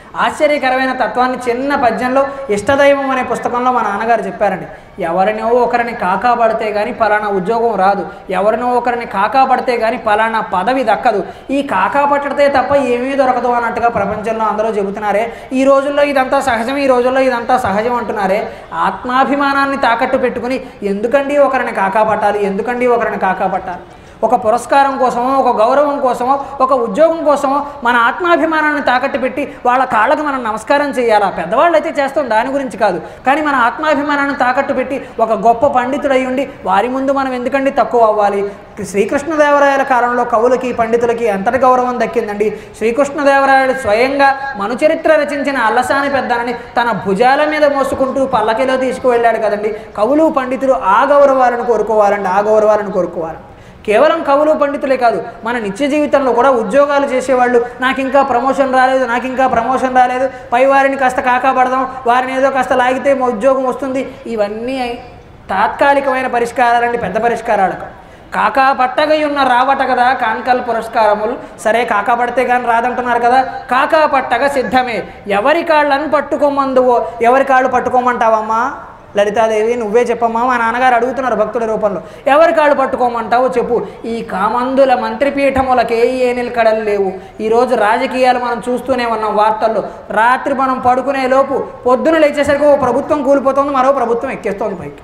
ఆశ్చర్యకరమైన తత్వాన్ని చిన్న పద్యంలో ఇష్టదైవం అనే పుస్తకంలో మా నాన్నగారు చెప్పారండి. ఎవరినో ఒకరిని కాకాపడితే కానీ పలానా ఉద్యోగం రాదు, ఎవరినో ఒకరిని కాకాపడితే కానీ పలానా పదవి దక్కదు, ఈ కాకాపట్టడితే తప్ప ఏమీ దొరకదు అన్నట్టుగా ప్రపంచంలో అందరూ చెబుతున్నారే. ఈ రోజుల్లో ఇదంతా సహజం, ఈ రోజుల్లో ఇదంతా సహజం అంటున్నారే. ఆత్మాభిమానాన్ని తాకట్టు పెట్టుకుని ఎందుకండి ఒకరిని కాకాపట్టాలి, ఎందుకండి ఒకరిని కాకాపట్టాలి? ఒక పురస్కారం కోసమో, ఒక గౌరవం కోసమో, ఒక ఉద్యోగం కోసమో మన ఆత్మాభిమానాన్ని తాకట్టు పెట్టి వాళ్ళ కాళ్ళకు మనం నమస్కారం చేయాలా? పెద్దవాళ్ళు అయితే చేస్తాం, దాని గురించి కాదు. కానీ మన ఆత్మాభిమానాన్ని తాకట్టు పెట్టి ఒక గొప్ప పండితుడై ఉండి వారి ముందు మనం ఎందుకండి తక్కువ అవ్వాలి? శ్రీకృష్ణదేవరాయల కాలంలో కవులకి పండితులకి ఎంతటి గౌరవం దక్కిందండి. శ్రీకృష్ణదేవరాయలు స్వయంగా మనుచరిత్ర రచించిన అల్లసాని పెద్దనని తన భుజాల మీద మోసుకుంటూ పల్లకిలో తీసుకువెళ్ళాడు కదండి. కవులు పండితులు ఆ గౌరవాలను కోరుకోవాలండి, ఆ గౌరవాలను కోరుకోవాలి. కేవలం కవులు పండితులే కాదు, మన నిత్య జీవితంలో కూడా ఉద్యోగాలు చేసేవాళ్ళు నాకు ఇంకా ప్రమోషన్ రాలేదు, నాకు ఇంకా ప్రమోషన్ రాలేదు, పై వారిని కాస్త కాకాపడదాం, వారిని ఏదో కాస్త లాగితే మా ఉద్యోగం వస్తుంది, ఇవన్నీ తాత్కాలికమైన పరిష్కారాలండి, పెద్ద పరిష్కారాలు. కాకా పట్టగయున్న రావట కదా కాన్కల్ పురస్కారములు. సరే కాకా పడితే కానీ రాదంటున్నారు కదా, కాకా పట్టగ సిద్ధమే. ఎవరి కాళ్ళను పట్టుకోమందువో, ఎవరి కాళ్ళు పట్టుకోమంటావమ్మా లలితాదేవి, నువ్వే చెప్పమ్మా. మా నాన్నగారు అడుగుతున్నారు భక్తుల రూపంలో, ఎవరి కాళ్ళు పట్టుకోమంటావో చెప్పు. ఈ కామందుల మంత్రిపీఠములకే ఏ నిలకడలు లేవు. ఈరోజు రాజకీయాలు మనం చూస్తూనే ఉన్నాం వార్తల్లో. రాత్రి మనం పడుకునే లోపు పొద్దున లేచేసరికి ఓ ప్రభుత్వం కూలిపోతుంది, మరో ప్రభుత్వం ఎక్కేస్తోంది పైకి.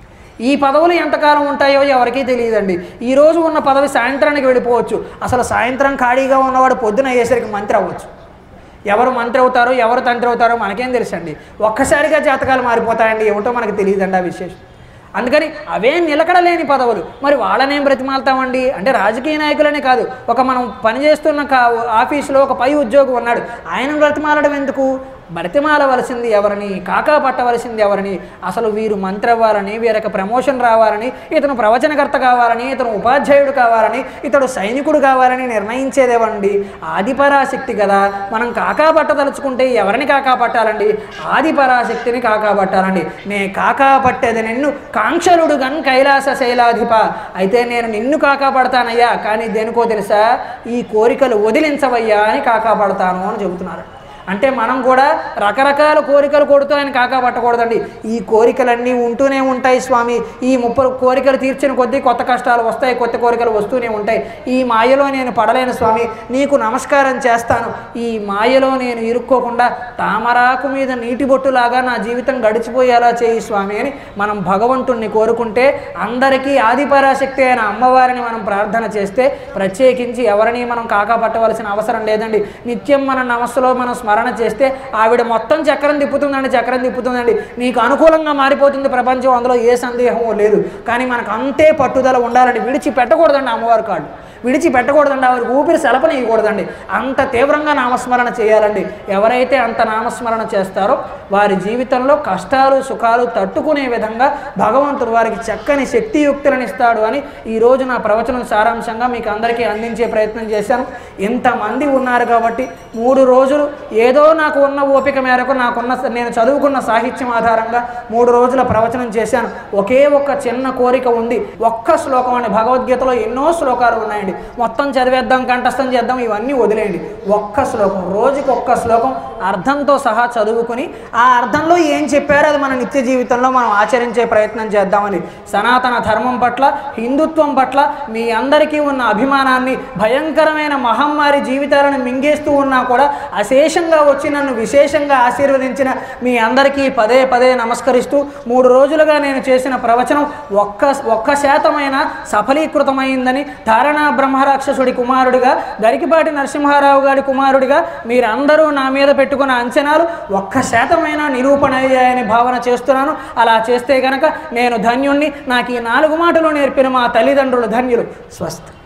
ఈ పదవులు ఎంతకాలం ఉంటాయో ఎవరికీ తెలియదండి. ఈరోజు ఉన్న పదవి సాయంత్రానికి వెళ్ళిపోవచ్చు. అసలు సాయంత్రం ఖాళీగా ఉన్నవాడు పొద్దున అయ్యేసరికి మంత్రి అవ్వచ్చు. ఎవరు మంత్రి అవుతారో, ఎవరు తంత్రి అవుతారో మనకేం తెలుసండి. ఒక్కసారిగా జాతకాలు మారిపోతాయండి, ఏమిటో మనకు తెలియదండి ఆ విశేషం. అందుకని అవే నిలకడలేని పదవులు, మరి వాళ్ళనేం బ్రతిమాలుతామండి అంటే రాజకీయ నాయకులనే కాదు, ఒక మనం పనిచేస్తున్న కా ఆఫీసులో ఒక పై ఉద్యోగి ఉన్నాడు, ఆయన బ్రతిమాలడం ఎందుకు? బ్రతిమాలవలసింది ఎవరిని, కాకా పట్టవలసింది ఎవరిని? అసలు వీరు మంత్రి అవ్వాలని, వీరికి ప్రమోషన్ రావాలని, ఇతను ప్రవచనకర్త కావాలని, ఇతను ఉపాధ్యాయుడు కావాలని, ఇతడు సైనికుడు కావాలని నిర్ణయించేదేవండి ఆదిపరాశక్తి కదా. మనం కాకా పట్టదలుచుకుంటే ఎవరిని కాకా పట్టాలండి? ఆదిపరాశక్తిని కాకా పట్టాలండి. నే కాకా పట్టేది నిన్ను కాంక్షలుడు గన్ కైలాస శైలాధిప. అయితే నేను నిన్ను కాకా పడతానయ్యా, కానీ దేనికో తెలుసా? ఈ కోరికలు వదిలించవయ్యా అని కాకా పడతాను అని చెబుతున్నారు. అంటే మనం కూడా రకరకాల కోరికలు కొడుతూ ఆయన కాకా పట్టకూడదండి. ఈ కోరికలన్నీ ఉంటూనే ఉంటాయి స్వామి. ఈ ముప్పై కోరికలు తీర్చిన కొద్దీ కొత్త కష్టాలు వస్తాయి, కొత్త కోరికలు వస్తూనే ఉంటాయి. ఈ మాయలో నేను పడలేను స్వామి, నీకు నమస్కారం చేస్తాను. ఈ మాయలో నేను ఇరుక్కోకుండా తామరాకు మీద నీటి బొట్టులాగా నా జీవితం గడిచిపోయేలా చేయి స్వామి అని మనం భగవంతుణ్ణి కోరుకుంటే, అందరికీ ఆదిపరాశక్తి అయిన అమ్మవారిని మనం ప్రార్థన చేస్తే ప్రత్యేకించి ఎవరిని మనం కాకా పట్టవలసిన అవసరం లేదండి. నిత్యం మన నమస్సులో మనం స్మరణ చేస్తే ఆవిడ మొత్తం చక్రం తిప్పుతుందండి, చక్రం తిప్పుతుందండి. నీకు అనుకూలంగా మారిపోతుంది ప్రపంచం, అందులో ఏ సందేహమో లేదు. కానీ మనకు అంతే పట్టుదల ఉండాలండి. విడిచి పెట్టకూడదండి అమ్మవారి కాళ్ళు, విడిచి పెట్టకూడదండి, ఆవిడకి ఊపిరి సెలపనియకూడదండి. అంత తీవ్రంగా నామస్మరణ చేయాలండి. ఎవరైతే అంత నామస్మరణ చేస్తారో వారి జీవితంలో కష్టాలు సుఖాలు తట్టుకునే విధంగా భగవంతుడు వారికి చక్కని శక్తియుక్తులను ఇస్తాడు అని ఈరోజు నా ప్రవచనం సారాంశంగా మీకు అందరికీ అందించే ప్రయత్నం చేశాను. ఇంతమంది ఉన్నారు కాబట్టి మూడు రోజులు ఏదో నాకు ఉన్న ఓపిక మేరకు, నాకున్న నేను చదువుకున్న సాహిత్యం ఆధారంగా మూడు రోజుల ప్రవచనం చేశాను. ఒకే ఒక్క చిన్న కోరిక ఉంది, ఒక్క శ్లోకం అని. భగవద్గీతలో ఎన్నో శ్లోకాలు ఉన్నాయండి, మొత్తం చదివేద్దాం, కంఠస్థం చేద్దాం, ఇవన్నీ వదిలేయండి. ఒక్క శ్లోకం, రోజుకి ఒక్క శ్లోకం అర్థంతో సహా చదువుకుని ఆ అర్థంలో ఏం చెప్పారో అది మన నిత్య జీవితంలో మనం ఆచరించే ప్రయత్నం చేద్దామని. సనాతన ధర్మం పట్ల, హిందుత్వం పట్ల మీ అందరికీ ఉన్న అభిమానాన్ని, భయంకరమైన మహమ్మారి జీవితాలను మింగేస్తూ ఉన్నా కూడా అశేషంగా వచ్చి నన్ను విశేషంగా ఆశీర్వదించిన మీ అందరికీ పదే పదే నమస్కరిస్తూ, మూడు రోజులుగా నేను చేసిన ప్రవచనం ఒక్క ఒక్క శాతమైన సఫలీకృతమైందని, ధారణా బ్రహ్మరాక్షసుడి కుమారుడిగా, గరికిపాటి నరసింహారావు గారి కుమారుడిగా మీరందరూ నా మీద పెట్టుకున్న అంచనాలు ఒక్క శాతమైన నిరూపణ అయ్యాయని భావన చేస్తున్నాను. అలా చేస్తే గనక నేను ధన్యుణ్ణి. నాకు ఈ నాలుగు మాటలు నేర్పిన మా తల్లిదండ్రులు ధన్యులు. స్వస్తి.